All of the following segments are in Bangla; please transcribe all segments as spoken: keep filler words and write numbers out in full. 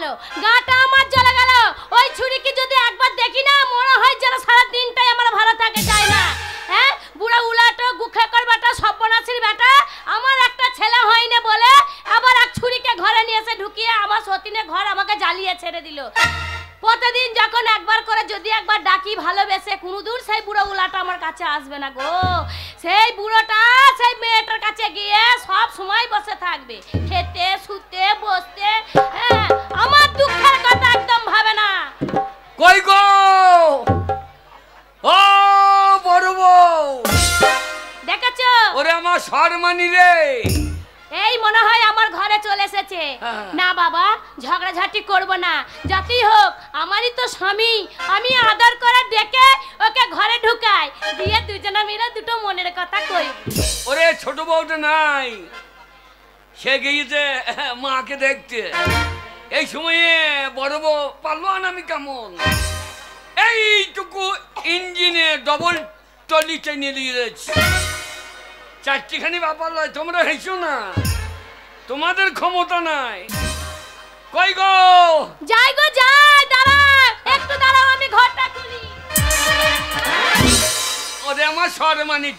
গাটা আমার জ্বলে গেল। ওই ছুরিকে যদি একবার দেখি না মনে হয় যেন সারা দিনটাই আমার ভালো থাকে যায় না। হ্যাঁ বুড়া উলাটো গুখেকর বেটা সর্বনাশীর বেটা আমার একটা ছেলে হয়নি বলে আবার এক ছুরিকে ঘরে নিয়ে এসে ঢুকিয়ে আমার সতীনে ঘর আমাকে জ্বালিয়ে ছেড়ে দিল। প্রতিদিন যখন একবার করে যদি একবার ডাকি ভালোবেসে কোনোদিন সেই বুড়ো উলাটা আমার কাছে আসবে না গো। সেই বুড়োটা সেই মেয়েটার কাছে গিয়ে সব সময় বসে থাকবে, খেতে শুতে বসতে। হ্যাঁ আমার দুঃখের কথা একদম ভাবে না। কই গো ও বড় বউ, দেখেছো? ওরে আমার শর্মানি রে, এই মনে হয় আমার ঘরে চলে এসেছে। না বাবা ঝগড়াঝাটি করব না, যতই হোক আমারই তো স্বামী। আমি আদর করে ডেকে ওকে ঘরে ঢুকাই দিয়ে দুজনে মিলে দুটো মনের কথা কই। ওরে ছোট বউটা নাই, সে গিয়েছে মাকে দেখতে। এই সময়ে বড় বউ পারলো আমি কেমন এইটুকু ইঞ্জিনে ডবল টলি টেনে দিয়েছি। চারটিখানি ব্যাপার লয়, তোমরা হেসো না, তোমাদের ক্ষমতা নাই। কই গো যাই গো যাই, দাঁড়াও একটু দাঁড়াও আমি ঘরটা খুলি। ওরে আমার শর্মানি,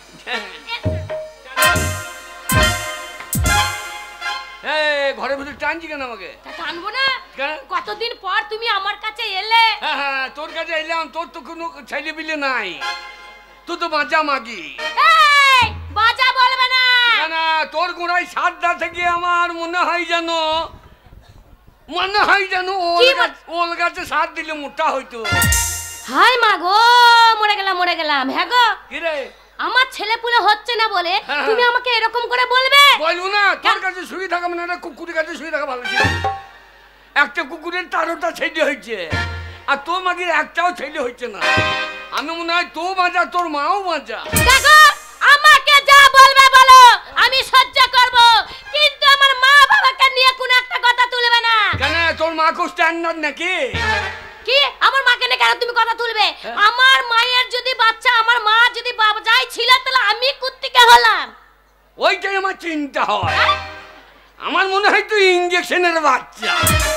ঘরের ভিতরে টানছি কেন আমাকে? টানবো না, কতদিন পর তুমি আমার কাছে এলে। হ্যাঁ হ্যাঁ তোর কাছে এলাম, তোর তো কোনো ছেলে বিলে নাই, তুই তো বাঁচা মাগি। বাজা বলবে না না, তোর গোড়ায় সাতটা থেকে আমার মনে হয় যেন মনে হয় যেন ওল গাছে সাত দিলে মোটা হইতো। হাই মা গো, মরে গেলাম মরে গেলাম। হ্যাঁ গো কি রে, আমার ছেলে পুলে হচ্ছে না বলে তুমি আমাকে এরকম করে বলবে? বলবো না, তোর কাছে শুয়ে থাকা মানে একটা কুকুরের কাছে শুয়ে থাকা ভালো ছিল। একটা কুকুরের তেরোটা ছেলে হয়েছে আর তোর মাগির একটাও ছেলে হচ্ছে না। আমি মনে হয় তো বাঁচা, তোর মাও বাঁচা। দেখো আমাকে যা বলবে বলো, আমি সহ্য করব, কিন্তু আমার মা বাবাকে নিয়ে কোনো একটা কথা তুলবে না। কেন, তোর মা কো স্ট্যান্ডার্ড নাকি? কি আমার মাকে নিয়ে কেন তুমি কথা তুলবে? আমার মায়ের যদি বাচ্চা, আমার মা যদি বাবাই ছিল তাহলে আমি কুত্তিকে হলাম। ওইটাই আমার চিন্তা হয়। আমার মনে হয় তুই ইনজেকশনের বাচ্চা।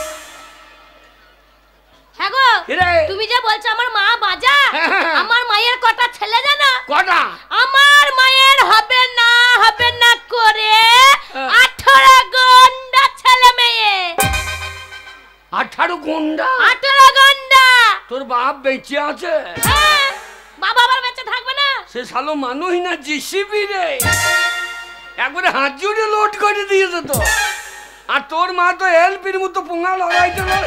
হ্যাঁ গো তুমি যে বলছো আমার মা বাজা, আমার মায়ের কটা ছেলে জানো? কটা? আমার মায়ের হবে না হবে না করে আঠারো গন্ডা ছেলে মেয়ে। আঠারো গন্ডা? আঠারো গন্ডা। তোর বাপ বেঁচে আছে? হ্যাঁ, বাবা আবার বেঁচে থাকবে না? সে শালো মানুষ না জিসিবি রে, একবারে হাত জুড়ে লোড করে দিয়েছে তো। আর তোর মা তো এলপির মতো পোঙা লড়াইতে লড়াই।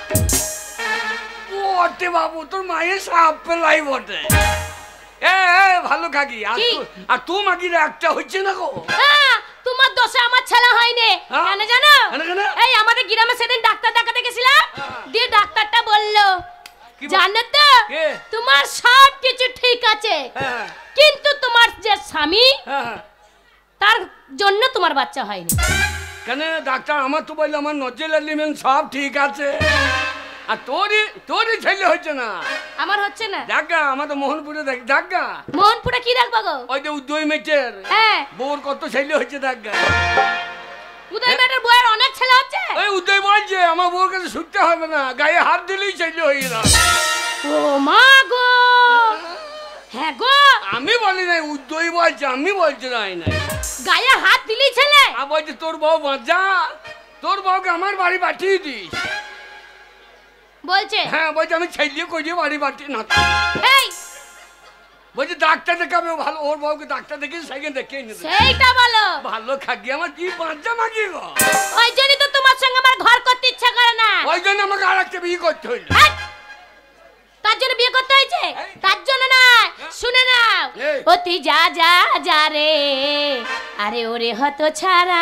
বটে বাবু, তোর মায়ের সাপ পেলাই বটে। এ ভালো কাকি, আর তুই মাগির একটা হচ্ছে না গো। তোমার দোষে আমার ছেলে হয়নি, কেন জানো? এই আমাদের গ্রামে সেদিন ডাক্তার দেখাতে গেছিলাম, দিয়ে ডাক্তারটা বললো জানো তো তোমার সব কিছু ঠিক আছে, কিন্তু তোমার যে স্বামী তার জন্য তোমার বাচ্চা হয়নি। কেন ডাক্তার, আমার তো বললো আমার নজর এলিমেন্ট সব ঠিক আছে, আর তোরই তোরই ছেলে হচ্ছে না। আমার হচ্ছে না? দেখা আমার তো মোহনপুরে দেখ, দেখা মোহনপুরে কি দেখবো গো? ওই যে উদয় মেটের বউর কত ছেলে হচ্ছে দেখা। উদয় মেটের বউয়ের অনেক ছেলে হচ্ছে? ওই উদয় বলছে আমার বউর কাছে শুনতে হবে না, গায়ে হাত দিলেই ছেলে হয়ে গেল। ও মা গো, হ্যাঁ গো আমি বলি নাই, উদয় বলছে, আমি বলছি নাই নাই গায়ে হাত দিলেই ছেলে। আর বলছে তোর বউ বাঁচা, তোর বউকে আমার বাড়ি পাঠিয়ে দিস বলছে। হ্যাঁ বলছে আমি ছেলে কই দিয়ে বাড়ি পাঠিয়ে না। এই বলছে ডাক্তার দেখাবে ভালো, ওর বউকে ডাক্তার দেখে সেকেন্ড দেখে এনে দে। সেইটা বলো। ভালো খাগি আমার কি বাঁচা মাগি গো। ওই জন্যই তো তোমার সঙ্গে আমার ঘর করতে ইচ্ছা করে না। ওই জন্য আমাকে আর একটা বিয়ে করতে হইল। তার জন্য বিয়ে করতে হয়েছে? তার জন্য না, শুনে নাও। ও তুই যা যা যা রে, আরে ওরে হত ছাড়া।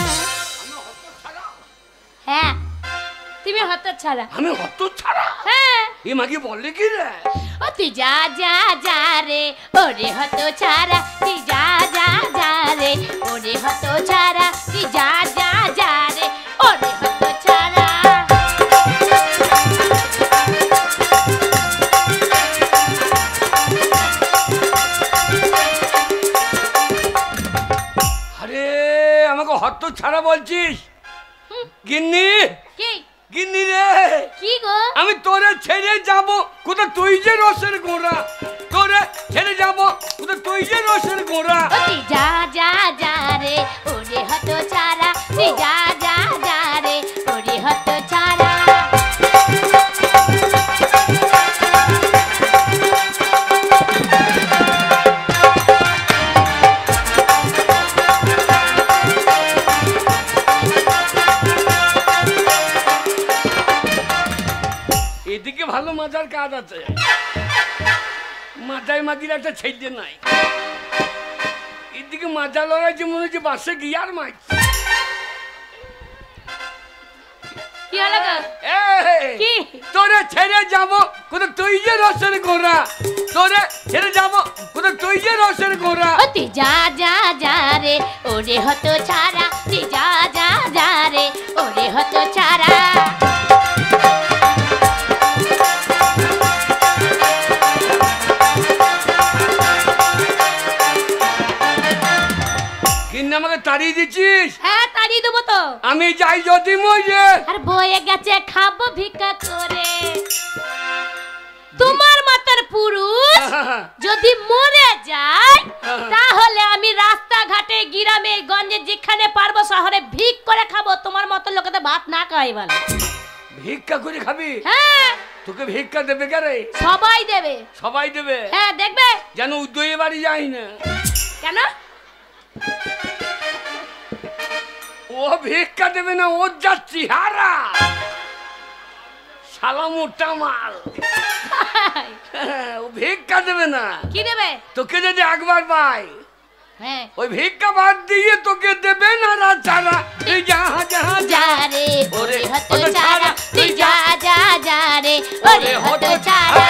হ্যাঁ তুমি হত ছাড়া। আমি হত ছাড়া? হ্যাঁ। এই মাগি বললে কি রে? ও তুই যা যা যা রে, ওরে হত ছাড়া, তুই যা যা যা রে, ওরে হত ছাড়া, তুই যা যা যা রে, ওরে হত ছাড়া। আরে আমাকে হত ছাড়া বলছিস? গিন্নি কি গিন্নি রে, ছেড়ে যাব কোথা তুই যে রসের গোড়া তোরে ছেড়ে যাব কোথা তুই যে রসের গোড়া তুই যা যা যা রে ওরে হতো চারা তুই যা যা যা রে ওরে হতো চারা এদিকে ভালো মাজার কাজ আছে মাথায় মাগির একটা ছেলে নাই এদিকে মাজা লড়াইছে মনে হচ্ছে বাসে গিয়ার মাছ কি হলো গো কি তোরে ছেড়ে যাব কোথা তুই যে রসের গোড়া তোরে ছেড়ে যাব কোথা তুই যে রসের গোড়া তুই যা যা যা রে ওরে হতো চারা তুই যা যা যা রে ওরে হতো চারা কিন্তু আমাকে তাড়িয়ে দিচ্ছিস হ্যাঁ তাড়িয়ে দেবো তো আমি যাই যদি মরে আর বয়ে গেছে খাবো ভিক্ষা করে তোমার মতন পুরুষ যদি মরে যায় তাহলে আমি রাস্তাঘাটে গ্রামে গঞ্জে যেখানে পারবো শহরে ভিক করে খাবো তোমার মতন লোকেদের ভাত না খাই ভালো ভিক্ষা করে খাবি হ্যাঁ তোকে ভিক্ষা দেবে কে রে সবাই দেবে সবাই দেবে হ্যাঁ দেখবে যেন উদয় বাড়ি যাই না কেন ও ভিক্ষা দেবে না ওর যা চেহারা শালা মোটা মাল ও ভিক্ষা দেবে না কি দেবে তোকে যদি একবার পাই হ্যাঁ ওই ভিক্ষা বাদ দিয়ে তোকে দেবে না রাত ছাড়া তুই যা যা যা রে ওরে হতো চারা তুই যা যা যা রে ওরে হতো চারা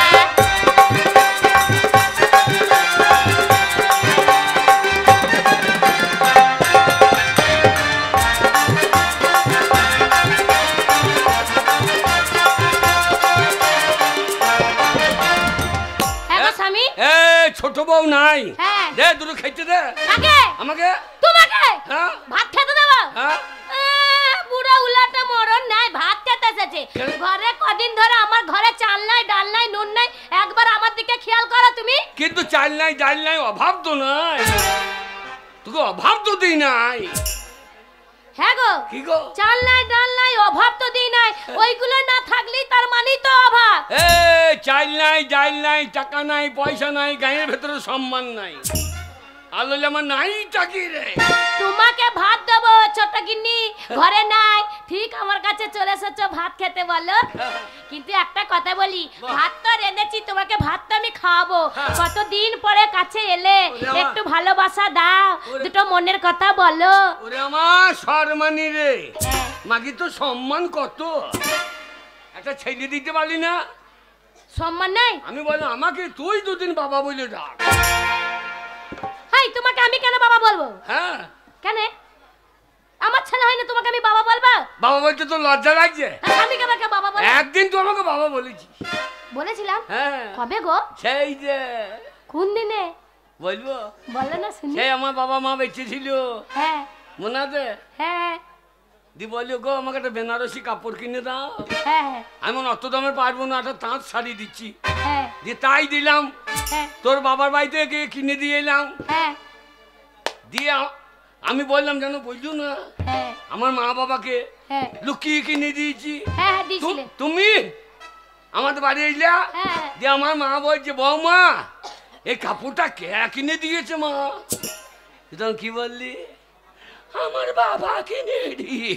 ছোট বউ নাই হ্যাঁ দে দুটো খেতে দে আগে আমাকে তোমাকে হ্যাঁ ভাত খেতে দেবো হ্যাঁ বুড়া উলাটা মরণ নাই ভাত খেতে এসেছে ঘরে কদিন ধরে আমার ঘরে চাল নাই ডাল নাই নুন নাই একবার আমার দিকে খেয়াল করো তুমি কিন্তু চাল নাই ডাল নাই অভাব তো নাই তোকে অভাব তো দিই নাই হ্যাঁ গো কি গো চাল নাই ডাল নাই অভাব তো দিই নাই ওইগুলো না থাকলেই তার মানেই তো অভাব এ চাল নাই ডাল নাই টাকা নাই পয়সা নাই গায়ের ভেতরে সম্মান নাই আলোলে আমার নাই টাকি রে তোমাকে ভাত দেবো ছোট গিন্নি ঘরে নাই ঠিক আমার কাছে চলে এসেছো ভাত খেতে বলো কিন্তু একটা কথা বলি ভাত তো এনেছি তোমাকে ভাত তো আমি খাওয়াবো কতদিন পরে কাছে এলে একটু ভালোবাসা দাও দুটো মনের কথা বলো ওরে আমার সম্মানী রে মাগি তো সম্মান কত একটা ছেলে দিতে পারলি না সম্মান নাই আমি বললাম আমাকে তুই দুদিন বাবা বলে ডাক হাই তোমাকে আমি কেন বাবা বলবো হ্যাঁ কেন আমার ছেলে হয় না তোমাকে আমি বাবা বলবো বাবা বলতে তো লজ্জা লাগছে আমি কেন বাবা বলবো একদিন তো আমাকে বাবা বলেছি বলেছিলাম হ্যাঁ কবে গো সেই যে কোন দিনে বলবো বলো না শুনি সেই আমার বাবা মা বেঁচে ছিল হ্যাঁ মনে আছে হ্যাঁ দি বলি গো আমাকে একটা বেনারসি কাপড় কিনে দাও হ্যাঁ আমি অত দামে পারবো না একটা তাঁত শাড়ি দিচ্ছি হ্যাঁ যে তাই দিলাম হ্যাঁ তোর বাবার বাড়িতে গিয়ে কিনে দিয়ে এলাম হ্যাঁ দিয়ে আমি বললাম যেন বুঝলো না হ্যাঁ আমার মা বাবাকে হ্যাঁ লুকিয়ে কিনে দিয়েছি হ্যাঁ হ্যাঁ দিছিলে তুমি আমাদের বাড়ি এলা হ্যাঁ দিয়ে আমার মা বলছে বৌমা এই কাপড়টা কে কিনে দিয়েছে মা তখন কি বললি আমার বাবা কিনে দিয়ে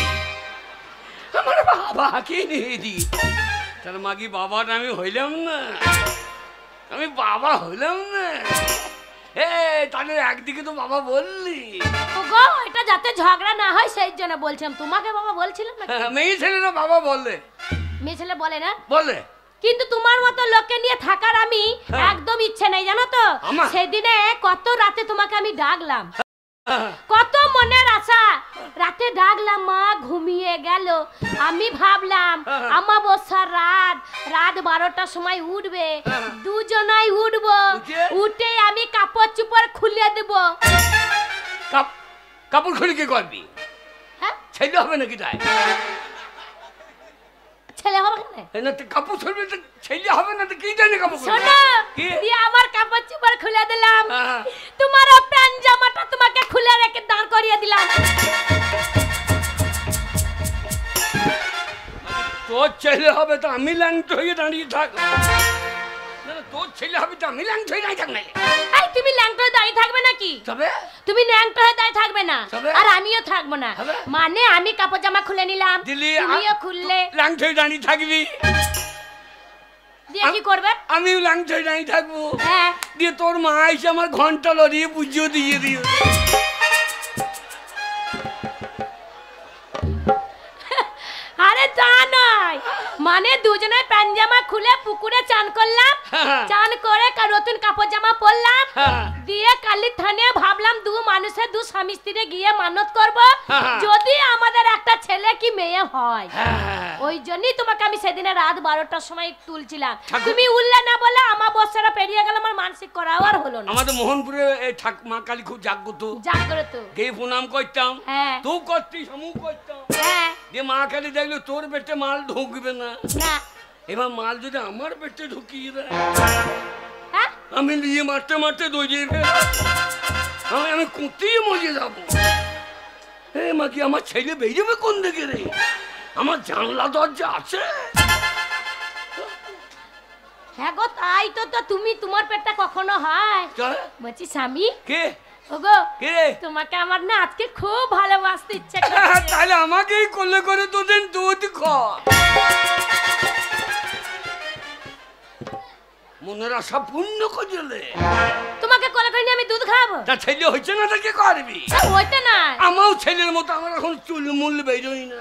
আমার বাবা কিনে দিয়ে তার মাগি বাবার আমি হইলাম না আমি বাবা হইলাম না এ তাহলে একদিকে তো বাবা বললি গো এটা যাতে ঝগড়া না হয় সেই জন্য বলছিলাম তোমাকে বাবা বলছিলাম না মেয়ে ছেলেরা বাবা বলে মেয়ে ছেলে বলে না বলে কিন্তু তোমার মতো লোককে নিয়ে থাকার আমি একদম ইচ্ছে নেই জানো তো সেদিনে কত রাতে তোমাকে আমি ডাকলাম কত মনের আশা রাতে ডাকলাম মা ঘুমিয়ে গেল আমি ভাবলাম আমাবস্যার রাত রাত বারোটার সময় উঠবে দুজনাই উঠবো উঠে আমি কাপড় চুপড় খুলে দেব কাপড় খুলে কি করবি হ্যাঁ ছেলে হবে নাকি তাই ছেলে হবে কেন এই না তুই কাপড় ছড়বে তো ছেলে হবে না তো কি জানি কাপড় ছড়বে? শোনো কি? দিয়ে আমার কাপড় চোপড় খুলে দিলাম হ্যাঁ। তোমার প্যান্ট জামাটা তোমাকে খুলে রেখে দাঁড় করিয়ে দিলাম। তোর ছেলে হবে তো আমি ল্যাংট হয়ে দাঁড়িয়ে থাক। না না, তোর ছেলে হবে তো আমি ল্যাংট হয়ে দাঁড়িয়ে থাক না। এই তুমি ল্যাংট হয়ে দাঁড়িয়ে থাকবে নাকি? তবে তুমি ল্যাংট হয়ে দাঁড়িয়ে থাকবে না তবে? আর আমিও থাকবো না। তবে? মানে আমি কাপড় জামা খুলে নিলাম দিলি তুমিও খুললে ল্যাংট হয়ে দাঁড়িয়ে থাকবি, দিয়ে কি করবে? আমিও ল্যাংট হয়ে দাঁড়িয়ে থাকবো। হ্যাঁ দিয়ে তোর মা এসে আমার ঘন্টা লড়িয়ে পুজো দিয়ে দিও। আরে তা নয়, মানে দুজনে প্যান্ট জামা খুলে পুকুরে চান করলাম, হ্যাঁ। চান করে কা- নতুন কাপড় জামা পরলাম, হ্যাঁ। দিয়ে কালী থানে ভাবলাম দু মানুষের দু স্বামী স্ত্রী গিয়ে মানত করব হ্যাঁ। যদি আমাদের একটা ছেলে কি মেয়ে হয়। হ্যাঁ। ওই জন্যই তোমাকে আমি সেদিনে রাত বারোটার সময় তুলছিলাম, ঠাকুর- তুমি উঠলে না বলে আমার বর্ষাটা পেরিয়ে গেল, আমার মানসিক করাও আর হলো না। আমাদের মোহনপুরে এই ঠাক মা কালী খুব জাগ্রত, জাগ্রত। গে প্রণাম করতাম, হ্যাঁ তুই করতিস আমিও করতাম। হ্যাঁ যে মা কালী দেখলো তোর পেটে মাল ঢুকবে না, না এবার মাল যদি আমার পেটে ঢুকিয়ে দেয় হ্যাঁ আমি নিয়ে মারতে মারতে দৌড়িয়ে ফেল, আমি আমি কুতিয়ে মজে যাবো। এ মা কি আমার ছেলে বেরোবে কোন দিকে রে? আমার জানলা দরজা আছে? হ্যাঁ গো তাই তো, তো তুমি তোমার পেটটা কখনো হয়? তা? বলছি স্বামী কে ওগো কে রে? তোমাকে আমার না আজকে খুব ভালোবাসতে ইচ্ছে করছে। তাহলে আমাকেই কোলে করে তোদের দুধ খা। মনের আশা পূর্ণ করলে তোমাকে কোলে করে নিয়ে আমি দুধ খাবো? তা ছেলে হয়েছে না তা কি করবি? তা ওইটা না, আমাও ছেলের মতো আমার এখন চুল মূল বেরোই না।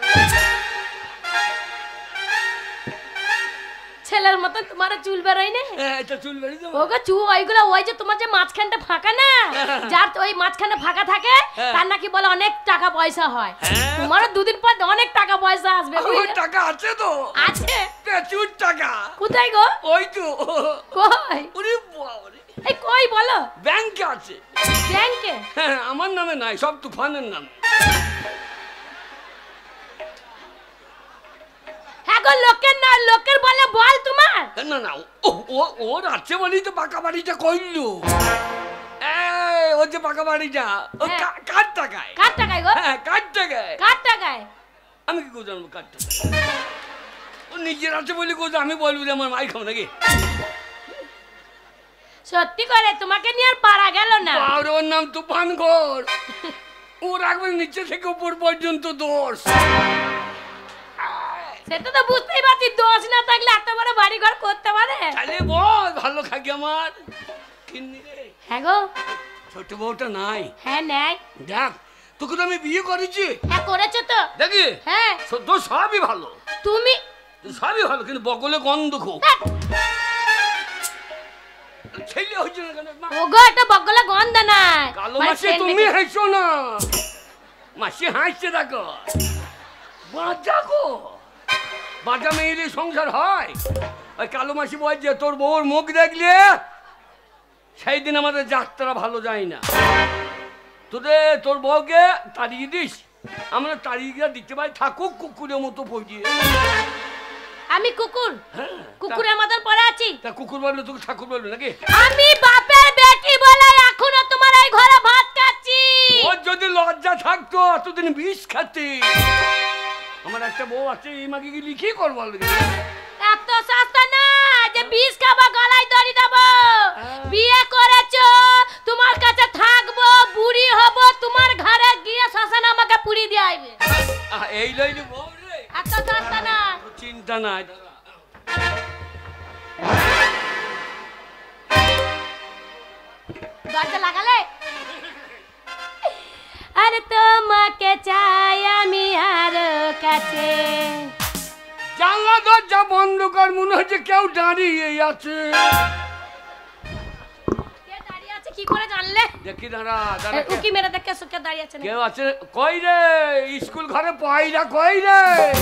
ছেলের মতো তোমার চুল বেরোয় না। হ্যাঁ, এটা চুল বেরিয়ে যাবো। ওগো চু ওইগুলো ওই যে তোমার যে মাঝখানটা ফাঁকা না, যার ওই মাঝখানে ফাঁকা থাকে তার নাকি বলে অনেক টাকা পয়সা হয়। হ্যাঁ। তোমারও দুদিন পর অনেক টাকা পয়সা আসবে। আমার বুঝলে? টাকা আছে তো, আছে প্রচুর টাকা। কোথায় গো? ওই তো কই? ওরে বাবারে, এই কই বলো? ব্যাংকে আছে। ব্যাংকে? হ্যাঁ, আমার নামে নাই, সব তুফানের নামে। হ্যাঁ গো লোকের না, লোকের বলে বল তোমার। না না, ও ও- ওর আছে বলেই তো পাকা বাড়িটা কইলো। এই, ওর যে পাকা বাড়িটা ও হ্যাঁ। কা- কার টাকায়? কার টাকায় গো? হ্যাঁ, কার টাকায়? কার টাকায়? আমি কি করে জানবো কার টাকায়? ও নিজের আছে বলে কোথাও আমি বলবো যে আমার মাই খাবো নাকি? সত্যি করে তোমাকে নিয়ে আর পারা গেল না। আর ওর নাম তুফান ঘর। ও রাখবে নিচে থেকে উপর পর্যন্ত দোষ। সেটা তো বুঝতেই পারছি, দোষ না থাকলে এত বড় বাড়ি ঘর করতে পারে। তাহলে বল ভালো খাকি আমার কিন্নি রে। হ্যাঁ গো ছোট বউটা নাই। হ্যাঁ নেয়। দেখ তোকে তো আমি বিয়ে করেছি, হ্যাঁ করেছো তো। দেখি হ্যাঁ তোর সবই ভালো, তুমি তোর সবই ভালো, কিন্তু বগলে গন্ধ খুব। হ্যাঁ, ছেলে হয়েছে না কেন? মা- ওগো এটা বগলা গন্ধ নাই। কালো মানে মাসি সেন্ট তুমি মেখে- হাসছো না, মাসি হাসছে দেখো। বাঁচা গো, বাঁচা মেয়েদের সংসার হয়। ওই কালো মাসি বল যে তোর বউর মুখ দেখলে সেই দিন আমাদের যাত্রা ভালো যায় না। তোদের তোর বউকে তাড়িয়ে দিস, আমরা তাড়িয়ে গিয়ে দিতে পারি, থাকুক কুকুরের মতো পড়িয়ে। আমি কুকুর, হ্যাঁ, কুকুরের মতন পড়ে আছি। তা কুকুর বললো তোকে ঠাকুর বললো নাকি? আমি বাপের বেটি বলে এখনো তোমার এই ঘরে ভাত খাচ্ছি। ওর যদি লজ্জা থাকতো এতদিন বিষ খাতি। আমার একটা বউ আছে, এই মাকে কি লিখি করবো? এত সস্তা না যে বিষ খাবো গলায় দড়ি দেবো। হ্যাঁ। বিয়ে করেছো, তোমার কাছে থাকবো, বুড়ি হব, তোমার ঘরে গিয়ে শ্মশানে আমাকে পুড়ি দিয়ে আইবে। এই লইলি বউ রে, এত সস্তা না। চিন্তা নাই। দরজা লাগালে? আরে তোমাকে চাই আমি আর কাছে। জানলা দরজা বন্ধ কর, মনে হচ্ছে কেউ দাঁড়িয়ে আছে। কে দাঁড়িয়ে আছে কি করে জানলে? দেখি দাঁড়া দাঁড়া, এ, উকি মেরে দেখে সুকে দাঁড়িয়ে আছে না? কেউ আছে? কই রে স্কুল ঘরে পয়রা, কই রে?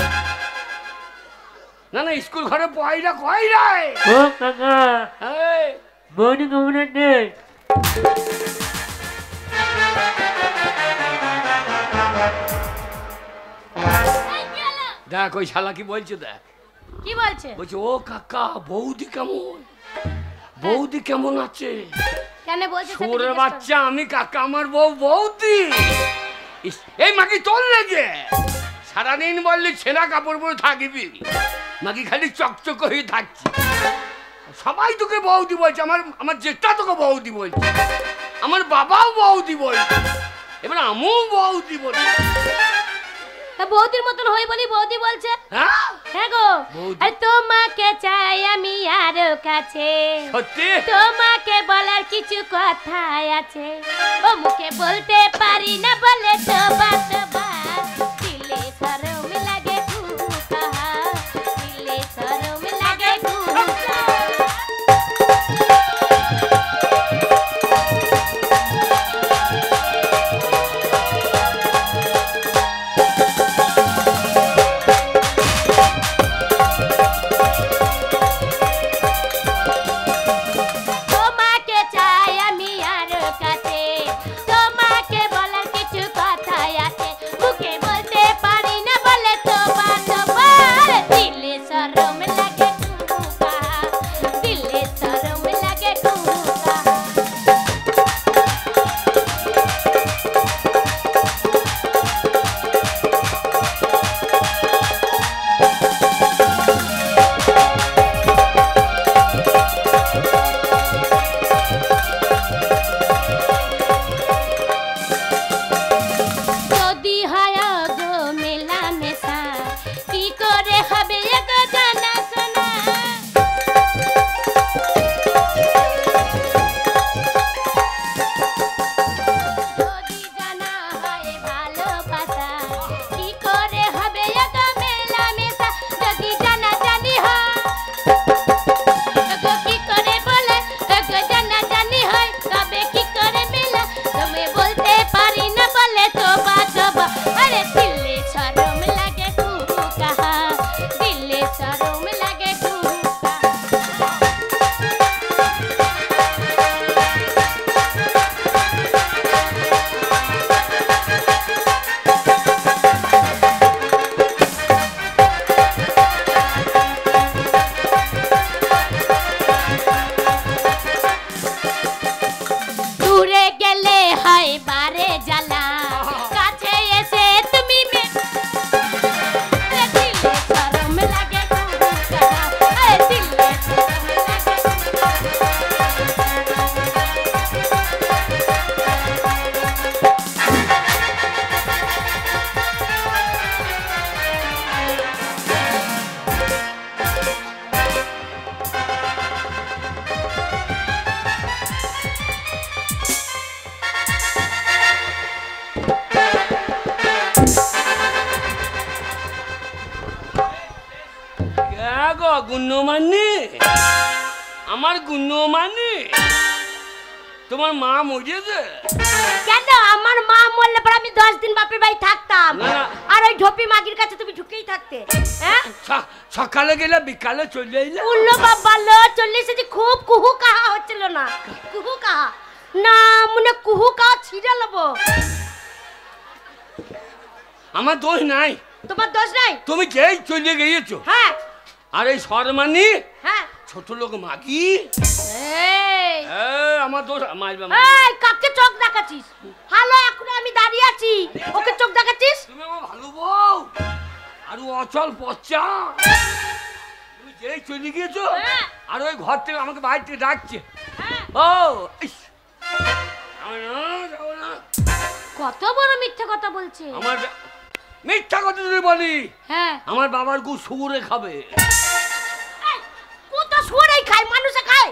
না না, স্কুল ঘরে পয়রা কই রে? ও কাকা, এই, বৌদি কেমন আছে? এই, কি হলো? দেখ ওই শালা কি বলছে দেখ। কি বলছে? বলছে ও কাকা বৌদি কেমন, বৌদি কেমন আছে? কেন বলছে? ছোরে বাচ্চা আমি কাকা, আমার বউ বৌদি। এই মাকি তোর লেগে সারাদিন বললি ছেঁড়া কাপড় পরে থাকবি, নাকি খালি চকচক হয়ে থাকছি। সবাই তোকে বৌদি বলছে, আমার আমার জেঠা তোকে বৌদি বলছে, আমার বাবাও বৌদি বলছে, এবার আমিও বৌদি বলছি। বৌদির মতন হই বলি বৌদি বলছে। হ্যাঁ হ্যাঁ গো, আর তোমাকে চাই আমি আরো কাছে, সত্যি তোমাকে বলার কিছু কথা আছে, ও মুখে বলতে পারি না বলে তো বাত দিলে শরম লাগে কুকা, দিলে শরম লাগে কুকা। গুণমানি আমার গুণমানি তোমার মা মরেছে কেন? আমার মা মরলে পরে আমি দশ দিন বাপের বাড়ি থাকতাম, আর ওই ঢোপি মাগির কাছে তুমি ঢুকেই থাকতে। হ্যাঁ, সকালে গেলে বিকালে চলে এলে। উল্লো বাবা লো চলে এসেছি, খুব কুহু কাহা হচ্ছিল না, কুহু কাহা না মনে কুহু কাহা ছিঁড়ে নেবো। আমার দোষ নাই। তোমার দোষ নাই, তুমি যেই চলে গিয়েছো। হ্যাঁ, আর এই শর্মানি হ্যাঁ ছোট লোক মাগি, এই আমার দোষ মারবে। এই কাকে চোখ দেখাচ্ছিস? হ্যালো, এখন আমি দাঁড়িয়ে আছি, ওকে চোখ দেখাচ্ছিস? তুমি আমার ভালো বউ আর অচল পচা, তুমি যেই চলে গিয়েছো আর ওই ঘর থেকে আমাকে বাইরে থেকে ডাকছে। ও কত বড় মিথ্যা কথা বলছে। আমার মিথ্যা কথা যদি বলি, হ্যাঁ, আমার বাবার গু শুয়োরে খাবে। কত শুয়োরে খায়, মানুষে খায়?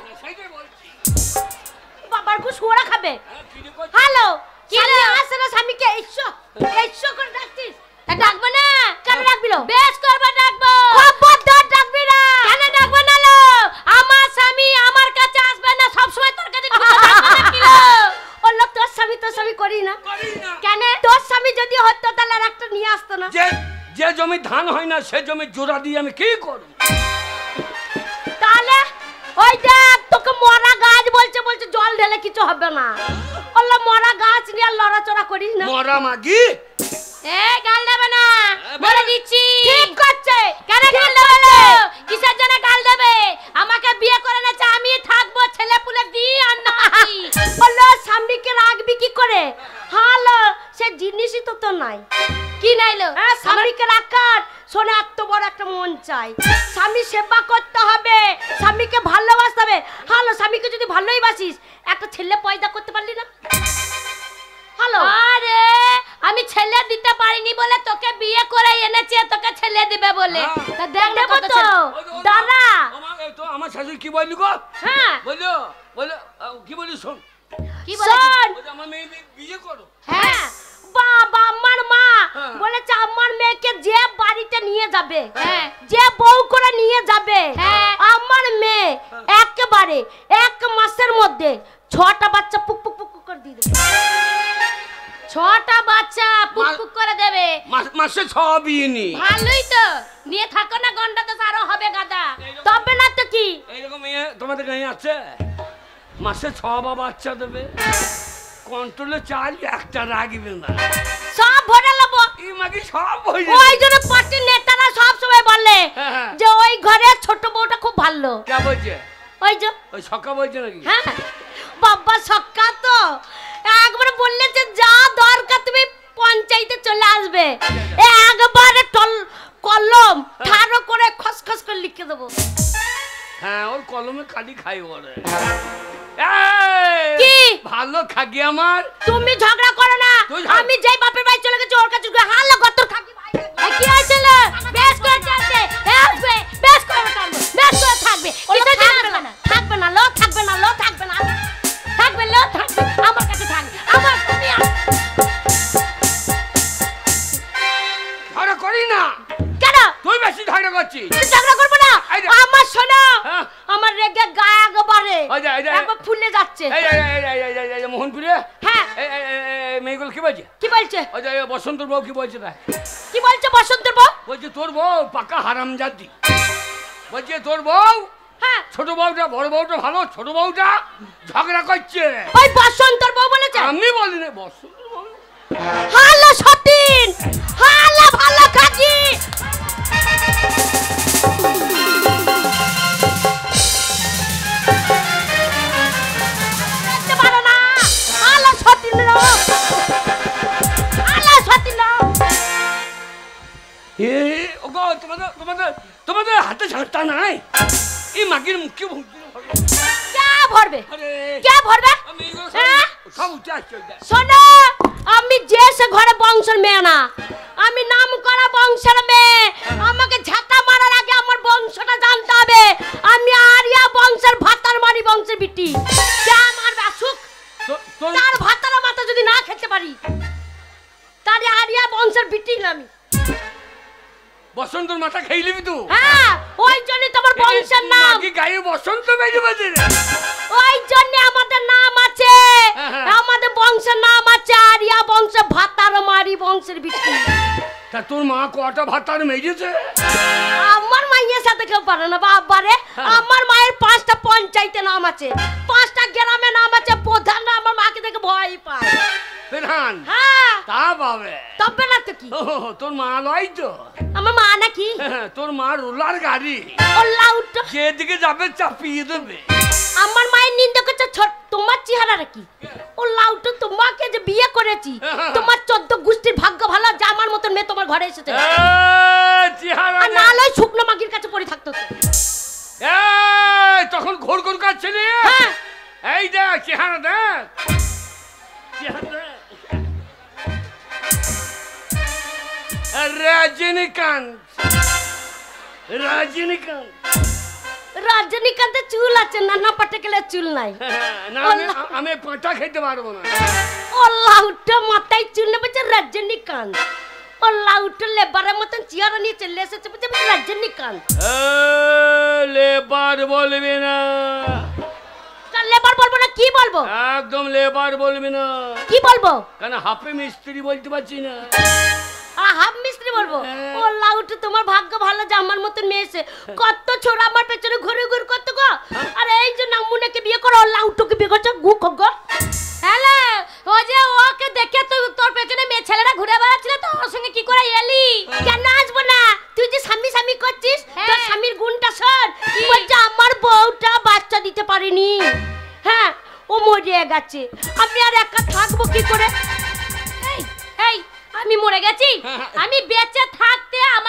বাবার গু শুয়োরে খাবে? হ্যালো, কি রে আসে না স্বামীকে এইশো এইশো করে ডাকছিস? ডাকবো না কেন? ডাকবি লো, বেশ করবে ডাকবো। খবরদার ডাকবি না। কেন ডাকবো না লো? আমার স্বামী আমার কাছে আসবে না, সব সময় তোর কাছে ডাকবি লো। ওলো তোর স্বামী তোর স্বামী করি না কেন? তোর স্বামী যদি হতো তাহলে আর একটা নিয়ে আসতো না। যে যে জমি ধান হয় না সে জমি জোড়া দিয়ে আমি কি করব? তাহলে ওই দেখ তোকে মরা গাছ বলছে, বলছে জল ঢেলে কিছু হবে না। ওলো মরা গাছ নিয়ে লড়াচড়া করিস না। মরা মাগি এ গাল দেবে না, বলে দিচ্ছি। ঠিক করছে। কেন গাল দেবে? মানে এত বড় একটা মন চাই। স্বামী সেবা করতে হবে, স্বামীকে ভালোবাসতে হবে। হ্যালো, স্বামীকে যদি ভালোই বাসিস একটা ছেলে পয়দা করতে পারলি না? হ্যালো, আরে আমি ছেলে দিতে পারিনি বলে তোকে বিয়ে করে এনেছি, তোকে ছেলে দিবে বলে। তা দেখ দেবো তো দাদা। তো আমার শাশুড়ি কি বললি গো? হ্যাঁ বললো বললো কি বলি শোন, কি বলেন? আমার মেয়ে বিয়ে করো। হ্যাঁ বাবা, আমার মা বলেছে আমার মেয়েকে যে বাড়িতে নিয়ে যাবে, যে বউ করে নিয়ে যাবে, আমার মেয়ে একেবারে এক মাসের মধ্যে ছটা বাচ্চা পুক পুক পুক করে দিয়ে দেবে। ছটা বাচ্চা পুক পুক করে দেবে। মাসে ছ বিয়ে নি। ভালোই তো, নিয়ে থাকো না, গন্ডা তো আরো হবে গাদা। তবে না তো কি এইরকম মেয়ে তোমাদের গায়ে আছে? মাসে ছ বা বাচ্চা দেবে, কন্ট্রোলে চাল একটা রাখবে না, সব ভরে নেবো। এই মাকে সব হয়ে যাবে। ওই জন্য পার্টির নেতারা সব সময় বলে যে ওই ঘরে ছোট বউটা খুব ভালো। কে বলছে? ওই যে ওই সকা বলছে নাকি? হ্যাঁ বাবা, সক্কা তো একবারে বললে যে যা দরকার তুমি পঞ্চায়েতে চলে আসবে, একবারে টল কলম ঠাড়ো করে খসখস করে লিখে দেবো। হ্যাঁ, ওর কলমে খালি খাই ওরে। কি ভালো খাগি আমার। তুমি ঝগড়া করো না, আমি যেই বাপের বাড়ি চলে গেছি ওর কাছে হাল্লা গতর খাগি ভাই। কি হয়েছিল? বেশ করে চলছে, আসবে বেশ করে থাকবে, বেশ করে থাকবে, কিছু থাকবে না, থাকবে না লো, থাকবে না লো, থাকবে না, থাকবে লো, থাকবে আমার কাছে থাকবে। আমার তুমি ঝগড়া করি না কেন? তুই বেশি ঝগড়া করছিস। ঝগড়া করবো না। আমার শোনো, আমার রেগে গায়ে একবারে একবার ফুলে যাচ্ছে। মোহনপুরে হ্যাঁ মেয়েগুলো কি বলছে? কি বলছে? বসন্তর বউ কি বলছে? দেখ কি বলছে বসন্তের বউ? বলছে তোর বউ পাকা হারামজাদি। বলছে তোর বউ, হ্যাঁ ছোট বউটা বড় বউটা ভালো, ছোট বউটা ঝগড়া করছে। ওই বসন্তর বউ বলেছে? আমি বলিনি, বসন্তর বউ। হাল্লা সতীন, হাল্লা ভালো খাজি। তোমাদের তোমাদের তোমাদের হাতে ঝাঁটা নাই, এই মাগির মুখে ভরবে, কে ভরবে? সব উঠে আসছে। শোনো, আমি যে সে ঘরে বংশের মেয়ে না, আমি নাম করা বংশের মেয়ে। আমাকে ঝাঁটা মারার আগে আমার বংশটা জানতে হবে। আমি আরিয়া বংশের ভাতার মারি বংশের বিটি। আমার বাসুক তার ভাতার মাথা যদি না খেতে পারি তাহলে আরিয়া বংশের বিটি না আমি। বসন্তর মাথা খেয়ে নিবি তুই? হ্যাঁ, ওই জন্য তোমার বংশের নাম কি গায়ে বসন্ত বেজে বাজে। ওই জন্য আমাদের নাম আছে, আমাদের বংশের নাম আছে আরিয়া বংশের ভাতার মারি বংশের বিটি। তা তোর মা কটা ভাতার মেজেছে? আমার মায়ের সাথে কেউ পারে না বাবারে। আমার মায়ের পাঁচটা পঞ্চায়েতে নাম আছে, পাঁচটা গ্রামে নাম আছে। প্রধানরা আমার মাকে দেখে ভয় পায়। প্রধান? হ্যাঁ তা পাবে। তবে না তো কি, তোর মা লয় তো? আমার মা নাকি? তোর মা রোলার গাড়ি, ও লাউট যেদিকে যাবে চাপিয়ে দেবে। আমার মায়ের নিন্দা করছে তোমার চেহারা কি? ও লাউট, তোমাকে যে বিয়ে করেছি তোমার চোদ্দ গোষ্ঠীর ভাগ্য ভালো যে আমার মতন মেয়ে তোমার ঘরে এসেছে। চেহারা না লয় শুকনো মাগির কাছে পড়ে থাকতো। তখন ঘোর ঘোর কাচ্ছিলি। এই দেখ চেহারা, দেখ রজনীকান্ত। রজনীকান্ত রজনীকান্তের চুল আছে, নানা পাটেকেলের চুল নাই। আমি পাঁটা খেতে পারবো না। ও লাউটা মাথায় চুল নেই বলছে রজনীকান্ত। ও লাউটা লেবারের মতন চেয়ার নিয়ে চলে এসেছে বলছে রজনীকান্ত। লেবার বলবি না। লেবার বলবো না, কি বলবো? একদম লেবার বলবি না। কি বলবো? কেন হাফে মিস্ত্রি বলতে পারছি না। হাফ মিস্ত্রি বলবো? ও লাউট, তোমার ভাগ্য ভালো যে আমার মতন মেয়ে এসে। কত ছোড়া আমার পেছনে ঘুরে ঘুরে কত গো। আরে এই যে নামুনাকে বিয়ে করো, লাউটকে বিয়ে করছো গু খগো। হ্যালো, ও যে ওকে দেখে তুই তোর পেছনে মেয়ে ছেলেরা ঘুরে বেড়াচ্ছিল তো ওর সঙ্গে কি করে এলি? কেন আসবো না? তুই যে স্বামী স্বামী করছিস, তোর স্বামীর গুণটা শোন। বলছে আমার বউটা বাচ্চা দিতে পারেনি। হ্যাঁ, ও মরে গেছে, আমি আর একা থাকবো কি করে? এই এই আমি মরে গেছি, আমি বেঁচে থাকতে আমাকে তুমি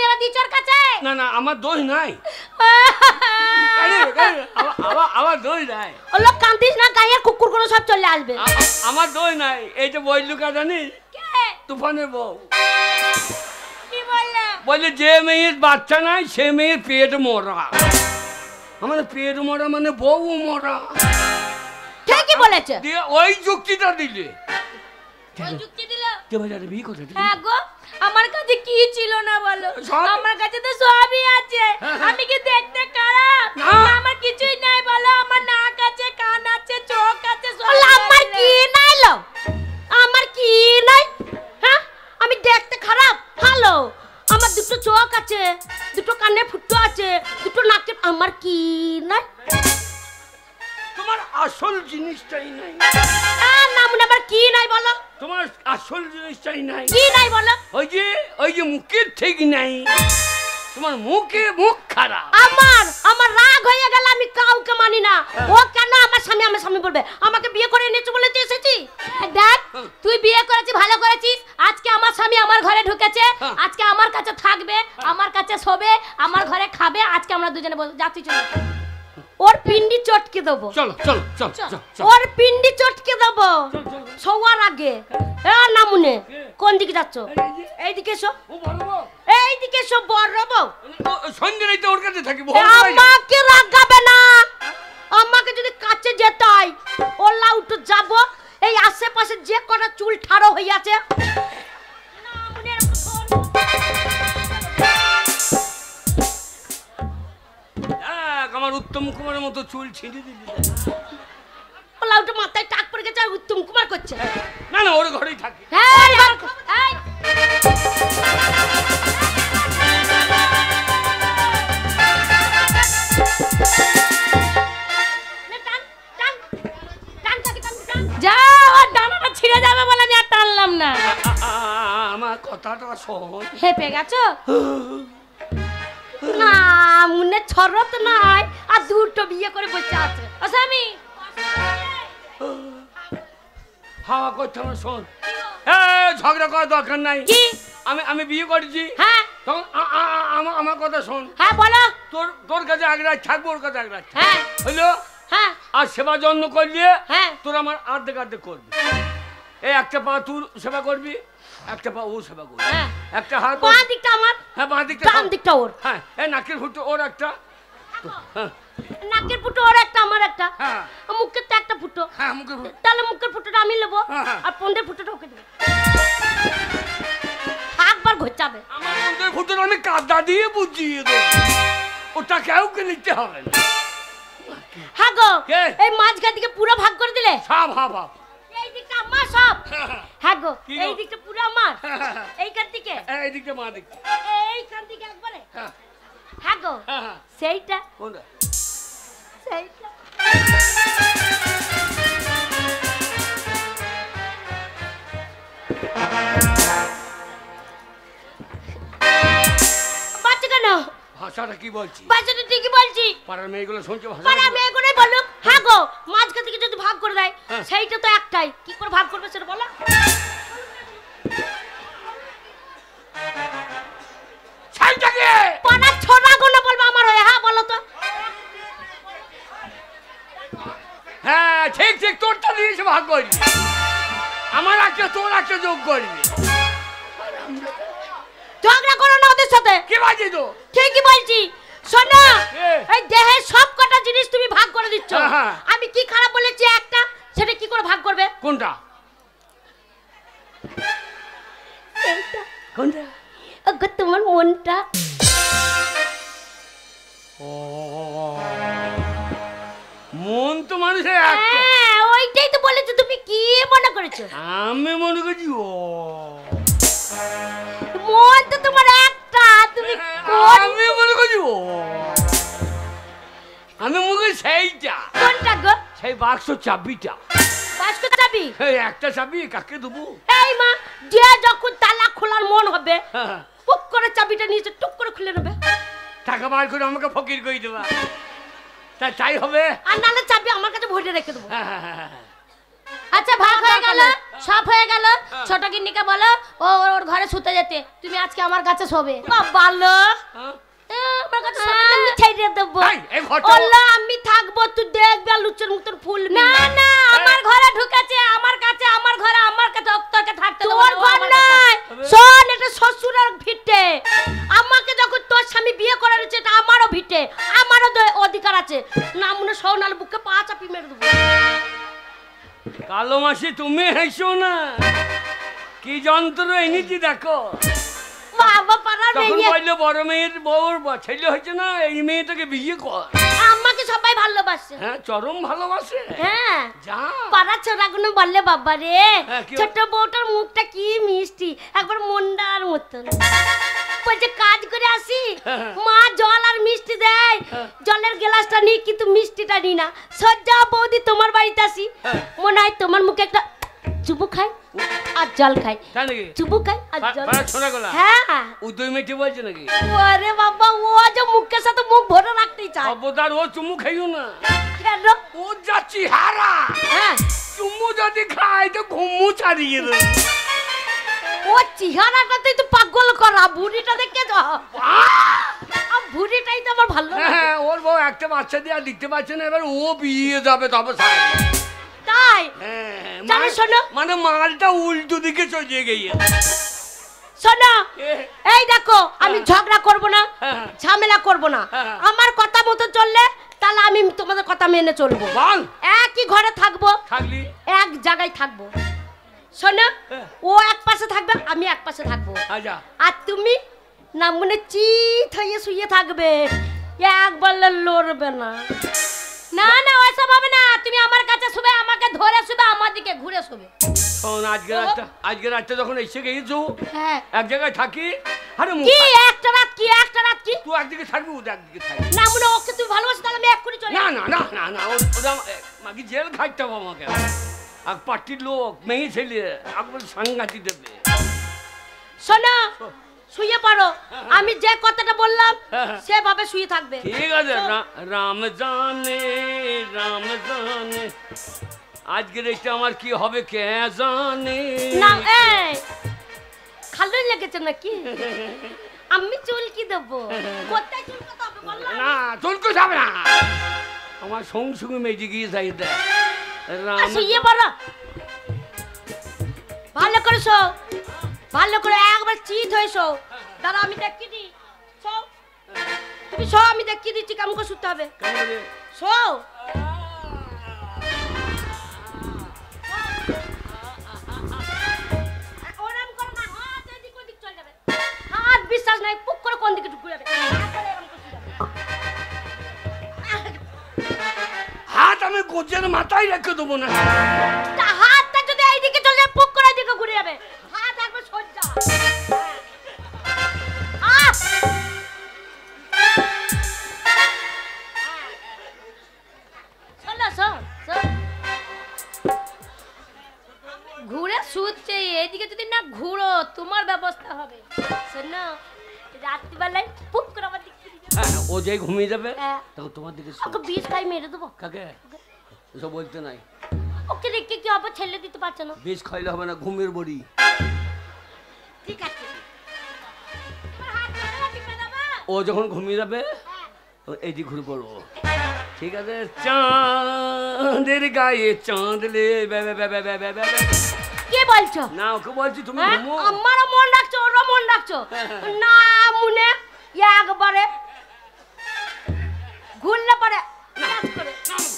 ছেড়ে দিচ্ছ ওর কাছে? না না আমার দোষ নাই। আরে, আরে, আমার- আমার- আমার দোষ নাই। ও লোক কান্দিস না, গায়ের কুকুর গুলো সব চলে আসবে। আ- আ- আমার দোষ নাই। এই যে বইলুকা জানিস, কে? তুফানের বউ কি বললে? বলে যে মেয়ের বাচ্চা নাই সে মেয়ের পেট মরা। আমাদের পেট মরা মানে বউ মরা। ঠিকই বলেছে। দিয়ে ওই যুক্তিটা দিলে ওই যুক্তি দিল। কে বাজারে বিয়ে করে দিলি? হ্যাঁ গো, আমার কাছে কি ছিল না বলো? সব- আমার কাছে তো সবই আছে। আমি কি দেখতে খারাপ? না। আমার কিছুই নাই বলো। আমার নাক আছে, কান আছে, চোখ আছে, সব আছে। আমার কি নাই লো? আমার কি নাই? হ্যাঁ, আমি দেখতে খারাপ? ভালো। আমার দুটো চোখ আছে, দুটো কানে ফুটো আছে, দুটো নাকে। আমার কি নাই? তোমার আসল জিনিসটাই নাই। আর নামুন আবার কি নাই বলো? তোমার আসল জিনিসটাই নাই। কি নাই বলো? ওই যে ওই যে মুখের ঠিক নাই। তোমার মুখে মুখ খারাপ। আমার আমার রাগ হয়ে গেল, আমি কাউকে মানি না। ও কেন আমার স্বামী আমার স্বামী বলবে? আমাকে বিয়ে করে এনেছো বলে তুই এসেছি? দেখ, তুই বিয়ে করেছিস, ভালো করেছিস। আজকে আমার স্বামী আমার ঘরে ঢুকেছে, আজকে আমার কাছে থাকবে, আমার কাছে শোবে, আমার ঘরে খাবে। আজকে আমরা দুজনে যাচ্ছি, চলো। ওর পিন্ডি চটকে দেবো। চলো চলো চলো চলো চলো। ওর পিন্ডি চটকে দেবো সবার আগে। এ নামুনে, কোন দিকে যাচ্ছ? এইদিকে এসো, ও বড় বউ। এইদিকে এসো বড় বউ। ও- সন্ধ্যে রাইতে ওর কাছে থাকি। এ আমাকে রাগাবে না। আমাকে যদি কাছে যেতে হয়, ওলা উঠে যাব। এই আশেপাশে যে কটা চুল ঠাড়ো হয়ে আছে, আমার উত্তম কুমারের মতো চুল ছিঁড়ে দিবি। ওলা উঠে মাথায় টাক পড়ে গেছে আর উত্তম কুমার করছে। না না, ওর ঘরেই থাকি। হ্যাঁ, এই ছিঁড়ে যাবে বলে আমি আর টানলাম না। আমার কথাটা শোন। হেপে গেছো না? মনে ছরত নাই, আর দুটো বিয়ে করে বসে আছে। ও স্বামী, হাওয়া করছে আমার, শোন। এ ঝগড়া করার দরকার নাই। কি? আমি আমি বিয়ে করেছি। হ্যাঁ তখন আ- আ- আ- আমার আমার কথা শোন। হ্যাঁ বলো। তোর তোর কাছে এক রাত থাকবো, ওর কাছে এক রাত থাকবো। হ্যাঁ হইলো? হ্যাঁ আর সেবা যত্ন করলে হ্যাঁ তোর আমার আর্ধেক আর্ধেক করবি। এই একটা পা তুই সেবা করবি, একটা পা ও সেবা করবি। হ্যাঁ। একটা হাত ওর- বাঁ দিকটা আমার, হ্যাঁ বাঁ দিকটা ডান সব- দিকটা ওর। হ্যাঁ এই নাকের ফুটো ওর একটা। হ্যাঁ নাকের ফুটো ওর একটা, আমার একটা। হ্যাঁ আর মুখের তো একটা ফুটো। হ্যাঁ মুখের ফুটো। তাহলে মুখের ফুটোটা আমি নেবো, হ্যাঁ, হ্যাঁ। আর পন্ডের ফুটোটা ওকে দেবো। একবার ঘোচাবে। আমার মধ্যে ফুটোর আমি কাদা দিয়ে বুঝিয়ে দেবো, ওটা কাউকে নিতে হবে না। হ্যাঁ গো, কে? এই মাঝখান থেকে পুরো ভাগ করে দিলে। সব হা বাপ। এই দিকটা আমার সব। হ্যাঁ গো, কি গো? এই দিকটা পুরো আমার। হ্যাঁ। এইখান থেকে, এই দিকটা মা দিকটা। এইখান থেকে একবারে। হ্যাঁ হ্যাঁ গো, হ্যাঁ হ্যাঁ। সেইটা কোনটা? সেইটা। বাচ্চা কেন? ভাষাটা কি বলছি? বাচ্চাটা ঠিকই বলছি। পাড়ার মেয়েগুলো শুনছে ভাষা। পাড়া মেয়েগুলোই বলুক। হ্যাঁ গো, মাঝখান থেকে যদি ভাগ করে দেয়, হ্যাঁ। সেইটা তো একটাই। কি করে ভাগ করবে সেটা বলো। ছাইটাকে পাড়ার ছোড়া গুলো বলবো আমার হয়ে। হ্যাঁ বলো তো। হ্যাঁ ঠিক ঠিক, তোরটা দিয়েছে ভাগ করবি, আমার একটা তোর একটা যোগ করবি। ঝগড়া করো না ওদের সাথে। কি বাজি তো? ঠিকই বলছি। শোনো, এ। এই দেহের সব কটা জিনিস তুমি ভাগ করে দিচ্ছ। হ্যাঁ, হ্যাঁ। আমি কি খারাপ বলেছি একটা, সেটা কি করে ভাগ করবে? কোনটা? এইটা। কোনটা? ওগো তোমার মনটা। ও মন তো মানুষের একটা। হ্যাঁ, ওইটাই তো বলেছো। তুমি কি মনে করেছো? আমি মনে করছি ও মন তো তোমার একটা। তুমি কোন আমি মনে করছি ও আমি মনে সেইটা, কোনটা গো? সেই বাক্স চাবিটা। বাস্ক চাবি? এই একটা চাবি কাকে দেবো? এই মা, যে যখন তালা খোলার মন হবে, হ্যাঁ, পুক করে চাবিটা নিচে টুক করে খুলে নেবে। টাকা বার করে আমাকে ফকির করে দেবা, তা তাই হবে। আর নালে চাবি আমার কাছে ভরে রেখে দেবো। হ্যাঁ, হ্যাঁ, হ্যাঁ, হ্যাঁ। আচ্ছা ভাগ হয়ে গেল। সব হয়ে গেল ছোট গিন্নিকে বলো ও ওর ঘরে শুতে যেতে তুমি আজকে আমার কাছে শোবে ভালো আমার কাছে শোবে তুমি ছেড়ে দেবো বললো আমি থাকবো তুই দেখবি আর লুচের মতন ফুল না না আমার ঘরে ঢুকেছে আমার কাছে আমার ঘরে আমার কাছে তোকে থাকতে তোর ঘর নয় শোন এটা শ্বশুরের ভিটে আমাকে যখন তোর স্বামী বিয়ে করে রয়েছে এটা আমারও ভিটে আমারও অধিকার আছে না মনে সোনাল বুকে পা চাপি মেরে দেবো কালো মাসি তুমি হেসো না কি যন্ত্র এনেছি দেখো বাবা পাড়ার মেয়ে বললো বড় মেয়ের বউর ছেলে হয়েছে না এই মেয়েটাকে বিয়ে কর আমাকে সবাই ভালোবাসে হ্যাঁ চরম ভালোবাসে হ্যাঁ যা পাড়ার ছোটগুলো বললে বাবা রে ছোট বউটার মুখটা কি মিষ্টি একবার মন্ডার মতন বলছে কাজ করে আসি মা জল আর মিষ্টি দেয় জলের গ্লাসটা নিই কিন্তু মিষ্টিটা নিই না সজ্জা বৌদি তোমার বাড়িতে আসি মনে হয় তোমার মুখে একটা চুবু খাই আর জল খাই চুবু খাই আর জল হ্যাঁ ও দুই মিনিট বলছে নাকি আরে বাবা ও যে মুখের সাথে মুখ ভরে রাখতেই চায় খবরদার ও চুমু খাইও না কেন ও যাচ্ছি হারা হ্যাঁ চুমু যদি খায় তো ঘুমু ছাড়িয়ে দেবে ও চেহারাটাতেই তো পাগল করা বুড়িটা দেখে যাও বুড়িটাই তো আমার ভালো হ্যাঁ ওর বউ একটা বাচ্চা দিয়ে আর দিতে পারছে না এবার ও বিয়ে যাবে তবে তাই মানে শোনো মানে মালটা উল্টো দিকে চলে গিয়ে শোনো এই দেখো আমি ঝগড়া করব না ঝামেলা করব না আমার কথা মতো চললে তাহলে আমি তোমাদের কথা মেনে চলবো বল একই ঘরে থাকবো থাকলি এক জায়গায় থাকবো শোনো ও এক পাশে থাকবে আমি এক পাশে থাকবো আচ্ছা আর তুমি না মনে চিত হয়ে শুয়ে থাকবে এক বললে লড়বে না না না ওইসব হবে না তুমি আমার কাছে শুবে আমাকে ধরে শুবে আমার দিকে ঘুরে শুবে শোন আজকে রাতটা আজকে রাতটা যখন এসে গেছো হ্যাঁ এক জায়গায় থাকি আরে কি একটা রাত কি একটা রাত কি তুই একদিকে থাকবি ও একদিকে থাকবি না মনে ওকে তুই ভালোবাসিস তাহলে আমি এক্ষুনি চলে না না না না না ওরা মাকে জেল খাইতে হবে আমাকে এক পার্টির লোক মেয়ে ছেলে একবার সাংঘাতি দেবে শোনো শুয়ে পড়ো আমি যে কথাটা বললাম সেভাবে শুয়ে থাকবে ঠিক আছে রাম জানে রাম জানে আজকে রেখে আমার কি হবে কে জানে না এই খালুই লেগেছে নাকি আমি চুল কি দেবো কোথায় চুল কথা হবে বললাম না চুল কো যাবে না আমার সঙ্গ সঙ্গে মেজে গিয়ে যাই দে রাম শুয়ে পড়ো ভালো করে শো ভালো করে একবার চিত হয়ে শো দাঁড়া আমি দেখি দি শো তুমি শো আমি দেখি দিচ্ছি কেমন করে শুতে হবে শো ওরম করো না হাত এদিক ওদিক চলে যাবে হাত বিশ্বাস নাই পুক করে কোন দিকে ঢুকে যাবে হাত আমি গোজের মাথায় রেখে দেবো না হাতটা যদি এইদিকে চলে যায় পুক করে দিকে ঘুরে যাবে হাত একবার সজ্জা আহ চলো সো সো ঘুরে শুচ্ছে এইদিকে যদি না ঘুরো তোমার ব্যবস্থা হবে শোনো রাত্রিবেলায় পুক করে আমার দিকে ও যে ঘুমিয়ে যাবে তখন তোমার দিকে ওকে বিষ খাই মেরে দেবো কাকে এসব বলতে নাই ওকে রেখে কি হবে ছেলে দিতে পারছে না বিষ খাইলে হবে না ঘুমের বড়ি ঠিক আছে ও যখন ঘুমিয়ে যাবে এইদিক ঘুরে পড়বো ঠিক আছে চাঁদের গায়ে চাঁদলে কে বলছো না ওকে বলছি তুমি আমারও মন রাখছো ওরও মন রাখছো না মনে একবারে ঘুরলে পরে করে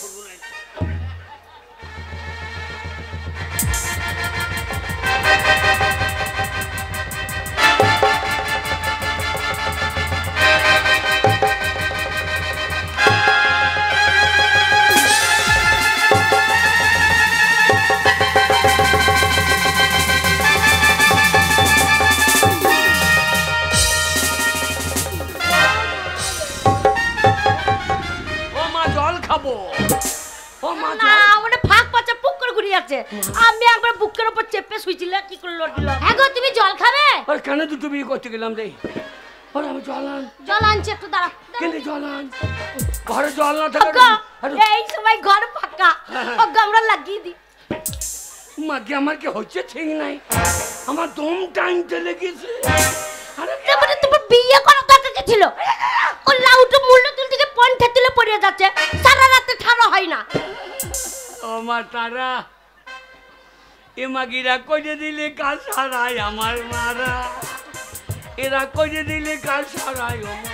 আমি একবার বুকের উপর চেপে শুইছিলাম কি করে লড় দিল হ্যাঁ গো তুমি জল খাবে আর কেন দুটো বিয়ে করতে গেলাম রে আর আমি জল আন জল আনছি একটু দাঁড়া কেন জল আন ঘরে জল না থাকে এই সময় ঘর ফাঁকা ও গামড়া লাগিয়ে দি মাকে আমার কি হচ্ছে ঠিক নাই, আমার দম টাইমতে লেগেছে। আরে তারপরে তোমার বিয়ে করা দরকার কি ছিল? ও লাউটা মূল্য তুল থেকে পন্থা তুলে পড়ে যাচ্ছে, সারা রাতে ঠাড়া হয় না। ও মা তারা, এ মাগিরা কইতে দিলে কাজ সারাই আমার মারা, এরা কইতে দিলে কাজ সারাই আমার।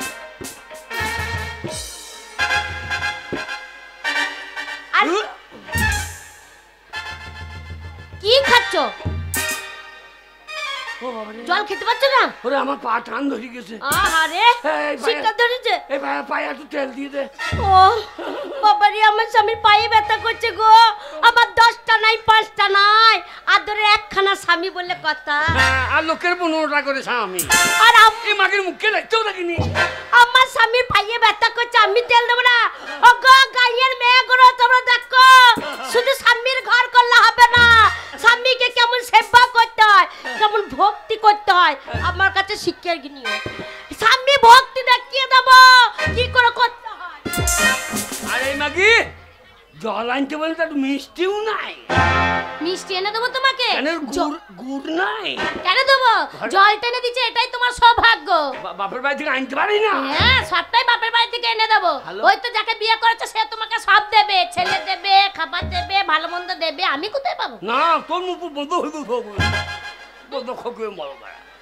আর কি খাচ্ছ? জল খেতে পারছো না? ওরে আমার পা টান ধরে গেছে। আহারে এই ভাই- শীতটা ধরেছে। এই ভাই পায়ে একটু তেল দিয়ে দে। ও বাবারে, আমার স্বামীর পায়ে ব্যথা করছে গো। আমার দশটা নাই পাঁচটা নাই, আর ধরে একখানা স্বামী বললে কথা। হ্যাঁ, আর লোকের পনেরোটা করে স্বামী। আর আম- এই মাগির মুখে দেখতেও দেখিনি। আমার স্বামীর পায়ে ব্যথা করছে, আমি তেল দেবো না। ও গো গাইয়ের মেয়ে গুলো তোমরা দেখো, শুধু স্বামীর ঘর করলে হবে না, স্বামীকে কেমন সেবা করতে হয়, কেমন ভক্তি করতে হয়, আমার কাছে শিক্ষা নিও। স্বামী ভক্তি দেখিয়ে দেবো কি করে করতে হয়। আর এই মাগি জল আনতে বলে তার মিষ্টিও নাই। মিষ্টি এনে দেবো তোমাকে? কেন জ- গুড় গুড় নাই? কেন দেবো? জল টেনে দিচ্ছে, এটাই তোমার সৌভাগ্য। বা- বাপের বাড়ি থেকে আনতে পারি না। হ্যাঁ, সবটাই বাপের বাড়ি থেকে এনে দেবো। ভালো। ওই তো যাকে বিয়ে করেছে সে তোমাকে সব দেবে, ছেলে দেবে, খাবার দেবে, ভালো মন্দ দেবে, আমি কোথায় পাবো? না তোর মুখ বন্ধ হয়ে গেল, বন্ধ খোকে বলো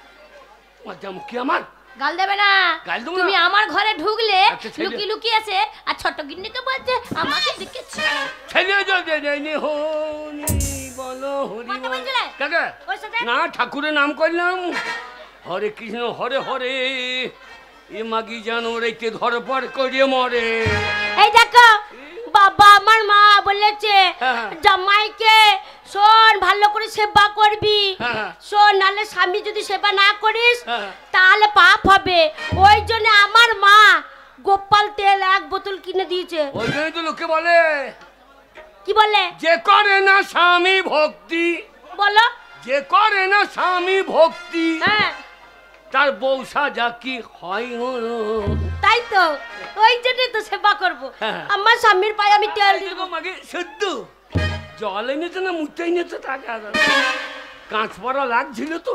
মজা মুখি আমার গাল দেবে না। গাল দেবো না। তুমি আমার ঘরে ঢুকলে আচ্ছা, ছেলে- লুকি লুকি আছে, আর ছোট গিন্নিকে বলছে আমাকে দেখেছে। ছেলে যদি দেয়নি হনি বলো হরি কথা বল। বলছিলে? কাকা ওর সাথে? না ঠাকুরের নাম করলাম, হরে কৃষ্ণ হরে হরে, এ মাগি জানো রেখে ধর পর করে মরে। এই দেখো বাবা, আমার মা বলেছে হ্যাঁ। জামাইকে শোন ভালো করে সেবা করবি, হ্যাঁ। শোন নালে স্বামী যদি সেবা না করিস হ্যাঁ। তাহলে পাপ হবে। ওই জন্য আমার মা গোপাল তেল এক বোতল কিনে দিয়েছে। ওই জন্যই তো লোকে বলে কি বলে? যে করে না স্বামী ভক্তি, বলো। যে করে না স্বামী ভক্তি, হ্যাঁ তার বউ সাজা কি হয় হলো। তাই তো, ওই জন্যই তো সেবা করবো। হ্যাঁ। আমার স্বামীর পায়ে আমি তেল দিব। এরকম আগে সদ্য জল এনেছে না মুখতে এনেছে তাকে কাঁচ পড়া লাগছিল তো।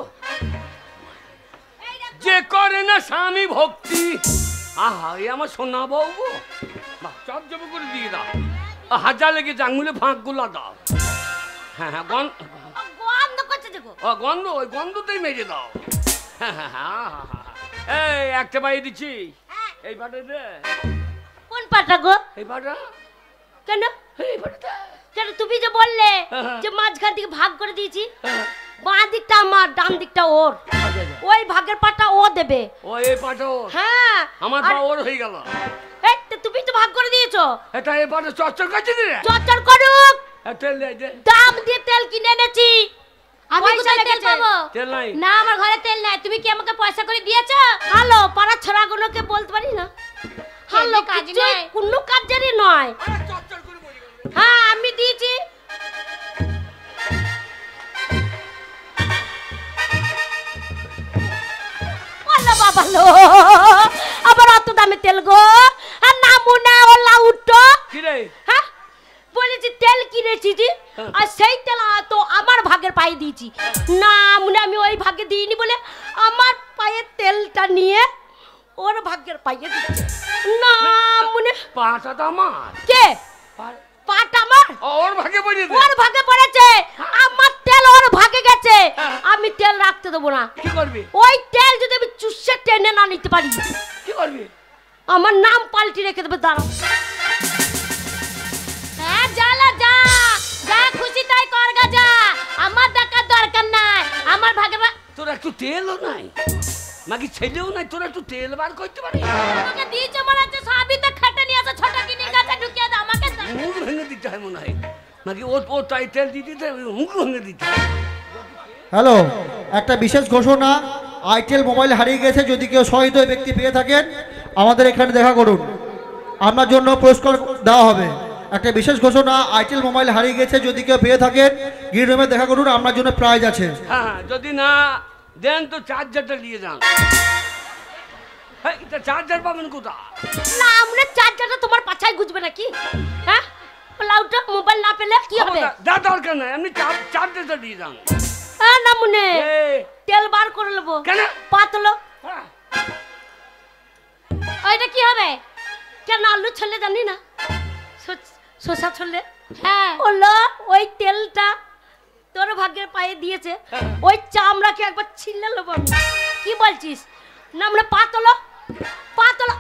যে করে না স্বামী ভক্তি, আহা এ আমার সোনা বউ গো, চপ চপ করে দিয়ে দাও, হাজার লেগেছে আঙুলে ফাঁক গুলা দাও। হ্যাঁ হ্যাঁ গন্ধ, গন্ধ করছে দেখো। ও গন্ধ, ওই গন্ধতেই মেজে দাও। হ্যাঁ হ্যাঁ হ্যাঁ হ্যাঁ, এই একটা পাই দিচ্ছি, এই পাটা দে, কোন পাটা গো? এই পাটা, কেন এই পাটা, কেন তুমি যে বললে হ্যাঁ। যে মাঝখান থেকে ভাগ করে দিয়েছি, হ্যাঁ। বাঁ দিকটা আমার, ডান দিকটা ওর, আচ্ছা, আচ্ছা। ওই ভাগের পাটা ও দেবে। ও এই পাটা ওর। হ্যাঁ আমার আর- পা ওর হয়ে গেল। এই তো তুমি তো ভাগ করে দিয়েছো। এটা এই পাটা চচ্চর কাছে দিলে, চচ্চর করুক, তেল দে দে। দাম দিয়ে তেল কিনে এনেছি। আমি কোথায় তেল পাবো? তেল নাই। না, আমার ঘরে তেল নাই। তুমি কি আমাকে পয়সা করে দিয়েছো? হ্যালো, পাড়ার ছোড়াগুলোকে বলতে পারি না। হ্যালো, কাজ নাই, কোনো কাজেরই নয়। চচ্চর করে বলি গেল। হ্যাঁ আমি দিয়েছি। আল্লাহ বাবা লো, আবার অত দামে তেল গো, আর নামু না ও লাউটো। কি রে? হ্যাঁ বলেছি তেল কিনেছি জি, হ্যাঁ। আর সেই তেল আ- তো আমার ভাগের পায়ে দিয়েছি। না মনে আমি ওই ভাগে দিইনি বলে আমার পায়ে তেলটা নিয়ে ওর ভাগ্যের পায়ে দিচ্ছে। না মনে পাটা তো আমার। কে পা- পাট আমার ও, ওর ভাগে পড়ে দে। ওর ভাগে পড়েছে, আমার তেল ওর ভাগে গেছে। হ্যাঁ। আমি তেল রাখতে দেবো না। কি করবি? ওই তেল যদি আমি চুষে টেনে না নিতে পারি, কি করবি? আমার নাম পাল্টি রেখে দেবে। দাঁড়াও। হ্যাঁ জ্বালা যা, যা খুশি তাই কর গা যা, আমার দেখার দরকার নাই। আমার ভাগে বা- তোর একটু তেলও নাই, নাকি ছেলেও নাই, তোর একটু তেল বার করতে পারি? তোমাকে দিয়েছে মনে হচ্ছে সবই তো খেটে নিয়ে আসো, ছোট কিনে গাছে ঢুকিয়ে দাও আমাকে। দাও। মুখ ভেঙে দিতে হয় মনে হয়, নাকি ও ও তাই তেল দিয়ে দিতে হয়, মুখ ভেঙে দিতে হয়। হ্যালো, একটা বিশেষ ঘোষণা, আইটেল মোবাইল হারিয়ে গেছে। যদি কেউ সহিত ব্যক্তি পেয়ে থাকেন আমাদের এখানে দেখা করুন, আপনার জন্য পুরস্কার দেওয়া হবে। একটা বিশেষ ঘোষণা, আইটেল মোবাইল হারিয়ে গেছে। যদি কেউ পেয়ে থাকেন গ্রিন রুমে দেখা করুন, আপনার জন্য প্রাইজ আছে। হ্যাঁ যদি না দেন তো চার্জারটা নিয়ে যান। হ্যাঁ চার্জার পাবেন কোথা? না আমরা চার্জারটা তোমার পাছায় গুজবে নাকি? হ্যাঁ লাউটা মোবাইল না পেলে কি হবে? দা দরকার নাই, আমি চাপ চাপ দিতে দিয়ে যান। হ্যাঁ না মনে এই তেল বার করে নেবো। কেন? পাতলো হ্যাঁ। ওইটা কি হবে? কেন আলু ছলে জানি না, শসা ছলে। হ্যাঁ ওলো ওই তেলটা তোর ভাগ্যের পায়ে দিয়েছে, ওই চামড়াকে একবার ছিঁড়ে নেবো আমি। কি বলছিস? না আমরা পাতলো পাতলো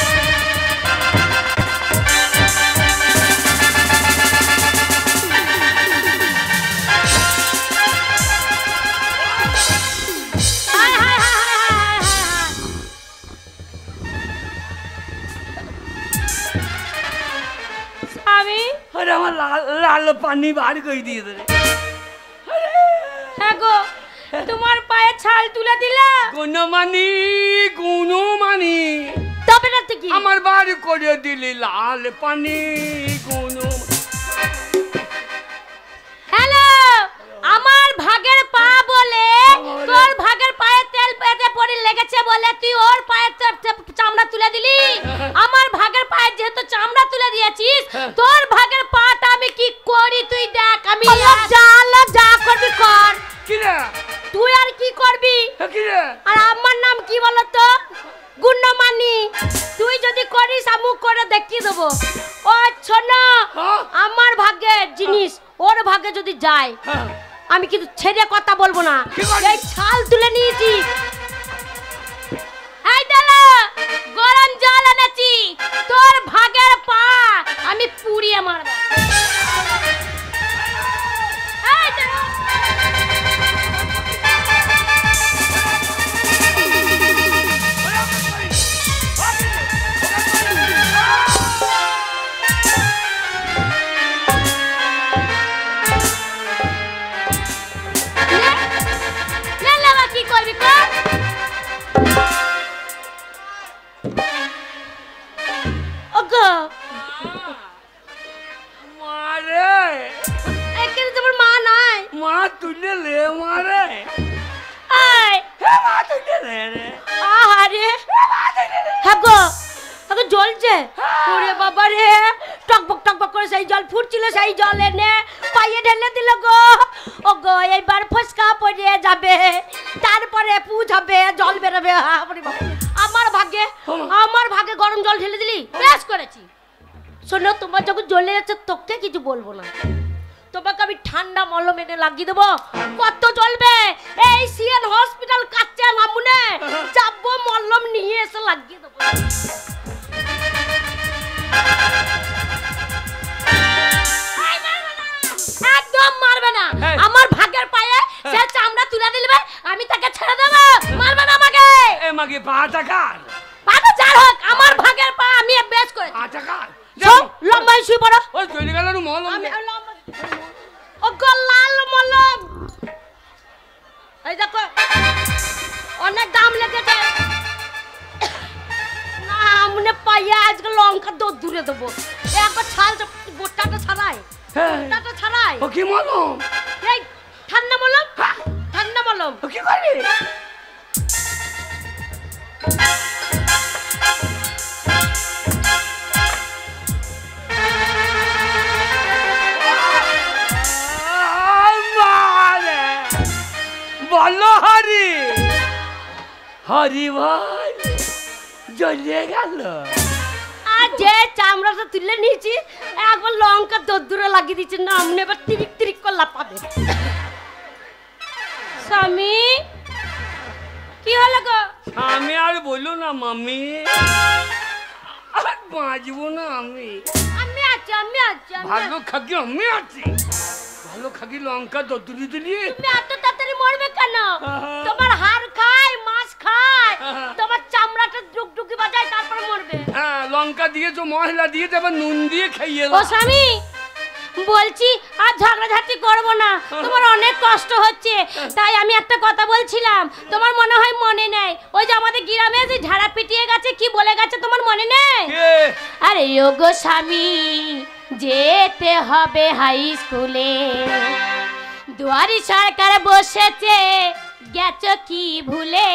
আমি আরে আমার লাল লাল পানি বার করে দিয়ে দে। হ্যাঁ গো, তোমার পায়ে ছাল তুলে দিলা। গুণমানি গুণমানি তবে না কি আমার বার করে দিলি লাল পানি গুণ। হ্যালো, আমার ভাগের পা বলে তোর ভাগের পায়ে তেল পেতে পড়ে লেগেছে বলে তুই ওর পায়ে চামড়া তুলে দিলি। আমার ভাগের পায়ে যেহেতু চামড়া তুলে দিয়েছিস, তোর ভাগের পাটা আমি কি করি তুই দেখ। আমি জাল যা করবি কর। কি রে তুই আর কি করবি? কি রে? আর আমার নাম কি বলতো? গুণমানি। তুই যদি করিস আমি করে দেখিয়ে দেবো। ও শোনো, আমার ভাগ্যের জিনিস ওর ভাগ্যে যদি যায় আমি কিন্তু ছেড়ে কথা বলবো না। এই ছাল তুলে নিয়েছি, এই দাঁড়া গরম জল এনেছি, তোর ভাগের পা আমি পুড়িয়ে মারবো। এই দাঁড়া তুলে লে মারে। জ্বলছে ওরে বাবা রে, টকবক টকবক করে সেই জল ফুটছিল, সেই জল এনে পায়ে ঢেলে দিল গো। ও গো এইবার ফসকা পড়ে যাবে, তারপরে পুজ হবে, জল বেরোবে। আমার ভাগ্যে আমার ভাগ্যে গরম জল ঢেলে দিলি, বেশ করেছি। শোনো, তোমার যখন জ্বলে যাচ্ছে তোকে কিছু বলবো না, তোমাকে আমি ঠান্ডা মলম এনে লাগিয়ে দেবো। কত জ্বলবে? এই সিএন হসপিটাল কাছে নামুনে যাবো, মলম নিয়ে এসে লাগিয়ে দেবো। একদম মারবে না, আমার ভাগের পায়ে সে চামড়া তুলে দিলবে, আমি তাকে ছেড়ে দেবো। মারবে না আমাকে। এ মাগে পাটা কার পাটা যার হোক, আমার ভাগের পা আমি বেশ করে পাটা কার লম্বাই শুয়ে পড়ো। ওই চলে গেল মলম। ও গো লাল মলম, এই দেখো অনেক দাম লেগেছে না। আমনে পাইয়া আজকে লঙ্কা দৌড় দূরে দেবো। একবার ছাল গোটাটা ছাড়াই, গোটাটা ছাড়াই। ও কি মলম? এই ঠান্ডা মলম, ঠান্ডা মলম। ও কি করে? বলো হরি হরি ভাই জ্বলে গেল। আর যে চামড়াটা তুলে নিয়েছি একবার লঙ্কা দৌড় লাগিয়ে দিচ্ছে না, আমনে এবার তিরিক তিরিক করে লাপাবে। স্বামী কি হলো গো? আমি আর বললো না মামি, আর বাঁচবো না আমি। আমি আছি আমি আছি ভালো খাকি আমি আছি, ভালো খাকি লঙ্কা দতুরি দিলি। তুমি এত তাড়াতাড়ি মরবে কেন? তোমার হাড় খায়, মাছ খায়, তোমার চামড়াটা ডুকডুকি বাজায়, তারপরে মরবে। হ্যাঁ লঙ্কা দিয়েছো, মশলা দিয়ে তারপর নুন দিয়ে খাইয়ে ও স্বামী বলছি আর ঝগড়াঝাটি করবো না, তোমার অনেক কষ্ট হচ্ছে, তাই আমি একটা কথা বলছিলাম, তোমার মনে হয় মনে নেই? ওই যে আমাদের গ্রামে যে ঝাড়া পিটিয়ে গেছে, কি বলে গেছে তোমার মনে নেই? আরে ও গো স্বামী যেতে হবে হাই স্কুলে, দুয়ারি সরকার বসেছে গেছো কি ভুলে,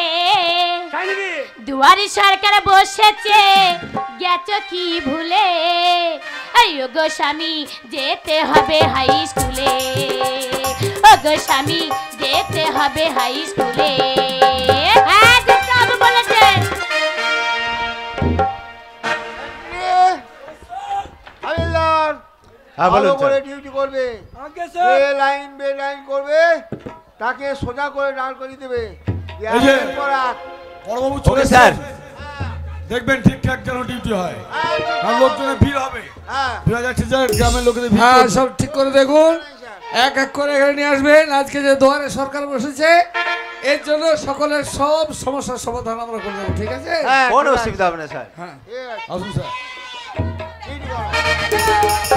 দুয়ারি সরকার বসেছে গেছো কি ভুলে। ওই গো স্বামী যেতে হবে হাই স্কুলে, ও গো স্বামী যেতে হবে হাই স্কুলে। হ্যাঁ যেতে হবে বলেছে। হ্যাঁ বলুন ভালো করে স্যার। ডিউটি করবে, আগে বে লাইন বে লাইন করবে, তাকে সোজা করে দাঁড় করিয়ে দেবে। এই যে। একের পর এক। বড়বাবু ওকে চলে স্যার। স্যার দেখবেন ঠিকঠাক যেন ডিউটি হয়, আর লোকজনের ভিড় হবে, হ্যাঁ ভিড় যাচ্ছে যে গ্রামের লোকেদের ভিড় হ্যাঁ করবে। সব ঠিক করে দেখুন, এক এক করে এখানে নিয়ে আসবেন। আজকে যে দুয়ারে সরকার বসেছে এর জন্য সকলের সব সমস্যার সমাধান আমরা করে দেবো, ঠিক আছে? হ্যাঁ, কোনো ঠিক আছে। অসুবিধা হবে না স্যার। হ্যাঁ ঠিক আছে, আসুন স্যার। ডিউটি করো।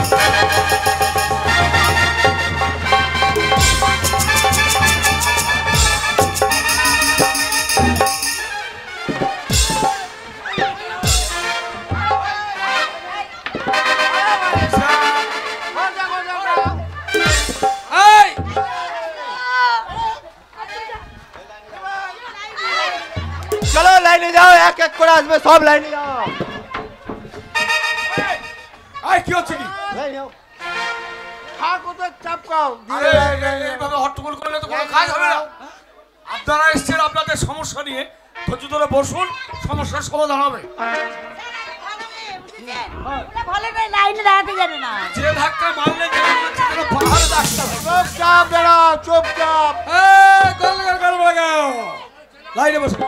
সোজা করে দাঁড় করো। এই চলো লাইনে যাও, এক এক করে আসবে, সব লাইনে যাও। এই কি হচ্ছে কি? এই নাও। খা কোথায় চাপকাও আরে এইভাবে হট্টগোল করলে তো কোনো কাজ হবে না। আপনারা এসেছেন আপনাদের সমস্যা নিয়ে, ধৈর্য ধরে বসুন, সমস্যার সমাধান হবে। লাইনে দাঁড়াতে জানে না। যে ধাক্কা মারলে যেন পাহাড়ে ধাক্কা হবে। চুপচাপ দাঁড়াও, চুপচাপ। এই গোল গোল গোল লাগাও, লাইনে বসো।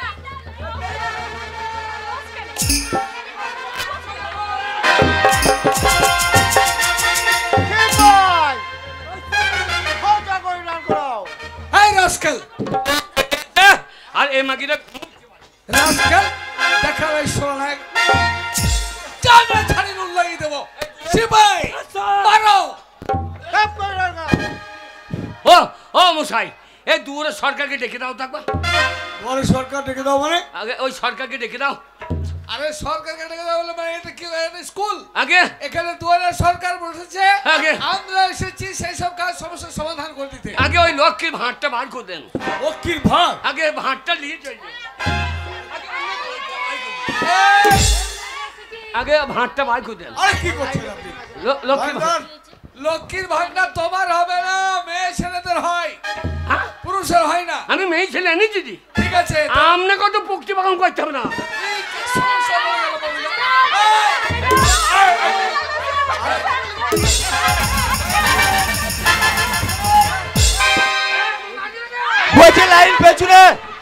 ঠিক ভাই। সোজা করে দাঁড় করাও। এই রাস্কেল, এহ, আর এই মাগিরা রাস্কেল দেখা এই সোনাক জানে ছাড়ি নুন লাগিয়ে দেবো। সিপাই মারো। চাপ করে দাঁড় করাও। ও ও মশাই, এই দুয়ারে সরকারকে ডেকে দাও তো একবার। বলে সরকার ডেকে দাও মানে? আগে ওই সরকারকে ডেকে দাও আরে সরকারকে ডেকে দাও বলে মানে এটা কি, এটা স্কুল? আগে। এখানে দুয়ারে সরকার বসেছে, আগে। আমরা এসেছি সেই সব কাজ সমস্যার সমাধান করে দিতে। আগে ওই লক্ষ্মীর ভাঁড়টা বার করে দেন। ও কি ভাগ? আগে ভাঁড়টা নিয়ে চলবে, আগে ভাঁড়টা বার করে দেন। আরে কি করছেন আপনি? ল- লক্ষ্মীর ভাঁড়। ভান্ডার, লক্ষ্মীর ভান্ডার তোমার হবে না, মেয়ে ছেলেদের হয়, হ্যাঁ? পুরুষের হয় না। আমি মেয়ে ছেলে এনেছি দি, ঠিক আছে, আপনাকে কত পুক্তি বাগান করতে হবে না। এই কি সমস্যা হয়ে গেল বলুন তো? বলছে লাইন পেছনে।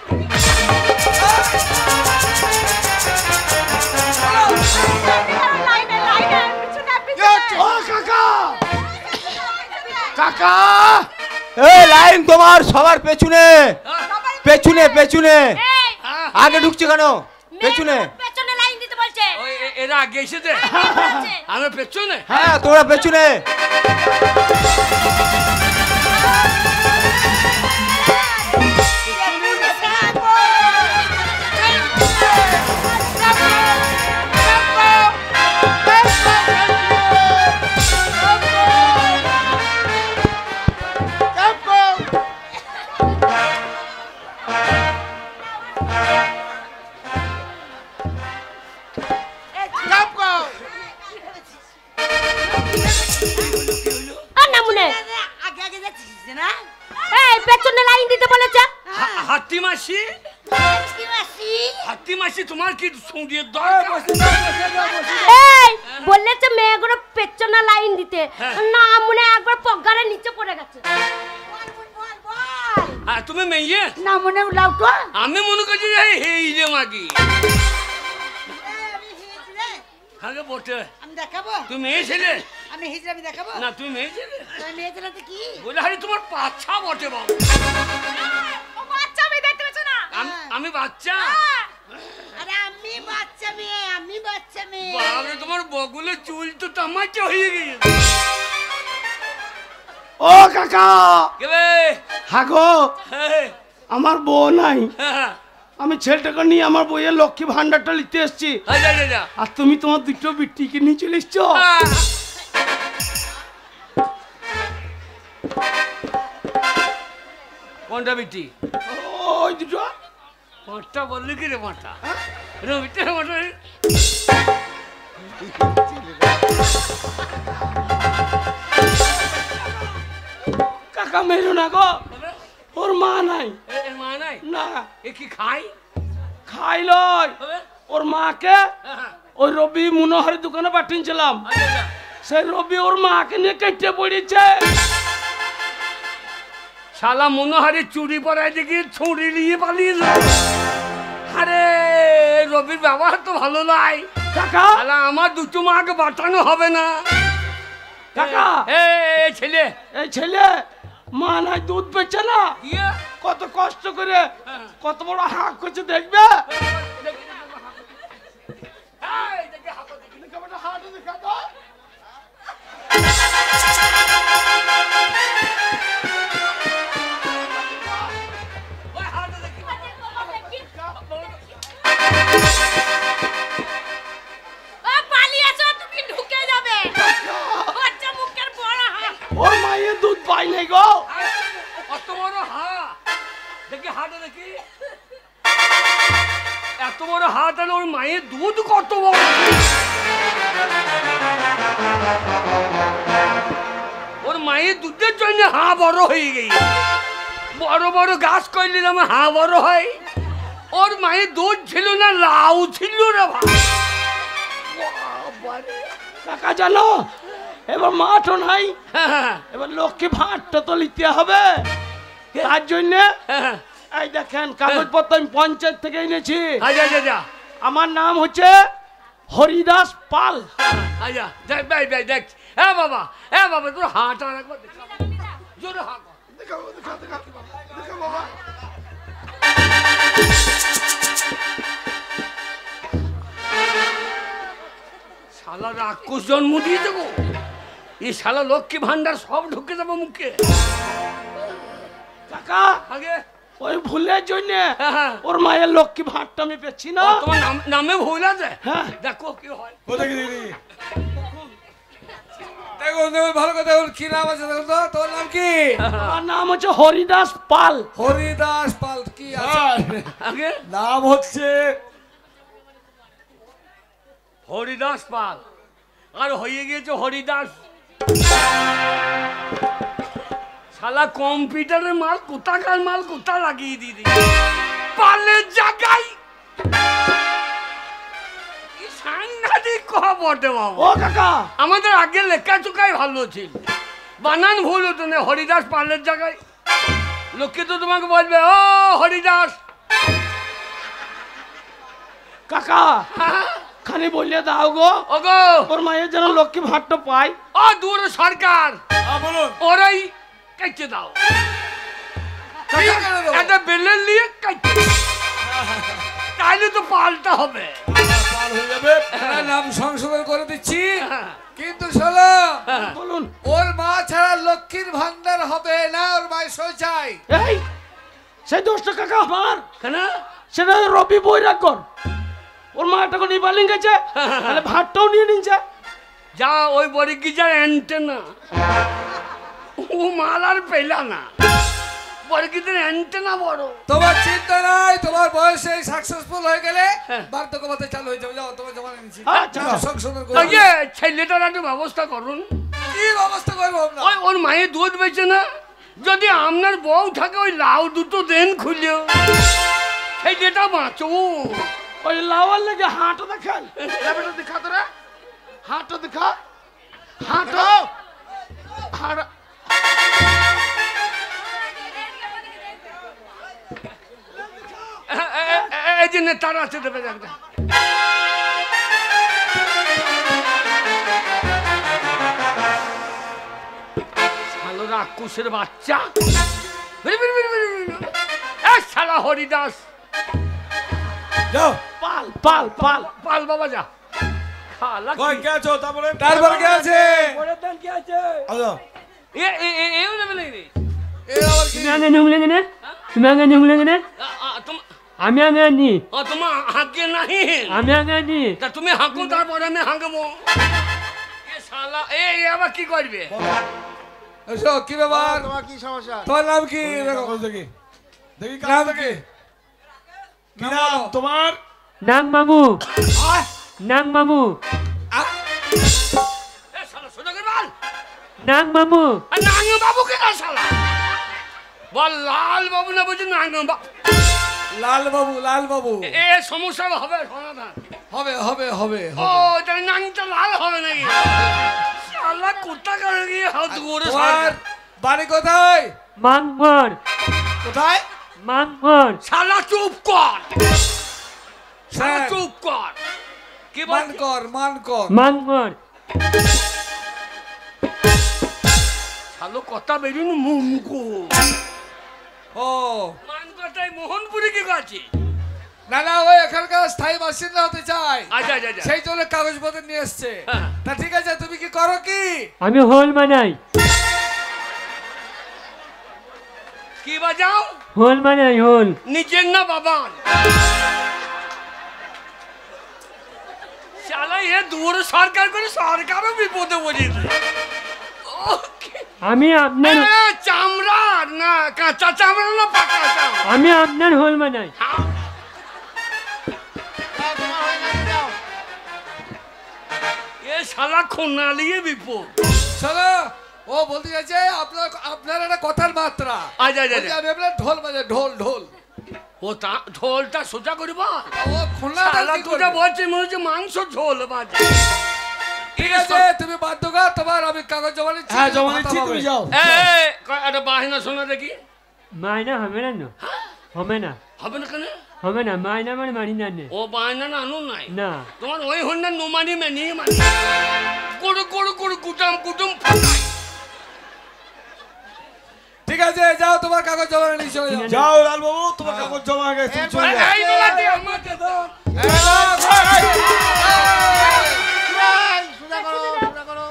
লাইনে লাইনে পিছনে কি হচ্ছে? ও কাকা, কাকা, এই লাইন তোমার সবার পেছনে, পেছনে পেছনে। এই হ্যাঁ, আগে ঢুকছে কেন? পেছনে। মেয়ে পেছনে লাইন দিতে বলছে। ওই এ- এরা আগে এসেছে, বলছে। আমি পেছনে। হ্যাঁ তোমরা পেছনে। আর না মনে আগে আগে যাচ্ছিস না? এই পেছনে লাইন দিতে বলেছে। হা- হাতি মাসি, কি মাসি? হাতি মাসি তোমার কি সঙ্গে দরকার? এই বলেছে মেয়েগুলো পেছনে লাইন দিতে, হ্যাঁ। না মনে একবার পগারে নিচে পড়ে গেছে। বল বল বল বল। হ্যাঁ, তুমি মেয়ে? না মনে উলাও তো। আমি মনে করছি যে এই যে মাগি। এই, আমি হিজড়ে। আগে বটে, আমি দেখাবো? তুমি মেয়ে ছেলে? আমি হিজড়ে আমি দেখাবো? না তুমি মেয়ে ছেলে? আমি মেয়ে ছেলেতে কি? বলে হারি তোমার বাচ্চা বটে বাবু। ও বাচ্চা আমি দেখতে পেছ না? আমি- আমি বাচ্চা? আরে আমি বাচ্চা মেয়ে, আমি বাচ্চা মেয়ে। বাবরে তোমার বগুলে চুল তো তামাচা হয়ে গেছে। ও কাকা, কে বে? হাগো, হ্যাঁ, আমার বউ নাই, হ্যাঁ, আমি ছেলেটাকে নিয়ে আমার বইয়ের লক্ষ্মী ভান্ডারটা নিতে এসছি, হ্যাঁ, যা, যা, যা। আর তুমি তোমার দুটো বিটিকে নিয়ে চলে এসছো। হ্যাঁ। কোনটা বিটি? ওই দুটো পাঁচটা বললি কি রে পাঁচটা? রবিটা মাঠে কাকা মেরো না গো, ওর মা নাই। এ এর মা নাই? না এ কি খাই? খাই লয়, তবে? ওর মাকে হ্যাঁ, ওই রবি মনোহরের দোকানে পাঠিয়েছিলাম, আচ্ছা, আচ্ছা। সেই রবি ওর মাকে নিয়ে কেটে পড়েছে। শালা মনোহারি চুরি পড়ায় দেখি ছুরি নিয়ে পালিয়ে যায়। আরে রবির ব্যবহার তো ভালো নয়। কাকা শালা আমার দুটো মাকে বাঁচানো হবে না। কাকা এ এ, ছেলে এই ছেলে মা নাই দুধ পেচ্ছে না, ইয়ে, কত কষ্ট করে কত বড় হাঁক করছে দেখবে। এই, দেখি হাঁকো, দেখি। হাঁটু দেখা তো। ওই হাঁটো দেখি। ও পালিয়েছো, তুমি ঢুকে যাবে। বাচ্চা মুখের বড় হাত। ওর মায়ের দুধ পাই নাই গো। অত বড় হা দেখি, হাঁটো দেখি। এত বড় হাত আর ওর মায়ের দুধ কত বড়। ওর মায়ের দুধের জন্য হা বড় হয়ে গেই। বড় বড় গাছ করলাম হা বড় হয়। ওর মায়ের দুধ ছিল না, লাউ ছিল রে ভাই। বাবারে। কাকা জানো এবার মাঠও নাই, হ্যাঁ, এবার লক্ষ্মী ভাঁড়টা তো নিতে হবে। তার জন্য হ্যাঁ, এই দেখেন কাগজপত্র আমি পঞ্চায়েত থেকে এনেছি। আচ্ছা আচ্ছা আচ্ছা আমার নাম হচ্ছে হরিদাস পাল। আচ্ছা দেখ ভাই ভাই দেখ। হ্যাঁ বাবা, হ্যাঁ বাবা, তোর হাঁটা একবার দেখ। জোরে হাঁক। শালা রাক্ষস জন্ম দিয়ে দেবো। এই শালা লক্ষ্মী ভান্ডার সব ঢুকে যাবো মুখে। কাকা আগে ওই ভুলের জন্য হ্যাঁ, হ্যাঁ। ওর মায়ের লক্ষ্মী ভাঁড়টা আমি পেয়েছি না। ও, তোমার নাম- নামে ভুল আছে। হ্যাঁ। দেখো কি হয়। ও দেখি দেখি দেখি। দেখো দেখো, ভালো কথা বল, কি নাম আছে দেখো তো, তোর নাম কি? আমার নাম হচ্ছে হরিদাস পাল। হরিদাস পাল। কি আছে? আগে নাম হচ্ছে হরিদাস পাল আর হয়ে গিয়েছে হরিদাস। শালা কম্পিউটারের মাল কোথাকার মাল কোথা লাগিয়ে দিদি পালের জায়গায়। কি সাংঘাতিক কথা বটে বাবা। ও কাকা আমাদের আগে লেখা চোখাই ভালো ছিল, বানান ভুল হতো না। হরিদাস পালের জায়গায় লোকে তো তোমাকে বলবে ও হরিদাস। কাকা হ্যাঁ, খালি বললে দাও গো, ওগো ওর মায়ের যেন লক্ষ্মী ভাঁড়টা পাই। ও দূর সরকার হ্যাঁ বলুন। ওরাই কেটে দাও। একটা বেলের নিয়ে কেটে তাইলে তো পাল্টা হবে। পাল হয়ে যাবে। এর নাম সংশোধন করে দিচ্ছি। কিন্তু শোনো, বলুন ওর মা ছাড়া লক্ষ্মীর ভান্ডার হবে না, ওর মায়ের সই চাই। এই সেই দোষটা কাকা আমার, কেন? সেটা রবি বৈরাগ্যর। ওর মা তখন ইবালিং গেছে, তাহলে ভাতটাও নিয়ে নিচ্ছে। যা ওই বড়ি কি যা অ্যান্টেনা ও মাল আর পেলা না। বড় কি অ্যান্টেনা বড়। তোমার চিন্তা নাই, তোমার বয়সে সাকসেসফুল হয়ে গেলে বার্ধক্য ভাতা চালু হয়ে যাবে। যাও তোমার জমা নিচ্ছি। আচ্ছা। নাম সংশোধন করে ওই যে ছেলেটার একটা ব্যবস্থা করুন। কি ব্যবস্থা করবো আমরা? ওই ওর মায়ের দুধ বেচে না, যদি আপনার বউ থাকে ওই লাউ দুটো দেন খুলেও সেই যেটা বাঁচো। ওই লাওয়ার লেগে হাঁটো দেখেন, লেবেটা দেখা তোরা, হাঁটো দেখা, হাঁটো হাঁটা। এই যে নেতারা আছে দেবে একটা। শালো রাক্ষসের বাচ্চা। বেরি, বেরি, বেরি, বেরি, বেরি। এ শালা হরিদাস যাও। পাল পাল পাল পাল বাবা যা। শালা কই কি- কে আছো? তারপরে তারপরে কে আছে? আলো। এ এ এ এও নেবে নাকি? এ আবার কি? তুমি আগে নুমলে কেনে তুমি আগে নুমলে কেনে আ- আ, তোমা- আমি আগে আনি ও, তোমার হাঁকে নাহি। আমি আগে আনি তা তুমি হাঁকো, তারপরে আমি হাঁকবো। এ শালা এ এ আবার কি করবে? এসো, কি ব্যাপার? তোমার কি সমস্যা? তোমার নাম কি? দেখো দেখি দেখি নাম কি? কি নাম তোমার? নাং মামু আয়, নাং মামু আ- এ শালা সোজা করে বল। নাং মামু আর নাঙ্গু বাবু কে না শালা? বল লাল বাবু না বলছি না লাল বাবু লাল বাবু এ সমস্যা হবে সমাধান হবে হবে হবে ও তাহলে নাংটা লাল হবে নাকি শালা কোথা করে গিয়ে হাত করে তোমার বাড়ি কোথায়? মাংমর কোথায়? মাংমর শালা চুপ কর শালা স্যার। চুপ কর কি মান বল কর মান কর মাংমর শালো কথা বেরিয়ে মুমকো ও মান কথাই মোহনপুরে কি আছে না না ও এখানকার স্থায়ী বাসিন্দা হতে চায় আচ্ছা আচ্ছা আচ্ছা সেই জন্য কাগজপত্র নিয়ে এসছে হ্যাঁ। তা ঠিক আছে তুমি কি করো কি? আমি হোল বানাই কি বাজাও হোল বানাই হোল নিজের না বাবার শালা এ দূর সরকার করে সরকারও বিপদে পড়েছে আমি আপনার চামড়া না কাঁচা চামড়া না পাকা চামড়া আমি আপনার হোল বানাই এ শালা খোনালিয়ে বিপদ শোনো ও বলতে চাইছে আপনার আপনার একটা কথার মাত্রা আচ্ছা আচ্ছা বলছে, আমি আপনার ঢোল বাজে ঢোল ঢোল ও তা ঝোলটা সোজা করিব ও খুলনা শালা তুইটা বলছিস মনে হচ্ছে মাংস ঝোল বাজে ঠিক আছে তুমি বাধ্য কর তোমার আমি কাগজ জমা নিচ্ছি হ্যাঁ জমা নিচ্ছি তুমি যাও এ একটা বাহিনা শোনা দেখি মায়না হবে না তো হবে না হবে না কেন হবে না মায়না মানে মানি না নে। ও বাহিনা না আনু নাই না তোমার ওই হন্ডা নোমানি মেনি মানে গড়ু গড়ু গড়ু কুটাম কুটুম ফাটাই ঠিক আছে যাও তোমার কাগজ জমা নিয়ে চলে যাও যাও লাল বাবু তোমার কাগজ জমা হয়ে গেছে তুমি চলে যাও এই বেলাতে আমাকে দাও সোজা করো সোজা করো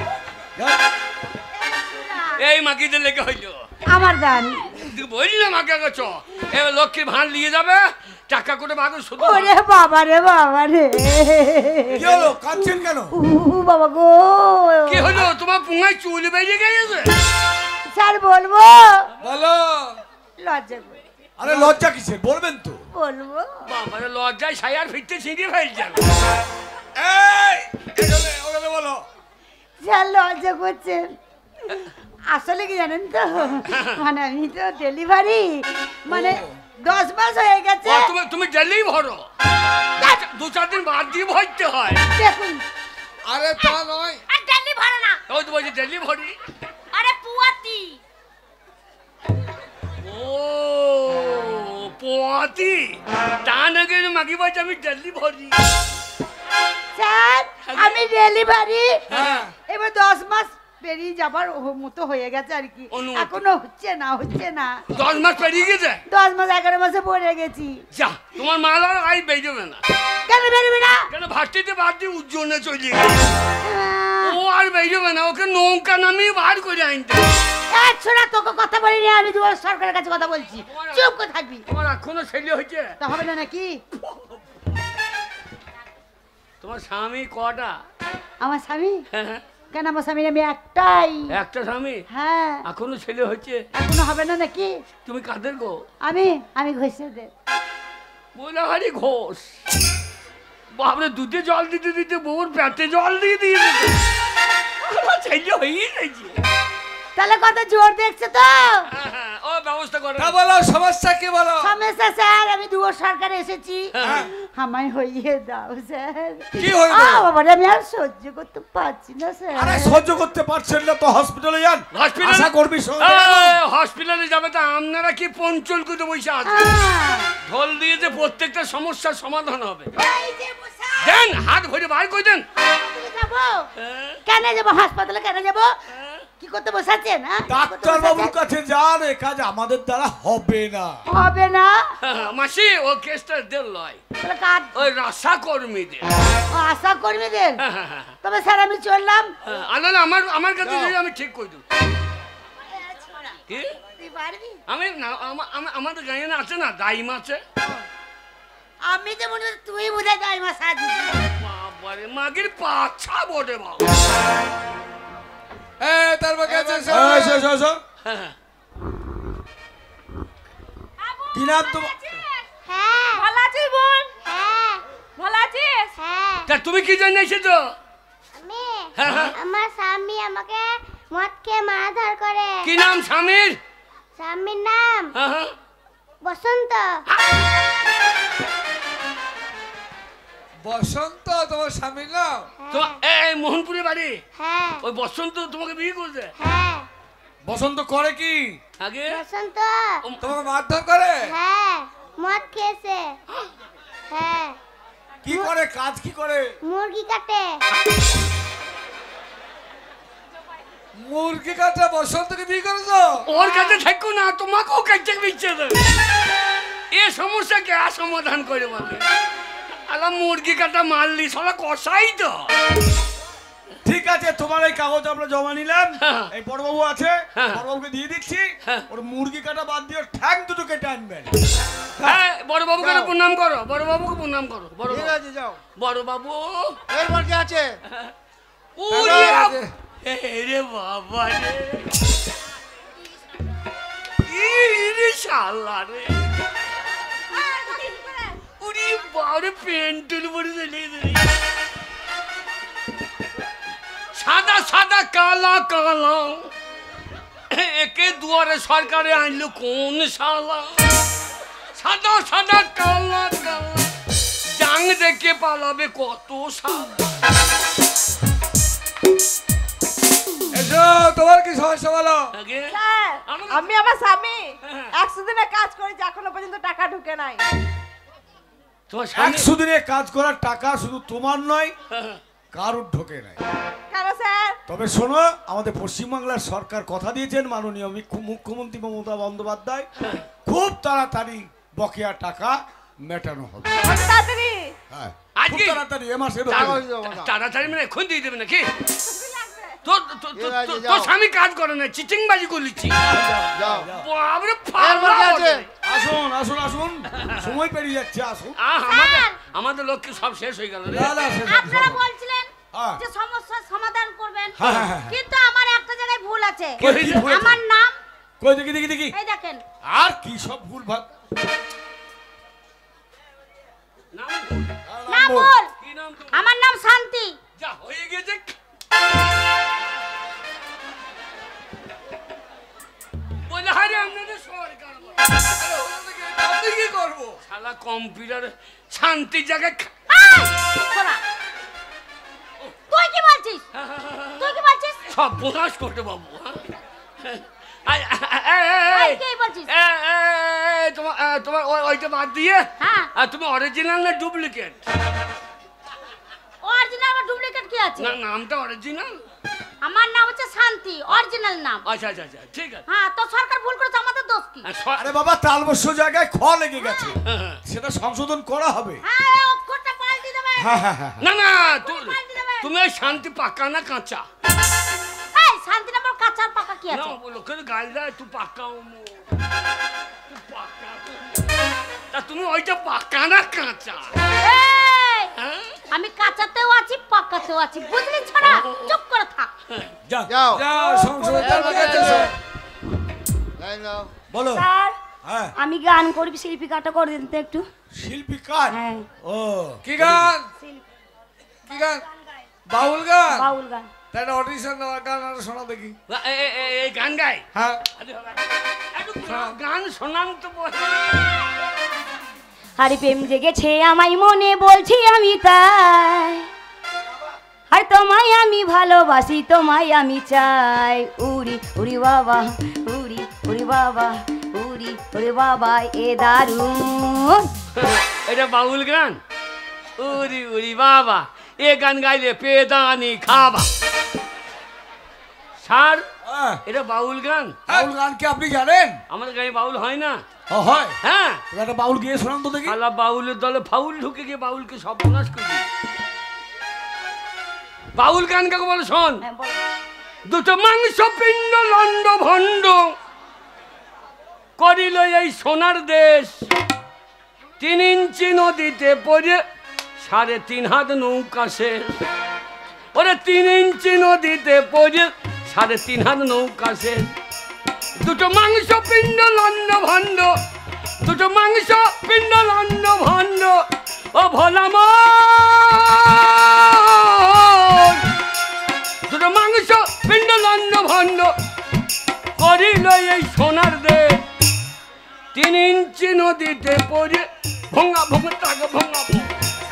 এই মাকিতে লেগে হইলো আমার দান তুই বললি না মাকে গেছ এ লক্ষ্মীর ভান নিয়ে যাবে টাকা করে মাকে শুধু ওরে বাবা রে বাবা রে কি হলো কাঁদছেন কেন উ বাবা গো কি হলো তোমার পুঙ্গায় চুল বেরিয়ে গেছে স্যার বলবো বলো লজ্জা করে আরে লজ্জা কিসের বলবেন তো বলবো বাবারে লজ্জায় সায়ার ফিরতে ছিঁড়ে ফেল যাবে এই এখানে ওখানে বলো স্যার লজ্জা করছেন আসলে কি জানেন তো মানে আমি তো ডেলিভারি মানে দশ মাস হয়ে গেছে ও, তুমি তুমি ডেলি ভরো দু চার দিন বাদ দিয়ে ভরতে হয় দেখুন আরে তা নয় আর ডেলি ভরে না ওই তো বলছি ডেলি ভরি আরে পুয়াতি ও পোয়াতি তা নাকি মাগি বলছে আমি ডেলি ভরি স্যার আমি ডেলিভারি হ্যাঁ এবার দশ মাস পেরিয়ে যাবার ও- মতো হয়ে গেছে আর কি অনুমতি। এখনো হচ্ছে না হচ্ছে না দশ মাস পেরিয়ে গেছে দশ মাস এগারো মাসে পড়ে গেছি যা তোমার মাল আর আই বেরোবে না কেন বেরোবে না কেন ভাটিতে বাদ দিয়ে উজ্জ্বলে চলে গেছে আহ, ও আর বেরোবে না ওকে নৌকা নামিয়ে বার করে আনতে এই ছোড়া তোকে কথা বলিনি আমি তোমার সরকারের কাছে কথা বলছি চুপ করে থাকবি তোমার এখনো ছেলে হয়েছে তা হবে না নাকি তোমার স্বামী কটা আমার স্বামী হ্যাঁ, কেন আমার স্বামীর আমি একটাই একটা স্বামী হ্যাঁ এখনো ছেলে হয়েছে এখনো হবে না নাকি তুমি কাদের গো আমি আমি ঘষে দে বৈলাহারি ঘোষ বাবরে দুধে জল দিতে দিতে বউর পেটে জল দিয়ে দিয়ে দিতে আমার ছেলে হয়েই গেছে তাহলে কত জোর দেখছে তো হ্যাঁ, হ্যাঁ, ও ব্যবস্থা করে তা বলো সমস্যা কি বলো সমস্যা স্যার আমি দুয়ার সরকারে এসেছি হ্যাঁ। আমায় হইয়ে দাও স্যার কি হইবে? আ, বাবা রে, আমি আর সহ্য করতে পারছি না স্যার আরে সহ্য করতে পারছেন না তো হসপিটালে যান হসপিটালে আশা করবি সঙ্গে এই, হসপিটালে যাবে তা আপনারা কি পঞ্চল করে বসে আছেন আহ, ঢোল দিয়ে যে প্রত্যেকটা সমস্যার সমাধান হবে এই যে বসা, দেন হাত ভরে বার করে দেন তুমি যাবো হ্যাঁ, কেন যাবো হাসপাতালে কেন যাবো হ্যাঁ। কি করতে বসাচ্ছেন হ্যাঁ? কি করতে ডাক্তার বাবুর বসাচ্ছেন? কাছে যান এ কাজ আমাদের দ্বারা হবে না হবে না হ্যাঁ, মাসি ও কেসটা দেন লয় তাহলে কাজ ওই রাশা কর্মীদের ও, আশা কর্মীদের হ্যাঁ, হ্যাঁ, হ্যাঁ, তবে স্যার আমি চললাম হ্যাঁ, আলো না আমার আমার কাছে যাও। যদি আমি ঠিক করে দেবো কি তুই পারবি আমি না আমা- আমা- আমাদের গাঁয়ে না আছে না দাইম আছে আমি তো মনে হয় তুই বোঝাই তাই মা সাজি বাবারে মাগির পাছা বটে বাবা এ তারপর কাছে হ্যাঁ, হ্যাঁ। কি নাম তোমার হ্যাঁ ভালো আছিস বোন হ্যাঁ ভালো আছিস হ্যাঁ তা তুমি কি জন্য এসেছো আমি হ্যাঁ, হ্যাঁ। আমার স্বামী আমাকে মদ খেয়ে মারধর করে কি নাম স্বামীর স্বামীর নাম হ্যাঁ হ্যাঁ বসন্ত। বসন্ত তোমার স্বামীর নাম? তো এই মোহনপুরে বাড়ি? হ্যাঁ। ওই বসন্ত তোমাকে বিয়ে করছে? হ্যাঁ। বসন্ত করে কি আগে? বসন্ত তোমাকে মারধর করে? হ্যাঁ, মদ খেয়েছে। হ্যাঁ। কি করে, কাজ কি করে? মুরগি কাটে। মুরগি কাটা বসন্তকে বিয়ে করেছো? ওর কাছে থাকো না, তোমাকেও কাটতে বিচ্ছে দেবে। এ সমস্যা কে সমাধান করে বলে? আলা মুরগি কাটা মারলি সবাই কষাই তো। ঠিক আছে, তোমার এই কাগজ আমরা জমা নিলাম। হ্যাঁ। এই বড়বাবু আছে, হ্যাঁ। বড়বাবুকে দিয়ে দিচ্ছি। হ্যাঁ। ওর মুরগি কাটা বাদ দিয়ে ওর ঠ্যাং দুটো কেটে আনবেন। হ্যাঁ, বড় বাবুকে প্রণাম করো, বড় বাবুকে প্রণাম করো। বড় ঠিক বাবু, আছে যাও। বড় বাবু। এরপর কি আছে? ওরে দাদা আছে। রে বাবা রে, ইরে শালা রে, উরি বাবা পেন্টুল পরে চলে গেছে। সাদা সাদা কালা কালা, একে দুয়ারে সরকারে আনলো কোন শালা? সাদা সাদা কালা কালা, জাং দেখে পালাবে কত শালা। এসো, তোমার কি সমস্যা বলো? আগে স্যার, আমার- আমি আমার স্বামী হ্যাঁ। একশো দিনে কাজ করেছি, এখনো পর্যন্ত টাকা ঢুকে নাই। তোমার স্বামী একশো দিনে কাজ করার টাকা শুধু তোমার নয়, কারুর ঢোকে নাই। কেন স্যার? তবে শোনো, আমাদের পশ্চিমবাংলার সরকার কথা দিয়েছেন, মাননীয় মুখ্য- মুখ্যমন্ত্রী মমতা বন্দ্যোপাধ্যায়, খুব তাড়াতাড়ি বকেয়া টাকা মেটানো হবে। কত তাড়াতাড়ি? হ্যাঁ, খুব আজকে তাড়াতাড়ি, এ মাসের তাড়া- মধ্যে। যাও, বাবা। তাড়াতাড়ি মানে এখন দিয়ে দেবে নাকি? ছুটি লাগবে। তোর তোর- ঠিক আছে, তোর- যাও। তোর স্বামী কাজ করে না, চিচিংবাজি করলিছি। যাও। বাবরে এরপর ফালা কি আছে? ওরে। আসুন আসুন আসুন, সময় পেরিয়ে যাচ্ছে, আসুন। আহ, আমাদের আমাদের লক্ষ্য সব শেষ হয়ে গেল রে। না, না, শেষ হয়নি, আপনারা সব। বলছিলেন হ্যাঁ। যে সমস্যার সমাধান করবেন, হ্যাঁ, হ্যাঁ, হ্যাঁ। কিন্তু আমার একটা জায়গায় ভুল আছে। কি হয়েছে? ভুল আছে? আমার নাম, কই দেখি দেখি দেখি, এই দেখেন, আর কি সব ভুল ভাগ। নাম বল। নাম বল। কি নাম তোমার? আমার নাম শান্তি। যা হয়ে গেছে। বলে হারে আপনাদের সরকার বলে। আমি কি করবো? শালা কম্পিউটার শান্তি জায়গায় খা- এই, শোনা। তুই কি বলছিস? তুই কি বলছিস? সব প্রকাশ করতে বাবু। হ্যাঁ? আই, এই, এই, এই, এই, কি বলছিস? এই, এই, তোমার আহ, তোমার ওই- ওইটা বাদ দিয়ে হ্যাঁ। আর তুমি অরিজিনাল না ডুপ্লিকেট? অরিজিনাল আর ডুপ্লিকেট কি আছে? না, নামটা অরিজিনাল। আমার নাম হচ্ছে শান্তি, অরিজিনাল নাম। আচ্ছা আচ্ছা আচ্ছা, ঠিক আছে। হ্যাঁ, তো সরকার ভুল করেছে, আমাদের দোষ কি? আর স- আরে বাবা, তালবস্য জায়গায় খ লেগে গেছে, হ্যাঁ, হ্যাঁ। সেটা সংশোধন করা হবে। হ্যাঁ, এই অক্ষরটা পাল্টে দেবে। হ্যাঁ হ্যাঁ হ্যাঁ। না না তু- পাল্টে দেবে। তুমি ওই শান্তি পাকা না কাঁচা? এই, শান্তি নামের কাঁচা আর পাকা কি না আছে? বলো কেন গাল দেয় তুই পাকা উমো। তুই পাকা তা তুমি ওইটা পাকা না কাঁচা? এই, হ্যাঁ? আমি কাঁচাতেও আছি, পাকাতেও আছি, বুঝলি ছড়া? চুপ করে থাক। যা যাও। যাও, সংশোধন এরপর কি আছে? লাইন দাও। বলো। স্যার, হ্যাঁ, আমি গান করবি, শিল্পী কাটা করে দিন তো একটু। শিল্পী কাজ। হ্যাঁ। ও, কি গান? কি গান? বাউল গান? বাউল গান। তাহলে অডিশন দেওয়ার গান আর শোনা দেখি। এ- এ- এ- এই গান গাই? হ্যাঁ। আরে বাবা, একটু গান শোনান তো বল। আরে প্রেম জেগেছে আমায় মনে, বলছি আমি তাই, আর তোমায় আমি ভালোবাসি, তোমায় আমি চাই। উড়ি উড়ি বাবা, উড়ি উড়ি বাবা, উড়ি উড়ি বাবা, এ দারুণ। এটা বাউল গান? উরি উরি বাবা, এ গান গাইলে পেদানি খাবা। স্যার, হ্যাঁ, এটা বাউল গান? বাউল গান কি আপনি জানেন? আমাদের গায়ে বাউল হয় না। ও, হয়। হ্যাঁ, তুমি একটা বাউল গিয়ে শোনান তো দেখি। আলা বাউলের দলে ফাউল ঢুকে গিয়ে বাউলকে সব প্রকাশ করি। বাউল গান কাকে বলে শোন। দুটো মাংস পিণ্ড লন্ড ভণ্ড করিল এই সোনার দেশ, তিন ইঞ্চি নদীতে পড়ে সাড়ে তিন হাত নৌকা শেষ। ওরে তিন ইঞ্চি নদীতে পড়ে সাড়ে তিন হাত নৌকা শেষ। দুটো মাংস পিণ্ড লন্ড ভণ্ড, দুটো মাংস পিণ্ড লন্ড ভণ্ড, ও ভোলা মন। দুটো মাংস পিণ্ড লন্ড ভণ্ড করিল এই সোনার দেশ, ইঞ্চি নদীতে পড়ে ভঙ্গা ভঙ্গা টাকা ভঙ্গা ভঙ্গা।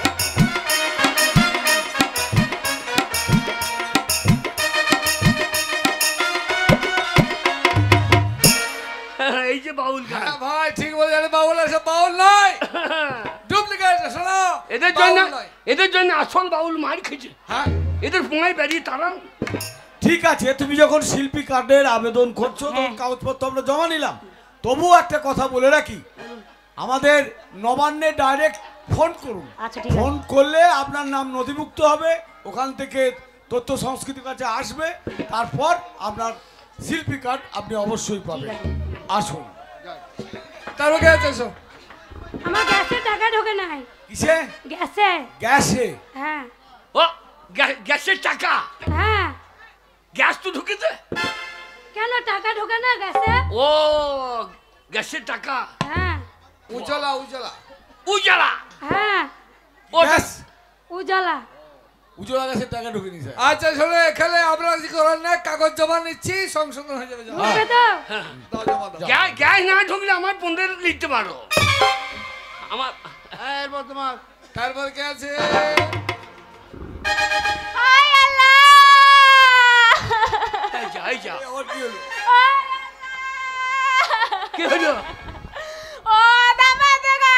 এই যে বাউল গান। হ্যাঁ ভাই ঠিক বলে জানে বাউল এসব বাউল নয় ডুপ্লিকেট শোনো এদের জন্য বাউল নয়। এদের জন্য আসল বাউল মার খেয়েছে। হ্যাঁ এদের পোঙায় বেরিয়ে তারা ঠিক আছে, তুমি যখন শিল্পী কার্ডের আবেদন করছো তখন কাগজপত্র আমরা জমা নিলাম। তবুও একটা কথা বলে রাখি, আমাদের নবান্নে ডাইরেক্ট ফোন করুন। আচ্ছা, ঠিক আছে। ফোন করলে আপনার নাম নথিভুক্ত হবে, ওখান থেকে তথ্য সংস্কৃতির কাছে আসবে, তারপর আপনার শিল্পী কার্ড আপনি অবশ্যই পাবেন। আসুন। তারপর কে আছে এসো? আমার গ্যাসে টাকা ঢোকে নাই। কিসে? গ্যাসে। গ্যাসে? হ্যাঁ ও গ্যা- গ্যাসের টাকা। হ্যাঁ। গ্যাস তো ঢুকেছে। কেন টাকা ঢোকে না গ্যাসে? ও গ্যাসের টাকা। হ্যাঁ উজ্জ্বলা উজ্জ্বলা উজালা। হ্যাঁ ও গ্যাস উজালা। উজ্জ্বলা গ্যাসের টাকা ঢুকে নিছে। আচ্ছা শোনো এখানে আমরা কি করার না কাগজ জমা নিচ্ছি সংশোধন হয়ে যাবে যাও। ঢুকবে তো? দাও জমা দাও গ্যাস গ্যাস না ঢুকলে আমার পনেরো লিখতে পারো। আমার এরপর তোমার তারপর কে আছে? হায় আল্লাহ! এই যা এই যা ওর কি হলো? কি হলো? ও দামাদ গো!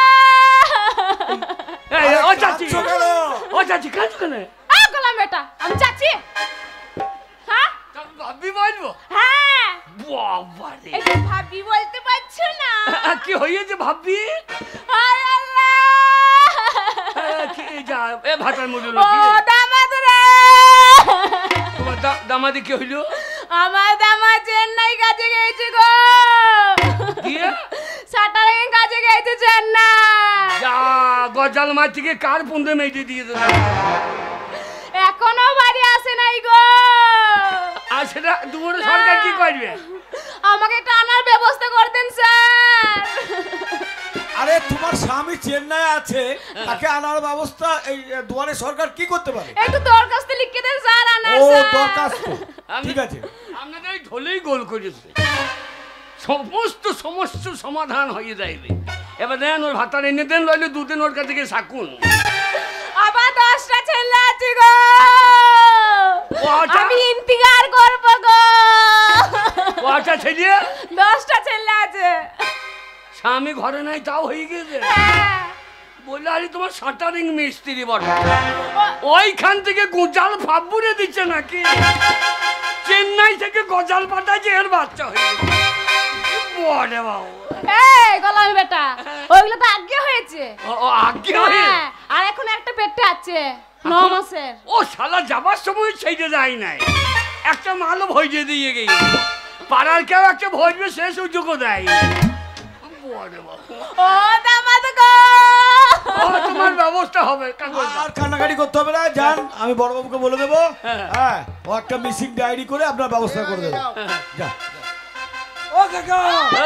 এই ও চাচি কাঁদছো কেন? ও চাচি কাঁদছো কেন? আ গোলাম বেটা, আমি চাচি। হ্যাঁ ভাবি বলবো? হ্যাঁ। বাবা রে এই যে ভাবি বলতে পারছো না? কি হয়েছে ভাবি? হায় আল্লাহ! কি যা এ ভাতার মধ্যে ও দামাদ রে! তোমার দা- দামাদি কি হইলো? আমার দামাদ চেন্নাই কাজে গেছে গো। দিয়ে সাটারিং কাজে গেছে চেন্নাই। যা গজাল মাছ থেকে কার পুন্দে মেয়েটি দিয়ে দেবে। এখনো বাড়ি আসে নাই গো। আর সেটা দুপুরে সরকার কি করবে? আমাকে একটা আনার ব্যবস্থা করে দেন স্যার। আরে তোমার স্বামী চেন্নাই আছে, তাকে আনার ব্যবস্থা এই দুয়ারে সরকার কি করতে পারে? একটু দরখাস্ত লিখে দেন স্যার আনার ও স্যার। দরখাস্ত, ঠিক আছে। আপনাদের এই ঢোলেই গোল করেছে, সমস্ত সমস্ত সমাধান হয়ে যাইবে। এবার দেন ওর ভাতার এনে দেন, নইলে দুদিন ওর কাছে গিয়ে থাকুন। আবার দশটা ছেলে আছে গো। ও আচ্ছা। আমি ইন্তিকার করব গো। ও আচ্ছা ছেলে দশটা ছেলে আছে। স্বামী ঘরে নাই তাও হয়ে গেছে। হ্যাঁ। বললে আরে তোমার শাটারিং মিস্ত্রি বটে, ওইখান থেকে গোজাল ফাবুরে দিচ্ছে নাকি? চেন্নাই থেকে গজাল পাঠাচ্ছে, এর বাচ্চা হয়ে গেছে। বড়ে বাবু এই গোলামি বেটা, ওইগুলো তো আগে হয়েছে। ও ও আগে হয়ে হ্যাঁ, আর এখন একটা পেটে আছে ন মাসের। ও শালা যাবার সময় সেইটা যায় নাই, একটা মালও ভইজে দিয়ে গেই। পাড়ার কেউ একটা ভজবে, সে সুযোগও দেয়। বড়ে বাবু ও দামাদ গো। ও তোমার ব্যবস্থা হবে কাগজ। আর কান্নাকাটি করতে হবে না, যান আমি বড়বাবুকে বলে দেবো। হ্যাঁ। হ্যাঁ, ও একটা মিসিং ডায়েরি করে আপনার ব্যবস্থা করে দেবে। যা। ও কাকা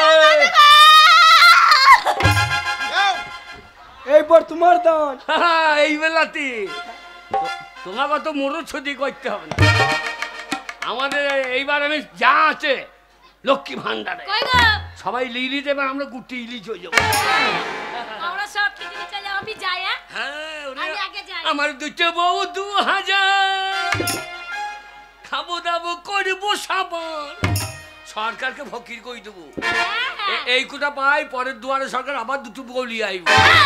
এইবার তোমার দান। হ্যাঁ, এই বেলাতে তোমার কত মরুদ ছুটি করতে হবে না। আমাদের এইবার আমি যা আছে লক্ষ্মী ভান্ডারে কই গো? সবাই লিলি দেবে, আমরা গুটি ইলিশ হয়ে যাবো। আমরা সব কিছু নিতে যাও, আমি যাই। হ্যাঁ হ্যাঁ, ওরে, আমি আগে যাই। আমার দুটো বউ দু হাজার, খাবো দাবো করবো সাবান, সরকারকে ফকির কই দেবো। এ- এই কোটা পাই, পরের দুয়ারে সরকার আবার দুটো বলি আইব।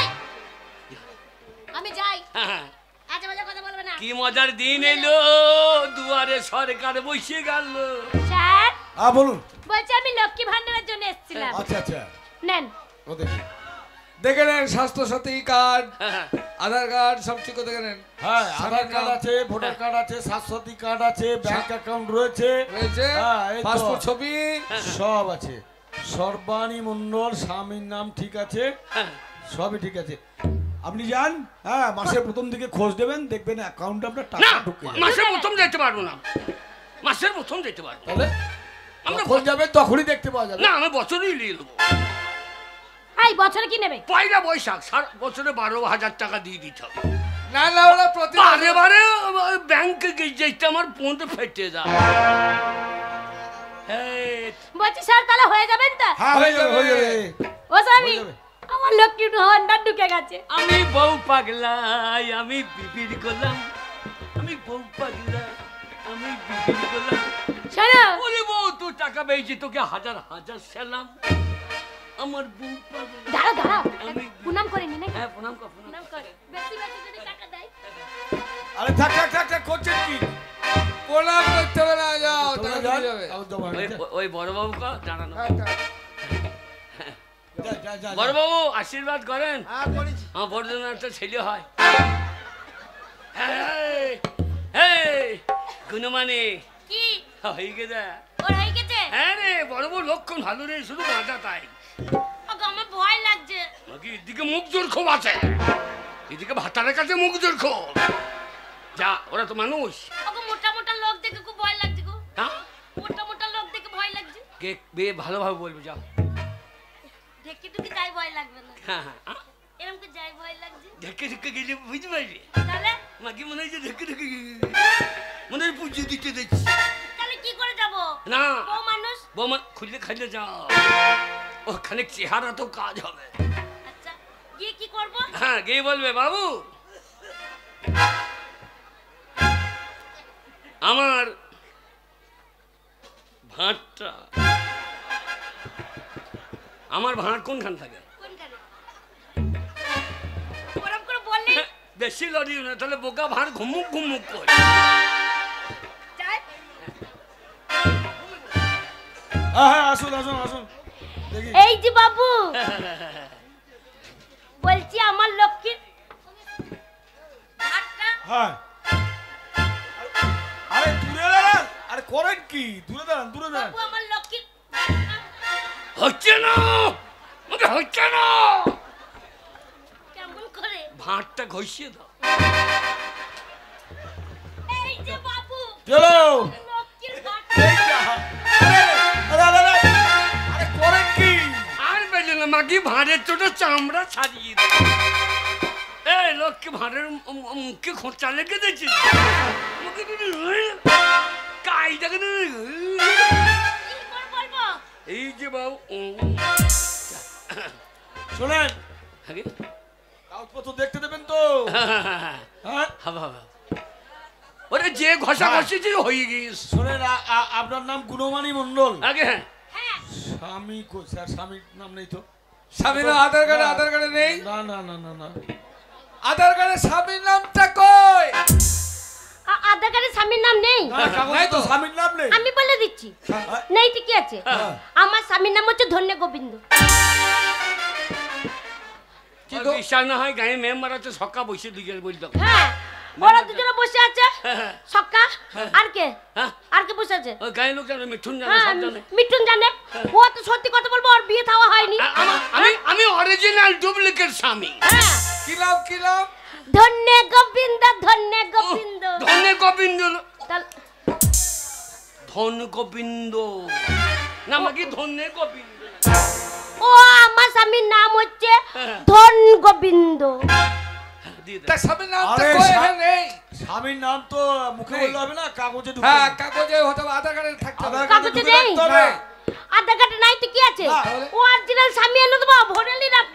আমি যাই। হ্যাঁ, আচ্ছা বলে কথা বলবে না। কি মজার দিন এলো, দুয়ারে সরকার বসে গেল। স্যার হ্যাঁ বলুন। বলছি আমি লক্ষ্মী ভান্ডারের জন্য এসেছিলাম। আচ্ছা আচ্ছা, নেন। ও দেখি। দেখে নেন স্বাস্থ্য সাথী কার্ড, হ্যাঁ, আধার কার্ড সব ঠিক দেখে নেন। হ্যাঁ, আধার কার্ড নাম আছে, ভোটার কার্ড আছে, স্বাস্থ্যসাথী কার্ড আছে, ব্যাংক অ্যাকাউন্ট রয়েছে, রয়েছে, হ্যাঁ, এই তো। পাসপোর্ট ছবি সব আছে। সর্বাণী মন্ডল, স্বামীর নাম ঠিক আছে, হ্যাঁ। সবই ঠিক আছে। আপনি যান, হ্যাঁ, মাসের প্রথম দিকে খোঁজ দেবেন, দেখবেন অ্যাকাউন্টে আপনার না, টাকা ঢুকে যাবে। মাসের প্রথম যেতে পারবো না, মাসের প্রথম যেতে পারবো তাহলে আমরা যখন যাবেন তখনই দেখতে পাওয়া যাবে। না, আমি বছরই নিয়ে নেবো। এই বছরে কি নেবে? পয়লা বৈশাখ সারা বছরে বারো হাজার টাকা দিয়ে দিতে হবে। না না ওরা প্রতি বারে বারে ব্যাংকে যেতে আমার পৌঁছে ফেটে যায়। এই, বলছি স্যার তাহলে হয়ে যাবেন তো? হ্যাঁ, হয়ে যাবে, হয়ে যাবে। ও স্বামী হয়ে যাবে। আমার লক্ষ্মী হন্ডা ঢুকে গেছে। আমি বউ পাগলাই আমি বিবির গোলাম আমি বউ পাগলা আমি বিবির গোলাম শোনো ওরে বউ তুই টাকা পেয়েছি তোকে হাজার হাজার সালাম আমার বউ পাগলা দাঁড়া দাঁড়া আমি প্রণাম করে নি নাকি? হ্যাঁ প্রণাম কর প্রণাম প্রণাম করে বেশি বেশি যদি টাকা দেয় আরে থাক থাক থাক থাক করছেন কি প্রণাম করতে হবে না, যাও তোমরা টাকা যান, দিয়ে যাবে। কাগজ জমা ওই নিতে। ওই বড় বাবু কা জানানো হ্যাঁ, তা- যা, যা, যা, বড় যা। বাবু আশীর্বাদ করেন হ্যাঁ, করেছি। আমার বড় জন্য একটা ছেলে হয় এই, এই, গুণমানি কি হয়ে গেছে ওর হয়ে গেছে? হ্যাঁ রে বড় বড় লক্ষণ ভালো রে শুধু মাজা তাই ওগো আমার ভয় লাগছে। নাকি এদিকে মুখ জোর খুব আছে এদিকে ভাতারের কাছে মুখ জোর খুব যা ওরা তো মানুষ ওগো মোটা মোটা লোক দেখে খুব ভয় লাগছে গো। হ্যাঁ মোটা মোটা লোক দেখে ভয় লাগছে। কে বে ভালোভাবে বলবো যাও দেখে টুকি যাই ভয় লাগবে না। হ্যাঁ হ্যাঁ আহ, এরকম কি যাই ভয় লাগছে? ঢেকে ঢেকে গেলে বুঝতে পারবি তাহলে মাকে মনে হয় যে ঢেকে ঢেকে মনে হয় পুজো দিতে দিচ্ছি তাহলে কি করে যাব? না ও মানুষ। বৌমা খুললে খাইলে যাও ওখানে চেহারা তো কাজ হবে আচ্ছা গিয়ে কি করব? হ্যাঁ গিয়ে বলবে বাবু আমার ভাঁড়টা আমার ভাঁড় কোনখান থাকে কোনখানে? ওরকম করে বললেই বেশি লড়িও না তাহলে বোকা ভাঁড় ঘুমুক ঘুমুক করে যায়। হ্যাঁ হ্যাঁ আসুন আসুন আসুন দেখি এই যে বাবু বলছি আমার লক্ষ্মীর হাতটা হ্যাঁ আরে দূরে দাঁড়ান আরে করেন কি দূরে দাঁড়ান দূরে দাঁড়ান বাবু আমার লক্ষ্মীর হাতটা হচ্ছে না আমাকে হচ্ছে না কেমন করে? ভাঁড়টা ঘষিয়ে দাও এই যে বাবু চলো লক্ষ্মীর হাতটা। এই যা। আরে আরে আরে আরে করেন কি আর বেলে না মাগি ভাঁড়ের চোটা চামড়া ছাড়িয়ে দে এই লোককে ভাঁড়ের মু- মু- মুখে খোঁচা লেগে দিয়েছে মুখে কাইটাকে কি করে বলবো? এই যে বাবু শোনেন আগে কাগজপত্র দেখতে দেবেন তো হ্যাঁ হাবা হাবা ওরে যে ঘষা ঘষেছে হয়ে গিয়েছে শোনেন আ- আ- আপনার নাম গুণমানী মণ্ডল আগে হ্যাঁ হ্যাঁ স্বামী কো- স্যার স্বামীর নাম নেই তো স্বামীর নাম আধার কার্ডে আধার কার্ডে নেই না না না না না আধার কার্ডে স্বামীর নামটা কই আ- আধার কার্ডে স্বামীর নাম নেই। না, কাগজে নাই তো তো। স্বামীর নাম নেই আমি বলে দিচ্ছি হ্যাঁ। নেই ঠিকই আছে। হ্যাঁ। আমার স্বামীর নাম হচ্ছে ধন্য গোবিন্দ। কি ওর গো? বিশ্বাস না হয় গায়ে মেম্বার আছে সক্কা বসে দুজন বলতো হ্যাঁ ওরা দুজনে বসে আছে সক্কা আর কে হ্যাঁ আর কে বসে আছে? ওই গায়ে লোক জানে মিঠুন জানে হ্যাঁ সব জানে মিঠুন জানে। ও তো সত্যি কথা বলবো ওর বিয়ে থাওয়া হয়নি। আ- আমা- আমি আমি অরিজিনাল ডুপ্লিকেট স্বামী হ্যাঁ কি নাম কি নাম ধন্য গোবিন্দ ধন্য গোবিন্দ। ধনে গোবিন্দ তাহলে- ধন গোবিন্দ না মাগি ধনে গোবিন্দ ও আমার স্বামীর নাম হচ্ছে হ্যাঁ। ধন গোবিন্দ। দিয়ে দে। তার স্বামীর নামটা আরে কই স্বা- এখানে নেই স্বামীর নাম তো মুখে নেই। বললে হবে না কাগজে ঢুকে হ্যাঁ দিন। কাগজে হতে হবে আধার কার্ডে থাকতে হবে আধার কাগজে কার্ডে ঢুকে নেই? রাখতে হবে। হ্যাঁ। আধার কার্ডে নাই তো কি আছে? না, তাহলে? ও অরিজিনাল স্বামী এনে দেবো ভরে নিন আপনি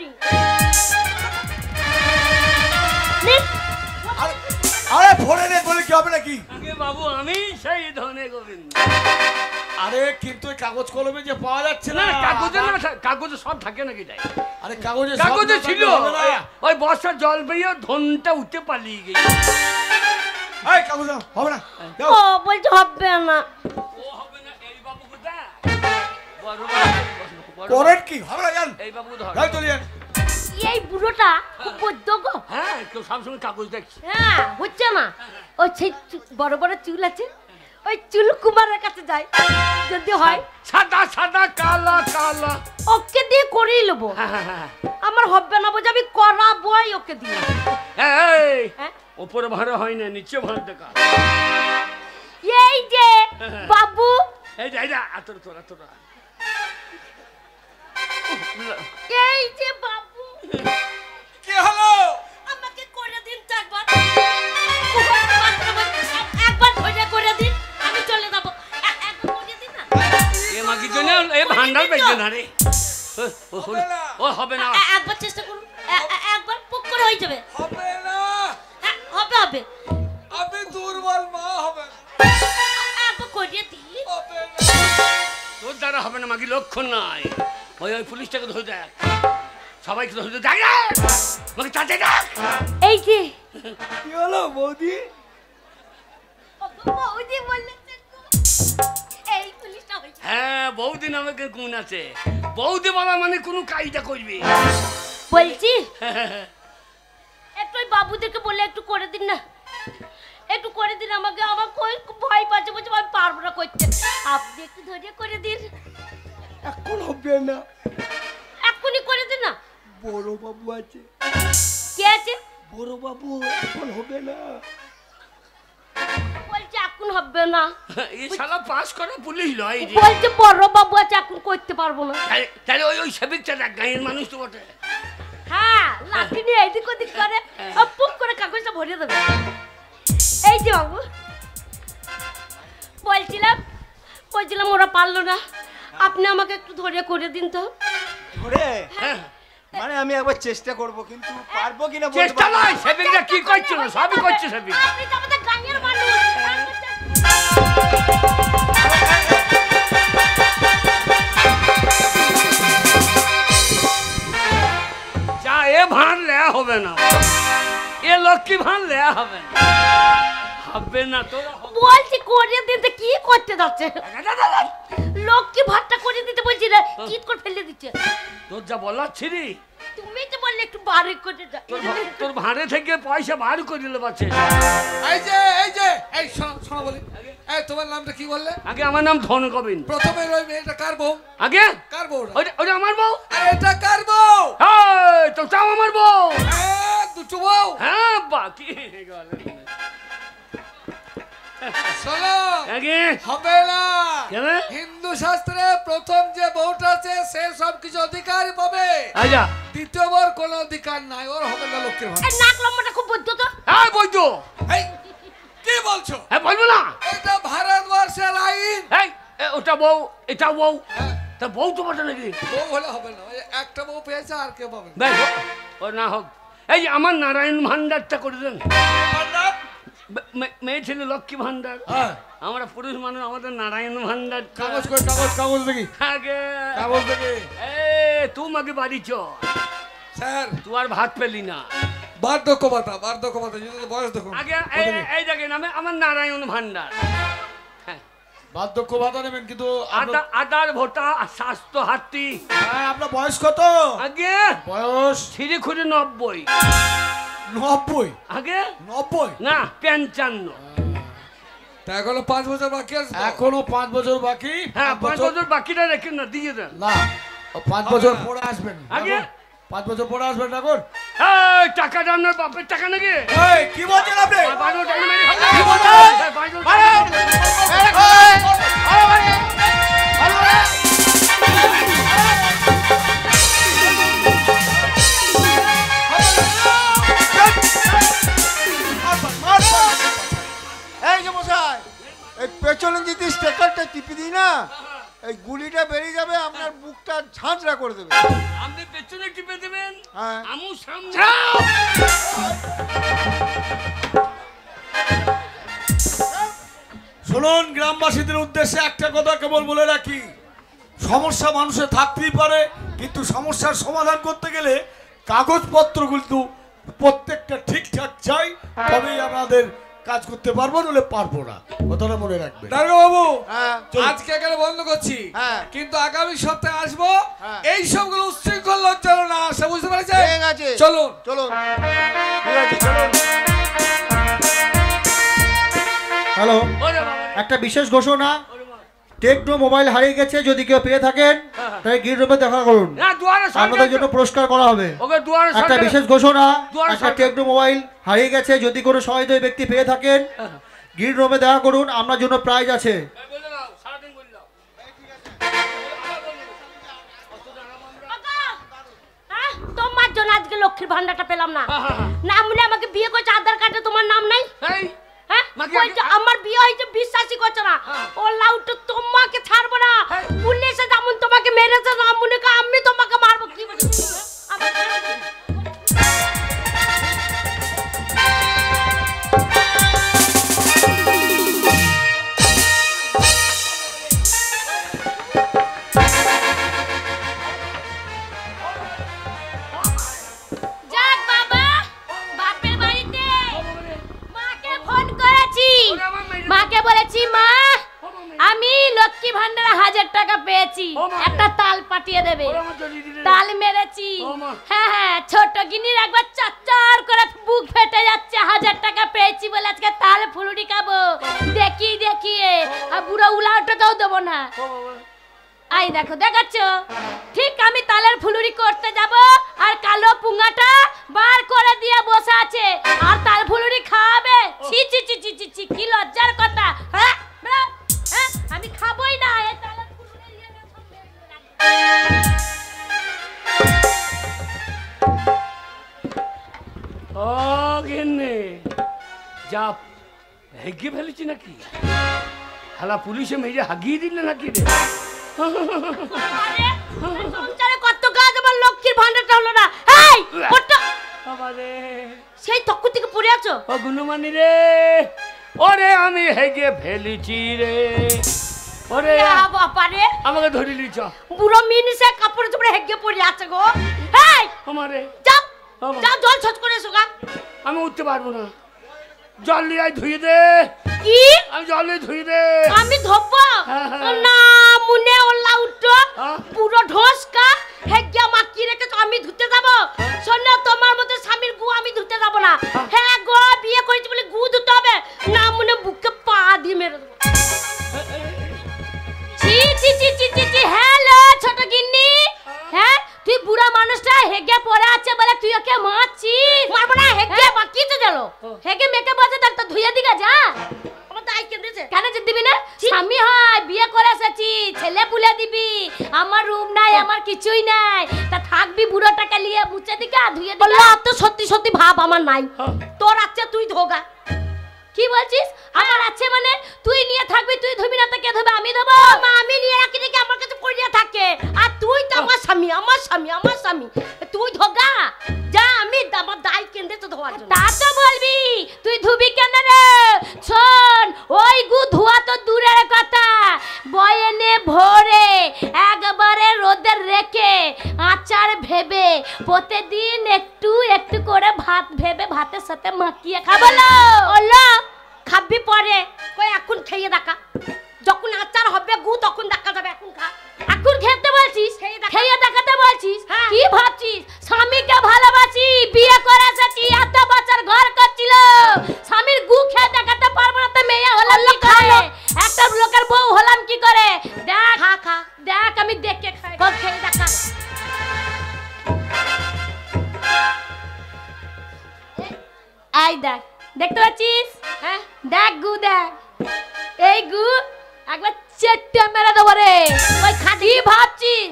নিন। আরে আরে ভরে নেন বলে কি হবে নাকি আগে বাবু আমি সেই ধনে গোবিন্দ আরে কিন্তু এই কাগজ কলমে যে পাওয়া যাচ্ছে না না কাগজে না থা- কাগজে সব থাকে নাকি তাই আরে কাগজে সব কাগজে না ছিল থাকলে হবে না। ওই- ওই বর্ষার জল পেয়ে ধনটা উঠে পালিয়ে গেছে এই কাগজ দাও, হবে না দাও। ও বলছে হবে না। ও হবে না এই বাবু কোথায় বড় বাবু, বড় বাবু। করেন কি হবে না জান এই বাবু ধর যাই চলে যান এই বুড়োটা খুব বৈদ্য গো। হ্যাঁ কেউ সবসময় কাগজ দেখছে হ্যাঁ হচ্ছে না ওই সেই চু- বড় বড় চুল আছে ওই চুল কুমারের কাছে যায় যদি হয় সাদা সাদা কালা কালা ওকে দিয়ে করেই নেবো। হ্যাঁ, হ্যাঁ, হ্যাঁ। আমার হবে না বোঝে আমি করাবোই ওকে দিয়ে। এই হ্যাঁ? ওপরে ভাড়া হয় না নিচে ভাড়া দেখা এই যে বাবু এই যা এই যা এত তোরা তোরা এই যে বাবু কি হলো আমাকে করে দিন তো একবার একবার ধরে করে দিন আমি চলে যাবো এ- একবার করে দিন না এ মাগি জন্য এ ভান্ডার পেয়েছে না রে ও হলো ও হবে না এ- একবার চেষ্টা করুন এ- এ- একবার পুক করে হয়ে যাবে হবে না হ্যাঁ, হবে হবে আমি দুর্বল মা হবে না এ- একবার করিয়ে দিই হবে না তোর দ্বারা হবে না মাগি লক্ষণ নাই ওই ওই পুলিশটাকে ধরে দেখ সবাইকে ধরে দেখ দেখ মাকে তাতে দেখ এই যে কি হলো বৌদি বৌদি বললেন এই পুলিশটা হয়েছে হ্যাঁ বৌদি নামে কে গুণ আছে বৌদি বলা মানে কোনো কাজটা করবি বলছি একটু ওই বাবুদেরকে বলে একটু করে দিন না একটু করে দিন আমাকে আমার কই ভয় পাচ্ছে বলছে আমি পারবো না করতে আপনি একটু ধরে করে দিন এখন হবে না এক্ষুনি করে দিন না বড় বাবু আছে কে আছে বড় বাবু এখন হবে না বলছে এখন হবে না এই শালা পাস করা পুলিশ লয় রে বলছে বড় বাবু আছে এখন করতে পারবো না তাহলে- তাহলে ওই ওই সেবিকটা দেখ গাঁয়ের মানুষ তো বটে হ্যাঁ লাঠি নিয়ে এদিক ওদিক করে আর পুক করে কাগজটা ভরিয়ে দেবে এই যে বাবু বলছিলাম বলছিলাম ওরা পারলো না আপনি আমাকে একটু ধরে করে দিন তো ধরে হ্যাঁ মানে আমি একবার চেষ্টা করব কিন্তু পারবো কিনা বলতে চেষ্টা পারবো না। নয় সেবিকটা কি করছে না সবই করছে সেবিক আপনি তো আমাদের গাঁয়ের মানুষ যা এ ভান লেয়া হবে না এ লক্ষ্মী ভান লেয়া হবে না হবে না তোরা হবে বলছি করে দিতে কি করতে যাচ্ছে লক্ষ্মী ভাতটা করে দিতে বলছি না চিৎ করে ফেলে দিচ্ছে তোর যা বলার ছিরি তুমি তো বললে একটু বাড়ি করে দাও তোর ভা- তোর ভাড়ে থেকে পয়সা বার করে দিলে পাচ্ছে এই যে এই যে এই শোনো শোনো বলি এই তোমার নামটা কি বললে আগে আমার নাম ধন গোবিন্দ প্রথমে ওই মেয়েটা কার বউ আগে কার বউ ওটা ওটা আমার বউ আরে এটা কার বউ হ্যাঁ তো তাও আমার বউ হ্যাঁ দুটো বউ হ্যাঁ বাকি গেল শোনো আগে হবে না কেন হিন্দু শাস্ত্রে প্রথম যে বউটা আছে সে সব কিছু অধিকার পাবে আজা দ্বিতীয়বার কোনো অধিকার নাই ওর হবে না লক্ষ্মীর ভাগ এই নাক লম্বাটা খুব বদ্ধ তো হ্যাঁ বৈদ্য এই কি বলছো হ্যাঁ বলবো না এটা ভারতবর্ষের আইন এই এ, ওটা বউ এটা বউ তা বউ তো বটে নাকি বউ হলে হবে না ওই একটা বউ পেয়েছে আর কেউ পাবে না বেশ ও না হোক এই যে আমার নারায়ণ ভান্ডারটা করে দেন মে- মে- মেয়ে ছিল লক্ষ্মী ভান্ডার হ্যাঁ আমরা পুরুষ মানুষ আমাদের নারায়ণ ভান্ডার কাগজ কই কাগজ কাগজ দেখি আগে কাগজ দেখি এ তুই আগে বাড়ি চ স্যার তুই আর ভাত পেলি না বার্ধক্য ভাতা বার্ধক্য ভাতা যদি বয়স দেখুন আগে এই- এই- এই দেখেন আমি আমার নারায়ণ ভান্ডার হ্যাঁ বার্ধক্য ভাতা নেবেন কিন্তু আদা আদার ভোটা স্বাস্থ্য হাতি হ্যাঁ, আপনার বয়স কত আগে বয়স ছিঁড়ে খুঁড়ে নব্বই নব্বই আগে নব্বই না পঞ্চান্ন তা এখনো পাঁচ বছর বাকি আছে তো? এখনো পাঁচ বছর বাকি হ্যাঁ পাঁচ পাঁচ বছর বাকিটা রেখে না দিয়ে দেন না ও পাঁচ বছর পরে আসবেন আগে? ঠাকুর। পাঁচ বছর পরে আসবেন ঠাকুর এই টাকা আপনার বাপের টাকা নাকি এই, কি বলছেন আপনি বারো টাকা মেরে খাবে। কি বলছেন? এই, বারো টাকা। এই যে মশাই এই পেছনে যদি স্টেকারটা টিপে দিই না এই গুলিটা বেরিয়ে যাবে আপনার বুকটা ঝাঁঝরা করে দেবে আপনি পেছনে টিপে দেবেন হ্যাঁ আমু সামনে শুনুন গ্রামবাসীদের উদ্দেশ্যে একটা কথা কেবল বলে রাখি সমস্যা মানুষের থাকতেই পারে কিন্তু সমস্যার সমাধান করতে গেলে কাগজপত্র কিন্তু প্রত্যেকটা ঠিকঠাক চাই তবেই আমাদের কাজ করতে পারবো নলে পারবো না কথাটা মনে রাখবেন দারোগা বাবু হ্যাঁ আজকে এখানে বন্ধ করছি হ্যাঁ। কিন্তু আগামী সপ্তাহে আসবো হ্যাঁ। এই সবগুলো উচ্ছৃঙ্খল লজ্জালো না আসে বুঝতে পেরেছেন ঠিক আছে চলুন চলুন ঠিক আছে চলুন হ্যালো ওরে বাবা রে। একটা বিশেষ ঘোষণা টেকনো মোবাইল হারিয়ে গেছে যদি কেউ পেয়ে থাকেন তাহলে গির রুমে দেখা করুন না দুয়ারে আপনাদের জন্য পুরস্কার করা হবে ওকে দুয়ারে একটা সরকার- বিশেষ ঘোষণা দুয়ারে একটা সরকার। টেকনো মোবাইল হারিয়ে গেছে যদি কোনো সহৃদয় ব্যক্তি পেয়ে থাকেন গির রুমে দেখা করুন আপনার জন্য প্রাইজ আছে এই বলে দাও, সারাদিন বলে দাও। হ্যাঁ তোমার জন্য আজকে লক্ষ্মীর ভান্ডারটা পেলাম না হ্যাঁ, হ্যাঁ, হ্যাঁ। নাম বলে আমাকে বিয়ে করছে আধার কার্ডে তোমার নাম নাই এই, হ্যাঁ মাকে বলছে আগে- আমার বিয়ে হয়েছে বিশ্বাসই করছে না হ্যাঁ। ও লাউটা তোমাকে ছাড়বো না হ্যাঁ। পুলিশে যেমন তোমাকে মেরেছে না মনে কর আমি তোমাকে লক্ষ্মী ভান্ডারে হাজার টাকা পেয়েছি, ও মা। একটা তাল পাঠিয়ে দেবে। ওরে আমার জড়িয়ে দিলে রে। তাল মেরেছি। ও মা। হ্যাঁ হ্যাঁ, ছোট গিনির একবার চচ্চর করে বুক ফেটে যাচ্ছে, হাজার টাকা পেয়েছি বলে আজকে তাল ফুলুরি খাবো। দেখি দেখিয়ে আর বুড়ো উলাওটাকেও দেবো না। ও বাবা। আই দেখো দেখাচ্ছ, ঠিক আমি তালের ফুলুরি করতে যাব আর কালো পুঙ্গাটা বার করে দিয়ে বসে আছে আর তাল ফুলুরি খাবে। ছি ছি ছি ছি ছি ছি, কি লজ্জার কথা। হ্যাঁ বেরো, হ্যাঁ, আমি খাবোই না এই তালের ফুলুরি ইয়ে না সব ও গেন্নে যা হেগে ফেলেছি নাকি? হালা পুলিশে মেরে হাগিয়ে দিলে নাকি রে? আরে, সংসারে কত কাজ, আমার লক্ষ্মীর ভান্ডারটা হলো না। এই ওটা বাবা রে, সেই তক্কু থেকে পড়ে আছো। ও গুনুমানি রে, ওরে আমি হেগে ফেলেছি রে। ওরে বাবা রে, আমাকে ধরে লিছ। বুড়ো মিনিসে কাপড়ে চোপড়ে হেগে পড়ে আছে গো। এই আমারে যাও বাবা। যাও, জল ছচ করে এসো গা। আমি উঠতে পারবো না, জল নিয়ে আয় ধুয়ে দে। কি আমি জল নিয়ে ধুয়ে দে। আমি ধোবো হ্যাঁ, হ্যাঁ। না, মুনে ওলা উঠো হ্যাঁ? পুরো ঢোসকা হেগিয়া মাকি রেখে আমি ধুতে যাব। শোনো, তোমার মতো স্বামীর গু আমি ধুতে যাব না। হ্যাঁ গো, বিয়ে করেছি বলে গু ধুতে হবে না, মুনে বুকে পা দিয়ে মেরে দেবো। ছি ছি ছি ছি ছি ছি। হ্যালো ছোট গিন্নি, হ্যাঁ তুই বুড়া মানুষটা হেগে পড়ে আছে বলে তুই ওকে মারছিস? মারবো না, হেগে বাকি তো গেল। হেগে মেকে বাজে তার তো ধুইয়া দিগা যা। আমার তো আই কেঁদেছে। কেন যে দিবি না? স্বামী হয়, বিয়ে করে এসেছি, ছেলে পুলে দিবি। আমার রুম নাই, আমার কিছুই নাই, তা থাকবি বুড়োটাকে নিয়ে মুছে দিগা ধুইয়া দিগা। বললো তো সত্যি সত্যি ভাব আমার নাই, তোর আছে তুই ধোগা। কি বলছিস? আমার আছে মানে তুই নিয়ে থাকবি, তুই ধুবি না তো কে ধুবে? আমি ধোবো। মা আমি নিয়ে রাখি নাকি আমার কাছে পড়িয়া থাকে? আর তুই তো আমার স্বামী, আমার স্বামী, আমার স্বামী, তুই ধোগা যা। আমি আমার দাই কেন্দ্রে তো ধোয়ার জন্য। তা তো বলবি, তুই ধুবি কেন রে? শোন, ওই গু ধোয়া তো দূরের কথা, বয়েনে ভরে একবারে রোদে রেখে আচার ভেবে প্রতিদিন একটু একটু করে ভাত ভেবে ভাতের সাথে মাখিয়ে খাবো। ওলো খাবি পরে, কই এখন খেয়ে দেখা, যখন আচার হবে গু তখন দেখা যাবে। এখন খা, এখন খেতে বলছিস, খেয়ে দেখাতে বলছিস। কি ভাবছিস স্বামীকে ভালোবাসি, বিয়ে করে এসেছি, এত বছর ঘর করছিল, স্বামীর গু খেয়ে দেখাতে পারবো না তো মেয়ে হলাম কি করে? একটা লোকের বউ হলাম কি করে? দেখ খা খা, দেখ আমি দেখে খাই, কত খেয়ে দেখা। এই দেখ, দেখতে পাচ্ছিস? হ্যাঁ দেখ গু, দেখ এই গু একবার চেটে মেরে দেবো রে। ওই খাটি ভাবছিস?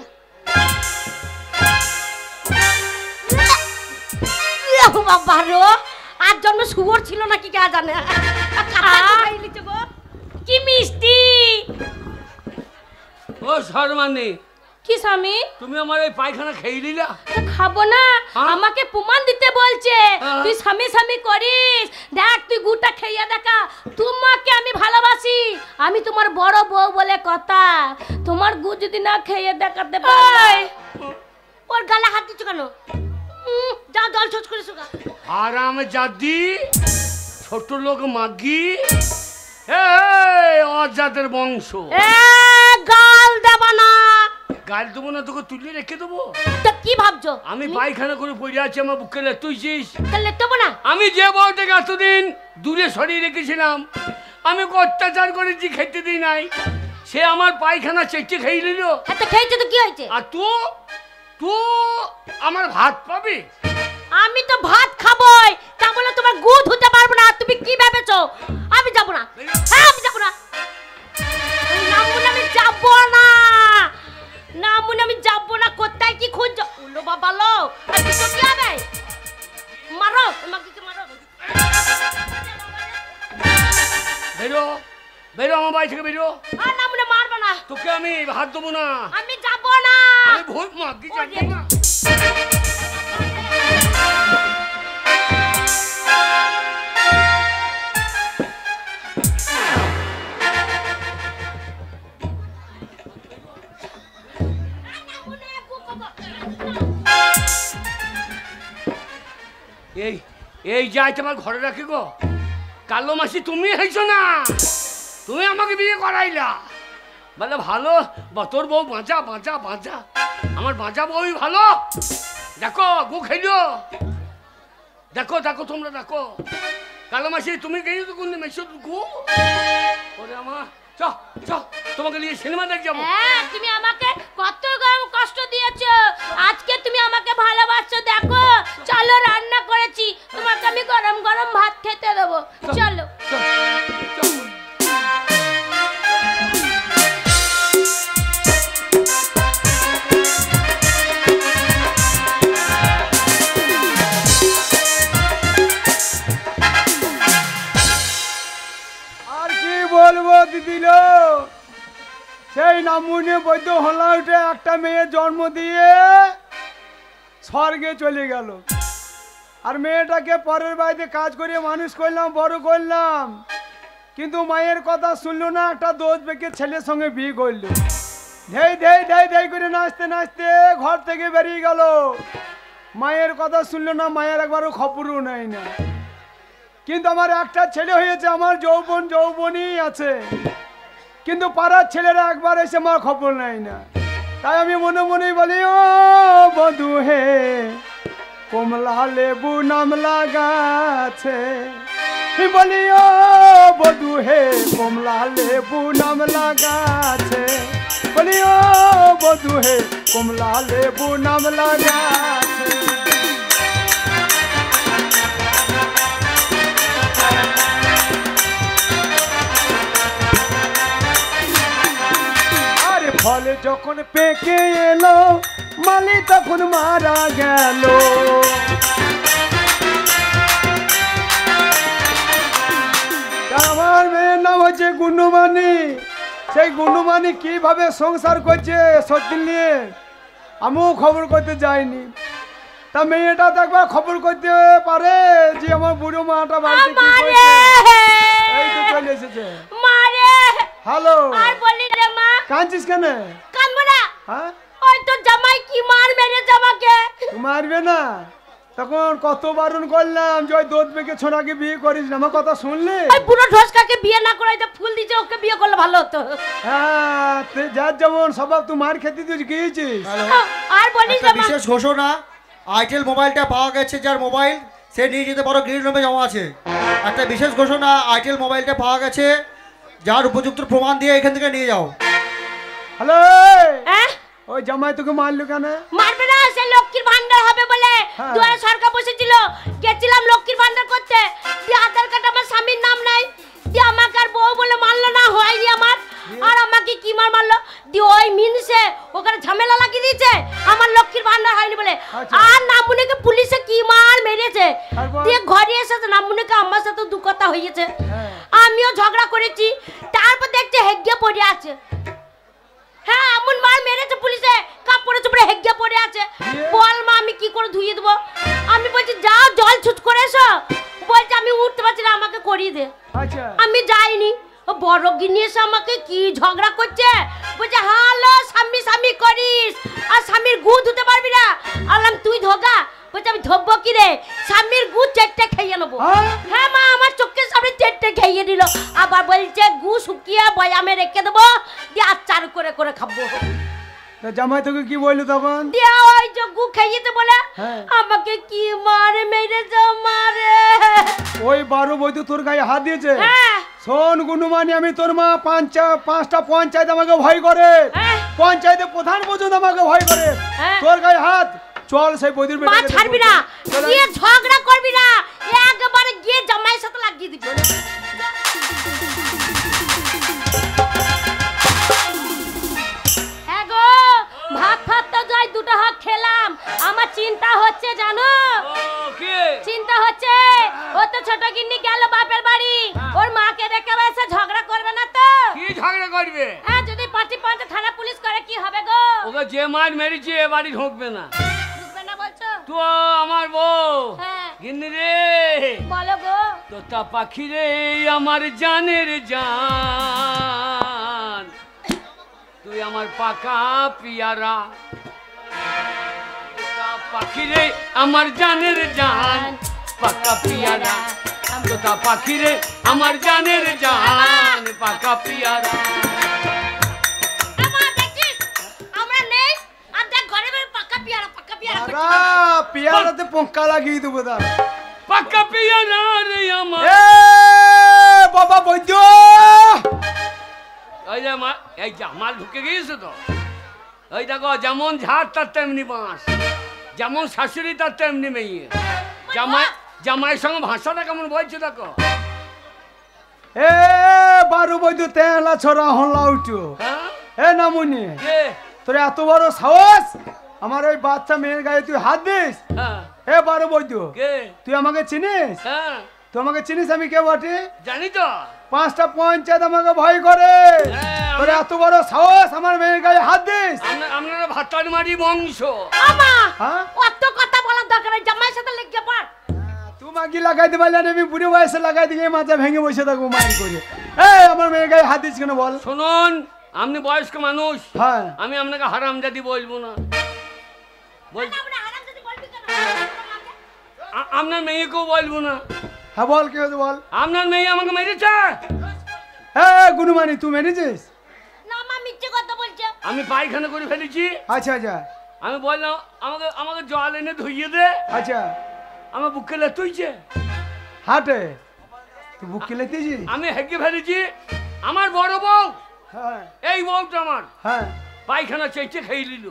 বাবা রো, আর জন্ম শুয়োর ছিল নাকি কে জানে। কি মিষ্টি। ও শর্মানি, কি স্বামী? তুমি আমার এই পায়খানা খেয়ে নিলা? খাবো না, আমাকে প্রমাণ দিতে বলছে। তুই স্বামী স্বামী করিস, দেখ তুই গুটা খেয়ে দেখা। তোমাকে আমি ভালোবাসি, আমি তোমার বড় বউ বলে কথা। তোমার গু যদি না খেয়ে দেখাতে পারি, ওর গালে হাত দিচ্ছ কেন? যা জল ছচ করে শুকা। আরাম জাদি, ছোট লোক মাগি, অজাদের বংশ। গাল দেবা না। গাল দেবো না, তোকে তুলে রেখে দেবো। তো কি ভাবছো? আমি পায়খানা করে পড়ে আছি, আমার বুকে লেতুইছিস? লেতবো না। আমি যে বউটাকে এতদিন দূরে সরিয়ে রেখেছিলাম, আমি অত্যাচার করেছি, খেতে দিই নাই, সে আমার পায়খানা চেটে খেয়ে নিল। এত খেয়েছে তো কি হয়েছে? আর তো তো আমার ভাত পাবে? আমি তো ভাত খাবই, তা বলে তোমার গু ধুতে পারবো না? তুমি কি ভেবেছো? আমি যাবো না, হ্যাঁ আমি যাবো না, নামুন আমি যাবো না, নামুন আমি যাবো না। কোথায় কি খুঁজছো? উলো বাবা লো, আর কিছু কি হবে? মারো আমাকে, মারো। বেরো, বেরো আমার বাড়ি থেকে বেরো। আর নামুন মারবো না, তোকে আমি ভাত দেবো না, আমি যাবো না। আমি ভূত মাগি যাবো না। এই এই যাই তোমার ঘরে রাখি গো। কালো মাসি তুমি হয়েছো না, তুমি আমাকে বিয়ে করাইলা, বলে ভালো বা- তোর বউ বাঁচা বাঁচা বাঁচা আমার বাঁচা বউই ভালো। দেখো গু খেলো, দেখো দেখো তোমরা দেখো কালো মাসি তুমি গেই তো কোন মেশো গু ওরে আমার চ চ তোমাকে নিয়ে সিনেমা দেখ যাবো। হ্যাঁ তুমি আমাকে কত গরম কষ্ট দিয়েছো, আজকে তুমি আমাকে ভালোবাসছো। দেখো চলো রান্না করেছি, তোমাকে আমি গরম গরম ভাত খেতে দেবো। চলো আর কি বলবো দিদিলো, সেই নামুনে বৈদ্য হলা উঠে একটা মেয়ের জন্ম দিয়ে স্বর্গে চলে গেল। আর মেয়েটাকে পরের বাড়িতে কাজ করে মানুষ করলাম, বড় করলাম, কিন্তু মায়ের কথা শুনলো না, একটা দোষ বেঁকে ছেলের সঙ্গে বিয়ে করলো। ধেই ধেই ধেই ধেই করে নাচতে নাচতে ঘর থেকে বেরিয়ে গেল। মায়ের কথা শুনলো না, মায়ের একবারও খবরও নেয় না। কিন্তু আমার একটা ছেলে হয়েছে, আমার যৌবন যৌবনই আছে, কিন্তু পাড়ার ছেলেরা একবার এসে আমার খবর নেয় না। তাই আমি মনে মনেই বলি, ও বধু হে কমলা লেবু নাম লাগাছে, বলি ও বধু হে কমলা লেবু নাম লাগাছে, বলি ও বধু হে কমলা লেবু নাম লাগাছে। ফলে যখন পেকে এলো মালি তখন মারা গেল। আমার মেয়ের নাম হচ্ছে গুন্ডুমানি। সেই গুন্ডুমানি কিভাবে সংসার করছে সত্যি নিয়ে আমিও খবর করতে যাইনি। তা মেয়েটা তো একবার খবর করতে পারে যে আমার বুড়ো মাটা বাড়িতে কি করছে। এই তো চলে এসেছে। হ্যালো, আর বলি রে মা, কাঁদছিস কেন? কাঁদবো না। হ্যাঁ, ওই তো জামাই কি মার মেরেছে আমাকে। মারবে না? তখন কত বারণ করলাম যে ওই দোদ বেঁকে ছোড়াকে বিয়ে করিস না, আমার কথা শুনলি? ওই বুড়ো ঢোসকাকে বিয়ে না করাইতে ফুল দিছে, ওকে বিয়ে করলে ভালো হতো। হ্যাঁ, তুই যার যেমন স্বভাব, তুই মার খেতে তুই গিয়েছিস। আর বলিস একটা বিশেষ ঘোষণা, আইটেল মোবাইলটা পাওয়া গেছে, যার মোবাইল সে নিয়ে যেতে পারো, গ্রিন রুমে জমা আছে। একটা বিশেষ ঘোষণা, আইটেল মোবাইলটা পাওয়া গেছে, যার উপযুক্ত প্রমাণ দিয়ে এখান থেকে নিয়ে যাও। হ্যালো, হ্যাঁ ওই জামাই তোকে মারলো কেন? মারবে না, সে লক্ষ্মীর ভান্ডার হবে বলে দুয়ারে সরকার বসেছিল, গেছিলাম লক্ষ্মীর ভান্ডার করতে, দিয়ে আধার কার্ড আমার স্বামীর নাম নাই, দিয়ে আমাকে আর বউ বলে মারলো না, হয়নি আমার। আর আমাকে কি মার মারলো, দিয়ে ওই মিনসে ওখানে ঝামেলা লাগিয়ে দিয়েছে আমার লক্ষ্মীর ভান্ডার হয়নি বলে। আর নামুনিকে পুলিশে কি মার মেরেছে, দিয়ে ঘরে এসেছে নামুনিকে আমার সাথে দু কথা হয়েছে, আমিও ঝগড়া করেছি, তারপর দেখছে হেগিয়ে পড়ে আছে। হ্যাঁ, এমন মার মেরেছে পুলিশে, কাপড়ে চোপড়ে হেগিয়ে পড়ে আছে। বল মা আমি কি করে ধুয়ে দেবো? আমি বলছি যাও জল ছুট করে এসো, বলছে আমি উঠতে পারছি না, আমাকে করিয়ে দে। আমি যাইনি, বড় গিনি এসে আমাকে কি ঝগড়া করছে, বলছে হ্যালো স্বামী স্বামী করিস আর স্বামীর গু ধুতে পারবি না। আলাম তুই ধোগা, বলছে আমি ধোবো কি রে, স্বামীর গু চেটে খেয়ে নেবো। হ্যাঁ মা, আমার চোখের সামনে চেটে খেয়ে দিল, আবার বলছে গু শুকিয়ে বয়ামে রেখে দেবো, দিয়ে আচার করে করে খাবো। জামাই তোকে কি বললো তখন? দিয়ে ওই যে গু খাইয়েছে বলে আমাকে কি মারে মেরেছে মারে। ওই বারো বৈদ্য তোর গায়ে হাত দিয়েছে? শোন গুনুমানি, আমি তোর মা পাঁচটা পাঁচটা পঞ্চায়েত আমাকে ভয় করে, পঞ্চায়েতের প্রধান পর্যন্ত আমাকে ভয় করে, তোর গায়ে হাত। চল সেই বৈদ্যুর মা ছাড়বি না, গিয়ে ঝগড়া করবি না, একবারে গিয়ে জামাইয়ের সাথে লাগিয়ে দিবি। হ্যাঁ গো, ভাত ভাত তো যাই দুটো হাত খেলাম, আমার চিন্তা হচ্ছে জানো, চিন্তা হচ্ছে ও তো ছোট গিন্নি গেল বাপের বাড়ি, ওর মাকে দেখে এসে ঝগড়া করবে না তো? কি ঝগড়া করবে? হ্যাঁ, যদি পার্টি পাঁচে থানা পুলিশ করে কি হবে গো? ওকে যে মার মেরেছে এ বাড়ি ঢুকবে না। ঢুকবে না বলছো? তো আমার বউ হ্যাঁ গিন্নি রে, বলো গো। তোতা পাখি রে আমার জানের জান, তুই আমার পাকা পিয়ারা, তোতা পাখি রে আমার জানের জান, পাকা পিয়ারা, তোতা পাখি রে আমার জানের জান, পাকা পিয়ারা। দাঁড়া পেয়ারাতে পোকা লাগিয়ে দেবো দাঁড়া পাক্কা পিয়া না রে আমার এ বাবা বৈদ্য ওই যে মা এই যে মাল ঢুকে গিয়েছে তো ওই দেখো যেমন ঝাড় তার তেমনি বাঁশ যেমন শাশুড়ি তার তেমনি মেয়ে জামাই জামাইয়ের সঙ্গে ভাষাটা কেমন বলছে দেখো এ বারো বৈদ্য তেলা ছড়া হলা উঠো হ্যাঁ এ নামুনি কে তোর এত বড় সাহস আমার ওই বাচ্চা মেয়ের গায়ে তুই হাত দিস হ্যাঁ এ বারো বৈদ্য কে তুই আমাকে চিনিস হ্যাঁ তুই আমাকে চিনিস আমি কে বটে জানি তো পাঁচটা পঞ্চায়েত আমাকে ভয় করে হ্যাঁ, তোর আমরা- এত বড় সাহস আমার মেয়ের গায়ে হাত দিস আমরা- আপনারা ভাতার মারি বংশ আমা হ্যাঁ অত কথা বলার দরকার নেই জামাইয়ের সাথে লেগে পড় তুই মাগি লাগাইতে পারলে না আমি বুড়ি বয়সে লাগাই দিয়ে মাথা ভেঙে বসে থাকবো মায়ের করে এই আমার মেয়ের গায়ে হাত দিস কেন বল শুনুন আপনি বয়স্ক মানুষ হ্যাঁ আমি আপনাকে হারামজাদি বলবো না বল আমরা হারাম যদি বলবি কেন আ- আপনার মেয়েকেও বলবো না হ্যাঁ বল কি হয়েছে বল আপনার মেয়ে আমাকে মেরেছে হ্যাঁ গুনুমানি তুই মেরেছিস না মা মিথ্যে কথা বলছে আমি পায়খানা করে ফেলেছি আচ্ছা আচ্ছা আমি বললাম আমাকে আমাকে জল এনে ধুইয়ে দে আচ্ছা আমার বুকে লেতুইছে হাটে তুই বুক কিলে দিয়েছিস আমি হেগে ফেলেছি আমার বড় বউ হ্যাঁ এই বউটা আমার হ্যাঁ পায়খানা চেয়েছে খেয়ে নিল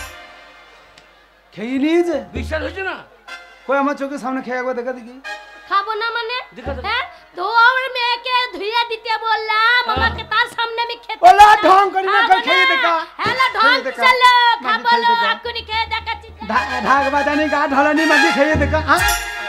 খেয়ে নিয়েছে বিশ্বাস হচ্ছে না কই আমার চোখের সামনে খেয়ে একবার দেখা দেখি খাবো না মানে দেখা দাও। হ্যাঁ তো আমার মেয়েকে ধুইয়া দিতে বললাম আমাকে তার সামনে আমি খেতে ওলা দিলাম। ঢং করি না, খাবো খেয়ে দেখা। হ্যাঁ না ঢং খেয়ে দেখা। চলো মাগি খাবো খেয়ে লো দেখা। এক্ষুনি খেয়ে দেখাচ্ছি ঢা- ঢাক বাজানি গা ঢলানি মাঝে খেয়ে দেখা হ্যাঁ?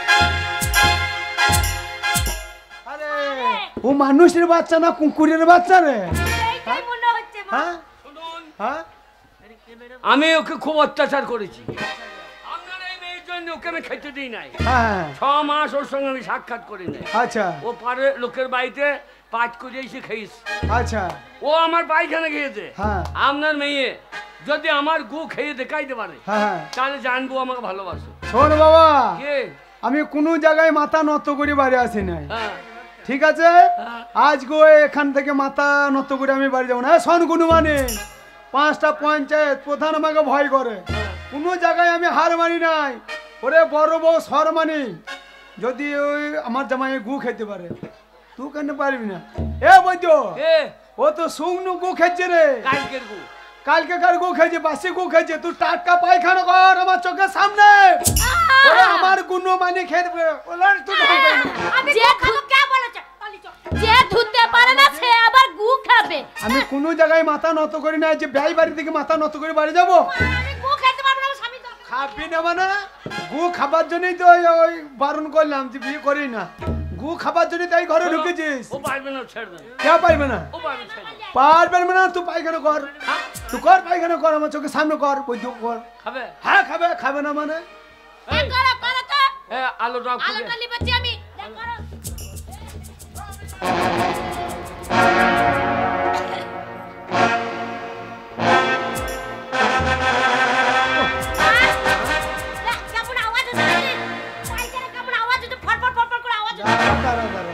আরে ও মানুষের বাচ্চা না কুকুরের বাচ্চা রে এইটাই মনে হচ্ছে মা। হ্যাঁ শুনুন হ্যাঁ আমি ওকে খুব অত্যাচার করেছি আপনার এই মেয়ের জন্য ওকে আমি খেতে দিই নাই হ্যাঁ ছ মাস ওর সঙ্গে আমি সাক্ষাৎ করি নাই আচ্ছা ও পারে লোকের বাড়িতে পাঁচ করে এসে খেয়েছে আচ্ছা ও আমার পায়খানা খেয়েছে হ্যাঁ আপনার মেয়ে যদি আমার গু খেয়ে দেখাইতে পারে হ্যাঁ হ্যাঁ তাহলে জানবো আমাকে ভালোবাসো শোন বাবা কে আমি কোনো জায়গায় মাথা নত করে বাড়ি আসি নাই হ্যাঁ ঠিক আছে হ্যাঁ। আজ গো এখান থেকে মাথা নত করে আমি বাড়ি যাবো না হ্যাঁ শোন গুনু মানে পাঁচটা পঞ্চায়েত প্রধান আমাকে ভয় করে কোনো জায়গায় আমি হার মানি নাই ওরে বড় বউ সর মানি যদি ওই আমার জামাই গু খেতে পারে তুই কেন পারবি না এ বৈদ্য কে ও তো শুকনো গু খেচ্ছে রে কালকের গু কালকে কার গু খেয়েছে বাসি গু খেয়েছে তুই টাটকা পায়খানা কর আমার চোখের সামনে ওরে আমার গুনো মানে খেতে পারে ওলার তুই ঢং কর না। আমি যে খাবো কে বলেছে পালিয়ে চল। যে ধুতে পারে না সে আবার গু খাবে আমি কোনো জায়গায় মাথা নত করি না যে ব্যয় বাড়ি থেকে মাথা নত করে বাড়ি যাবো আমি গু খেতে পারবো না আমার স্বামী তো খাবি না মানে গু খাবার জন্যই তো ওই ওই বারণ করলাম যে বিয়ে করি না গু খাবার জন্য তাই ঘরে ঢুকেছিস ও পারবে না ছেড়ে দেন কে পারবে না ও পারবে ছেড়ে দেন পারবে না তুই পায়খানা কর তুই কর পায়খানা কর আমার চোখের সামনে কর বৈদ্য কর খাবে হ্যাঁ খাবে খাবে না মানে এই করো করো তো এ আলোটা খুলে আলোটা লিবাচ্ছি আমি দেখ করো দেখ, কেমন আওয়াজ হচ্ছে দেখলি? পায়খানা কেমন আওয়াজ হচ্ছে? ফটফট ফটফট করে আওয়াজ হচ্ছে। দাঁড়া, দাঁড়া, দাঁড়া।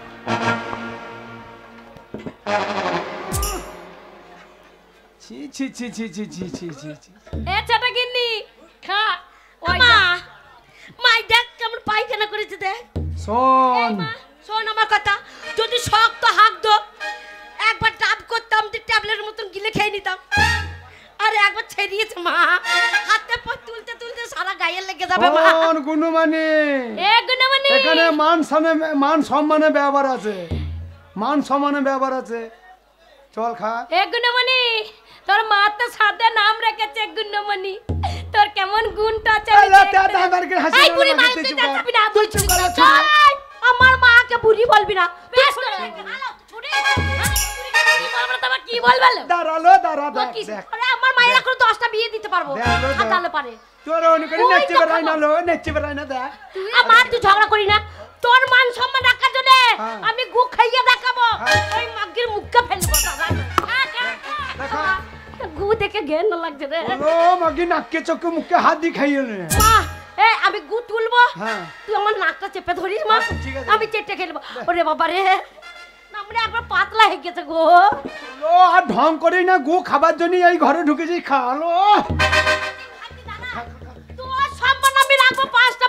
ছি ছি ছি ছি ছি ছি ছি ছি ছি এ ছোট গিন্নি, খা। ওই মা, মাই দেখ কেমন পায়খানা করেছে দেখ। শোন মা, শোন আমার কথা, যদি শক্ত হাঁক দো, একবার ডাব করতাম যে ট্যাবলেটের মতন গিলে খেয়ে নিতাম। আরে একবার ছেড়িয়েছে মা, হাতে পা তুলতে তুলতে সারা গায়ে লেগে যাবে মা। শোন গুনুমানি এ গুণমণি, এখানে মান সম্মানে মান সম্মানে ব্যবহার আছে মান সম্মানে ব্যবহার আছে চল খা এ গুণমণি, তোর মা তো সাদা নাম রেখেছে গুণমণি। তোর কেমন গুণটা আছে আমি আল্লাহ, দেখতে তা- তা চাই। আমাকে হাসি এই মারো, বুড়ি আমাকে মা, তুই তুই চুপ কর। দেখাবি না, তুই চুপ কর, চুপ কর। এই, আমার মাকে বুড়ি বলবি না। বেশ করে। ভালো, ছুরি। কি বলবো তোমার, কি বলবে লো? দাঁড়ালো দাঁড়া ও দেখ কি? দেখ আরে আমার মায়ের এখন দশটা বিয়ে দিতে পারবো। দেখ, দেখ। হাতালে পারে। তোর অনেক ওই নেচে তো বেড়াই না খাবো। লো নেচে বেড়াই না দেখ আমার তুই ঝগড়া করি না। তোর মান সম্মান রাখার জন্য হ্যাঁ। আমি গু খাইয়ে দেখাবো। হ্যাঁ। ওই মাগির মুখকে ফেলবো দাদা। খা, খা, খা। দেখা। গু দেখে ঘেন লাগছে রে। ও মাগি নাকে চোখে মুখে হাত দিয়ে খাইয়ে নে মা, এই আমি গু তুলবো। হ্যাঁ তুই আমার নাকটা চেপে ধরিস মা। আচ্ছা, ঠিক আছে। আমি চেটে খেলবো। ওরে বাবা রে, নামরে একবার পাতলা হয়ে গেছে গো। লো আর ঢং করি না গু খাবার জন্য এই ঘরে ঢুকেছি খালো তোর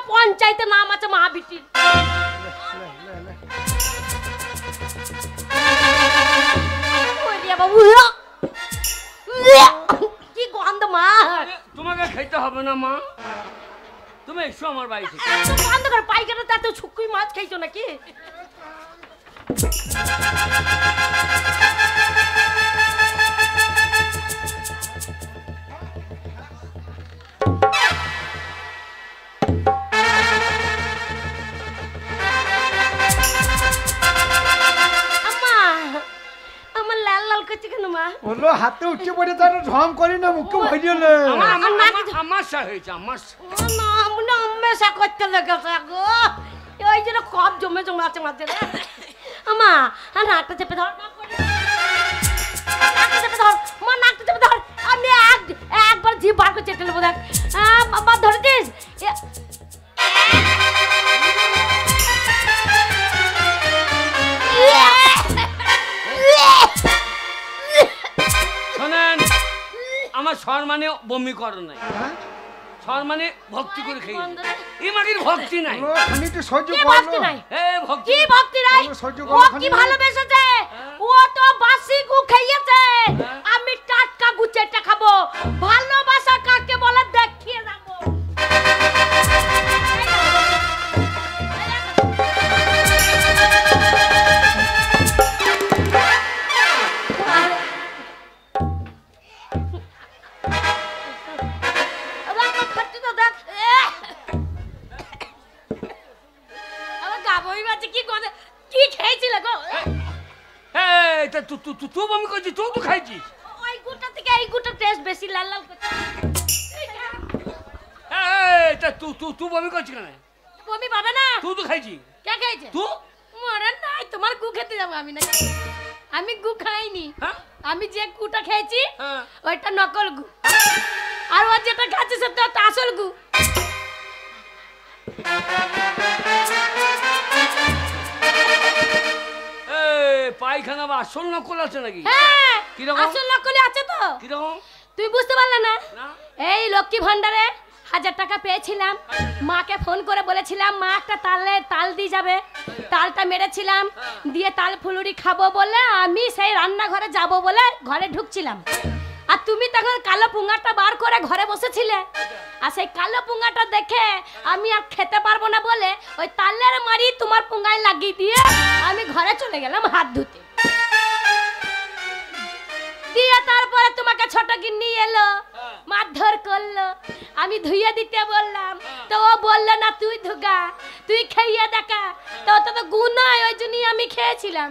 পঞ্চায়েতে নাম আছে মা বিটির। কি গন্ধ মা। তোমাকে খেতে হবে না মা, তুমি এসো আমার বাড়িতে। বন্ধ কর, পাইকারি তাতে শুকুই মাছ খাইছো নাকি? বললো হাতে উঠে পড়ে তার ঝম করি না মুখে ভরিয়ে নে। আমার আমার আমাশা হয়েছে আমার না মনে আমাশা করতে লেগেছে গো, ওই জন্য কপ জমে জমে আছে মাঝে রে। আমা আর নাকটা চেপে ধর, নাকটা চেপে ধর মা, নাকটা চেপে ধর। আমি এক একবার জিভ বার করে চেটে নেবো। দেখ বাবা ধরেছিস? শোনেন, আমার সম্মানে বমি করো নাই, সম্মানে ভক্তি করে খেয়ে এই মাটির ভক্তি নাই। আমি তো সহ্য কি ভক্তি নাই? এ ভক্তি কি ভক্তি নাই? ও কি ভালোবেসেছে, ও তো বাসি গু খাইয়েছে, আমি টাটকা গুচেটা খাবো। ভালোবাসা কাকে বলে দেখিয়ে যাবো। কি খেয়েছিল গো? তুই বমি করছিস, তুই তো খাইছিস। ওই গুটা থেকে এই গুটা টেস্ট বেশি লাল লাল করছে। তুই তুই তুই বমি করছিস কেন? বমি পাবে না, তুই তো খাইছিস। কে খাইছে? তুই মরে নাই, তোমার গু খেতে যাবো আমি না। আমি গু খাইনি, আমি যে গুটা খেয়েছি ওইটা নকল গু, আর ও যেটা খাচ্ছে সেটা আসল গু। পায়খানা বা আসল নকল আছে নাকি? হ্যাঁ, কিরকম? আসল নকলি আছে তো। কিরকম? তুই বুঝতে পারলে না? না। এই লক্ষ্মী ভান্ডারে হাজার টাকা পেয়েছিলাম, মাকে ফোন করে বলেছিলাম মা একটা তালে তাল দিয়ে যাবে, তালটা মেরেছিলাম, দিয়ে তাল ফুলুরি খাবো বলে আমি সেই রান্নাঘরে যাব বলে ঘরে ঢুকছিলাম, আর তুমি তখন কালো পুঙ্গাটা বার করে ঘরে বসেছিলে, আর সেই কালো পুঙ্গাটা দেখে আমি আর খেতে পারবো না বলে ওই তালের মারি তোমার পুঙ্গায় লাগিয়ে দিয়ে আমি ঘরে চলে গেলাম হাত ধুতে। দিয়ে তারপরে তোমাকে ছোট গিন্নি এলো, মারধর করলো, আমি ধুইয়ে দিতে বললাম, তো ও বললো না তুই ধুগা, তুই খেয়ে দেখা, তো তো তো গুনায় ওই জন্যই আমি খেয়েছিলাম।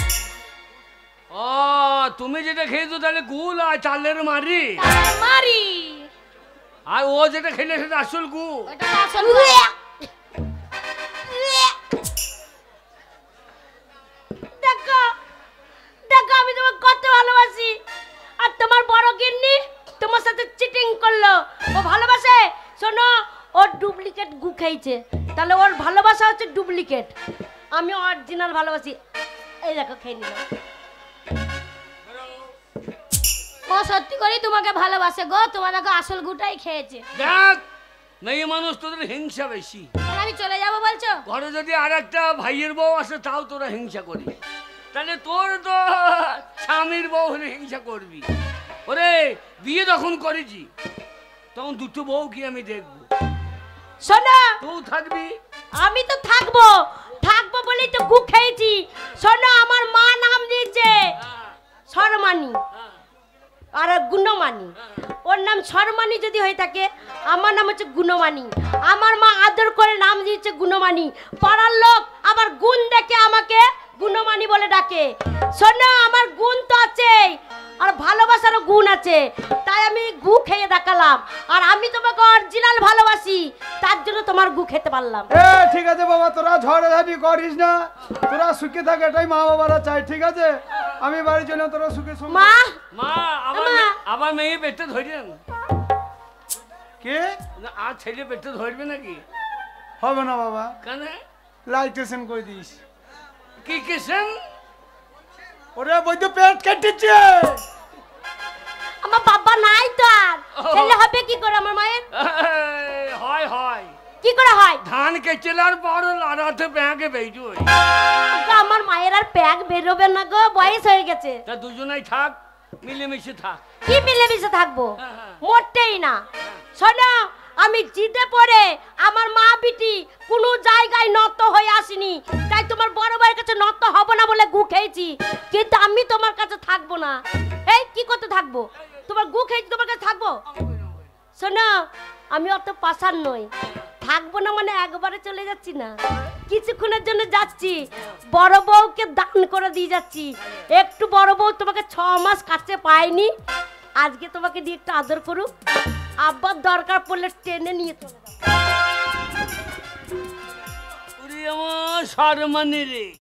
ও তুমি যেটা খেয়েছো তাহলে গুল আর চালের মারি মারি, আর ও যেটা খেলে সেটা আসল গু। ওটা আসল গু। দেখো দেখো আমি তোমাকে কত ভালোবাসি, আর তোমার বড় গিন্নি তোমার সাথে চিটিং করলো। ও ভালোবাসে, শোনো ওর ডুপ্লিকেট গু খাইছে, তাহলে ওর ভালোবাসা হচ্ছে ডুপ্লিকেট, আমি অরিজিনাল ভালোবাসি। এই দেখো খেয়ে নিলাম। ও সত্যি করে তোমাকে ভালোবাসে গো, তোমার দেখো আসল গুটাই খেয়েছে। দেখ মেয়ে মানুষ, তোদের হিংসা বেশি। আমি চলে যাবো বলছো? ঘরে যদি আর একটা ভাইয়ের বউ আসে তাও তোরা হিংসা করি, তাহলে তোর তো স্বামীর বউ হলে হিংসা করবি। ওরে বিয়ে যখন করেছি তখন দুটো বউ কি আমি দেখবো? শোনো, তুই থাকবি, আমি তো থাকবো, থাকবো বলেই তো গু খেয়েছি। শোনো, আমার মা নাম দিয়েছে শর্মানি আর গুণমানি, ওর নাম শর্মানি যদি হয়ে থাকে, আমার নাম হচ্ছে গুণমানি। আমার মা আদর করে নাম দিয়েছে গুণমানি, পাড়ার লোক আবার গুণ দেখে আমাকে গুণমানি বলে ডাকে। শোনো, আমার গুণ তো আছে আর ভালোবাসারও গুণ আছে, তাই আমি গু খেয়ে দেখালাম, আর আমি তোমাকে অরিজিনাল ভালোবাসি, তার জন্য তোমার গু খেতে পারলাম। এ ঠিক আছে বাবা, তোরা ঝড়াঝাড়ি করিস না, তোরা সুখে থাক, এটাই মা বাবারা চাই। ঠিক আছে, আমি বাড়ি চলে, তোরা সুখে সুখে। মা মা আবার আবার মেয়ে পেটে ধরেন কে? আর ছেলে পেটে ধরবে নাকি? হবে না বাবা, কেন? লাইটেশন করে দিস। কি কিসেন? ওরে বৈদ্য পেট কেটেছে। আমার বাবা নাই তো, আর ছেলে হবে কি করে আমার মায়ের? হয় হয় কি করে হয়? ধান কেচেলার পর লাড়াতে ব্যাগে বেইজু হই। আজ্ঞা, আমার মায়ের আর প্যাক বেরোবে না গো, বয়স হয়ে গেছে। তা দুজনেই থাক, মিলেমিশে থাক। কি মিলেমিশে থাকবো? হ্যাঁ, হ্যাঁ। মোটেই না। শোনো, আমি জিদে পড়ে আমার মা বিটি কোনো জায়গায় নত হয়ে আসিনি, তাই তোমার বড় ভাইয়ের কাছে নত হব না বলে গু খেয়েছি, কিন্তু আমি তোমার কাছে থাকবো না। এই কি করতে থাকবো? তোমার গু খেয়েছি, তোমার কাছে থাকবো? শোনো, আমি অত পাষাণ নই, থাকবো না মানে একবারে চলে যাচ্ছি না, কিছুক্ষণের জন্য যাচ্ছি, বড় বউকে দান করে দিয়ে যাচ্ছি। একটু বড় বউ তোমাকে ছ মাস কাছে পাইনি, আজকে তোমাকে দিয়ে একটু আদর করুক, আব্বার দরকার পড়লে টেনে নিয়ে চলে যাবো। ওরে আমার সারমানি রে।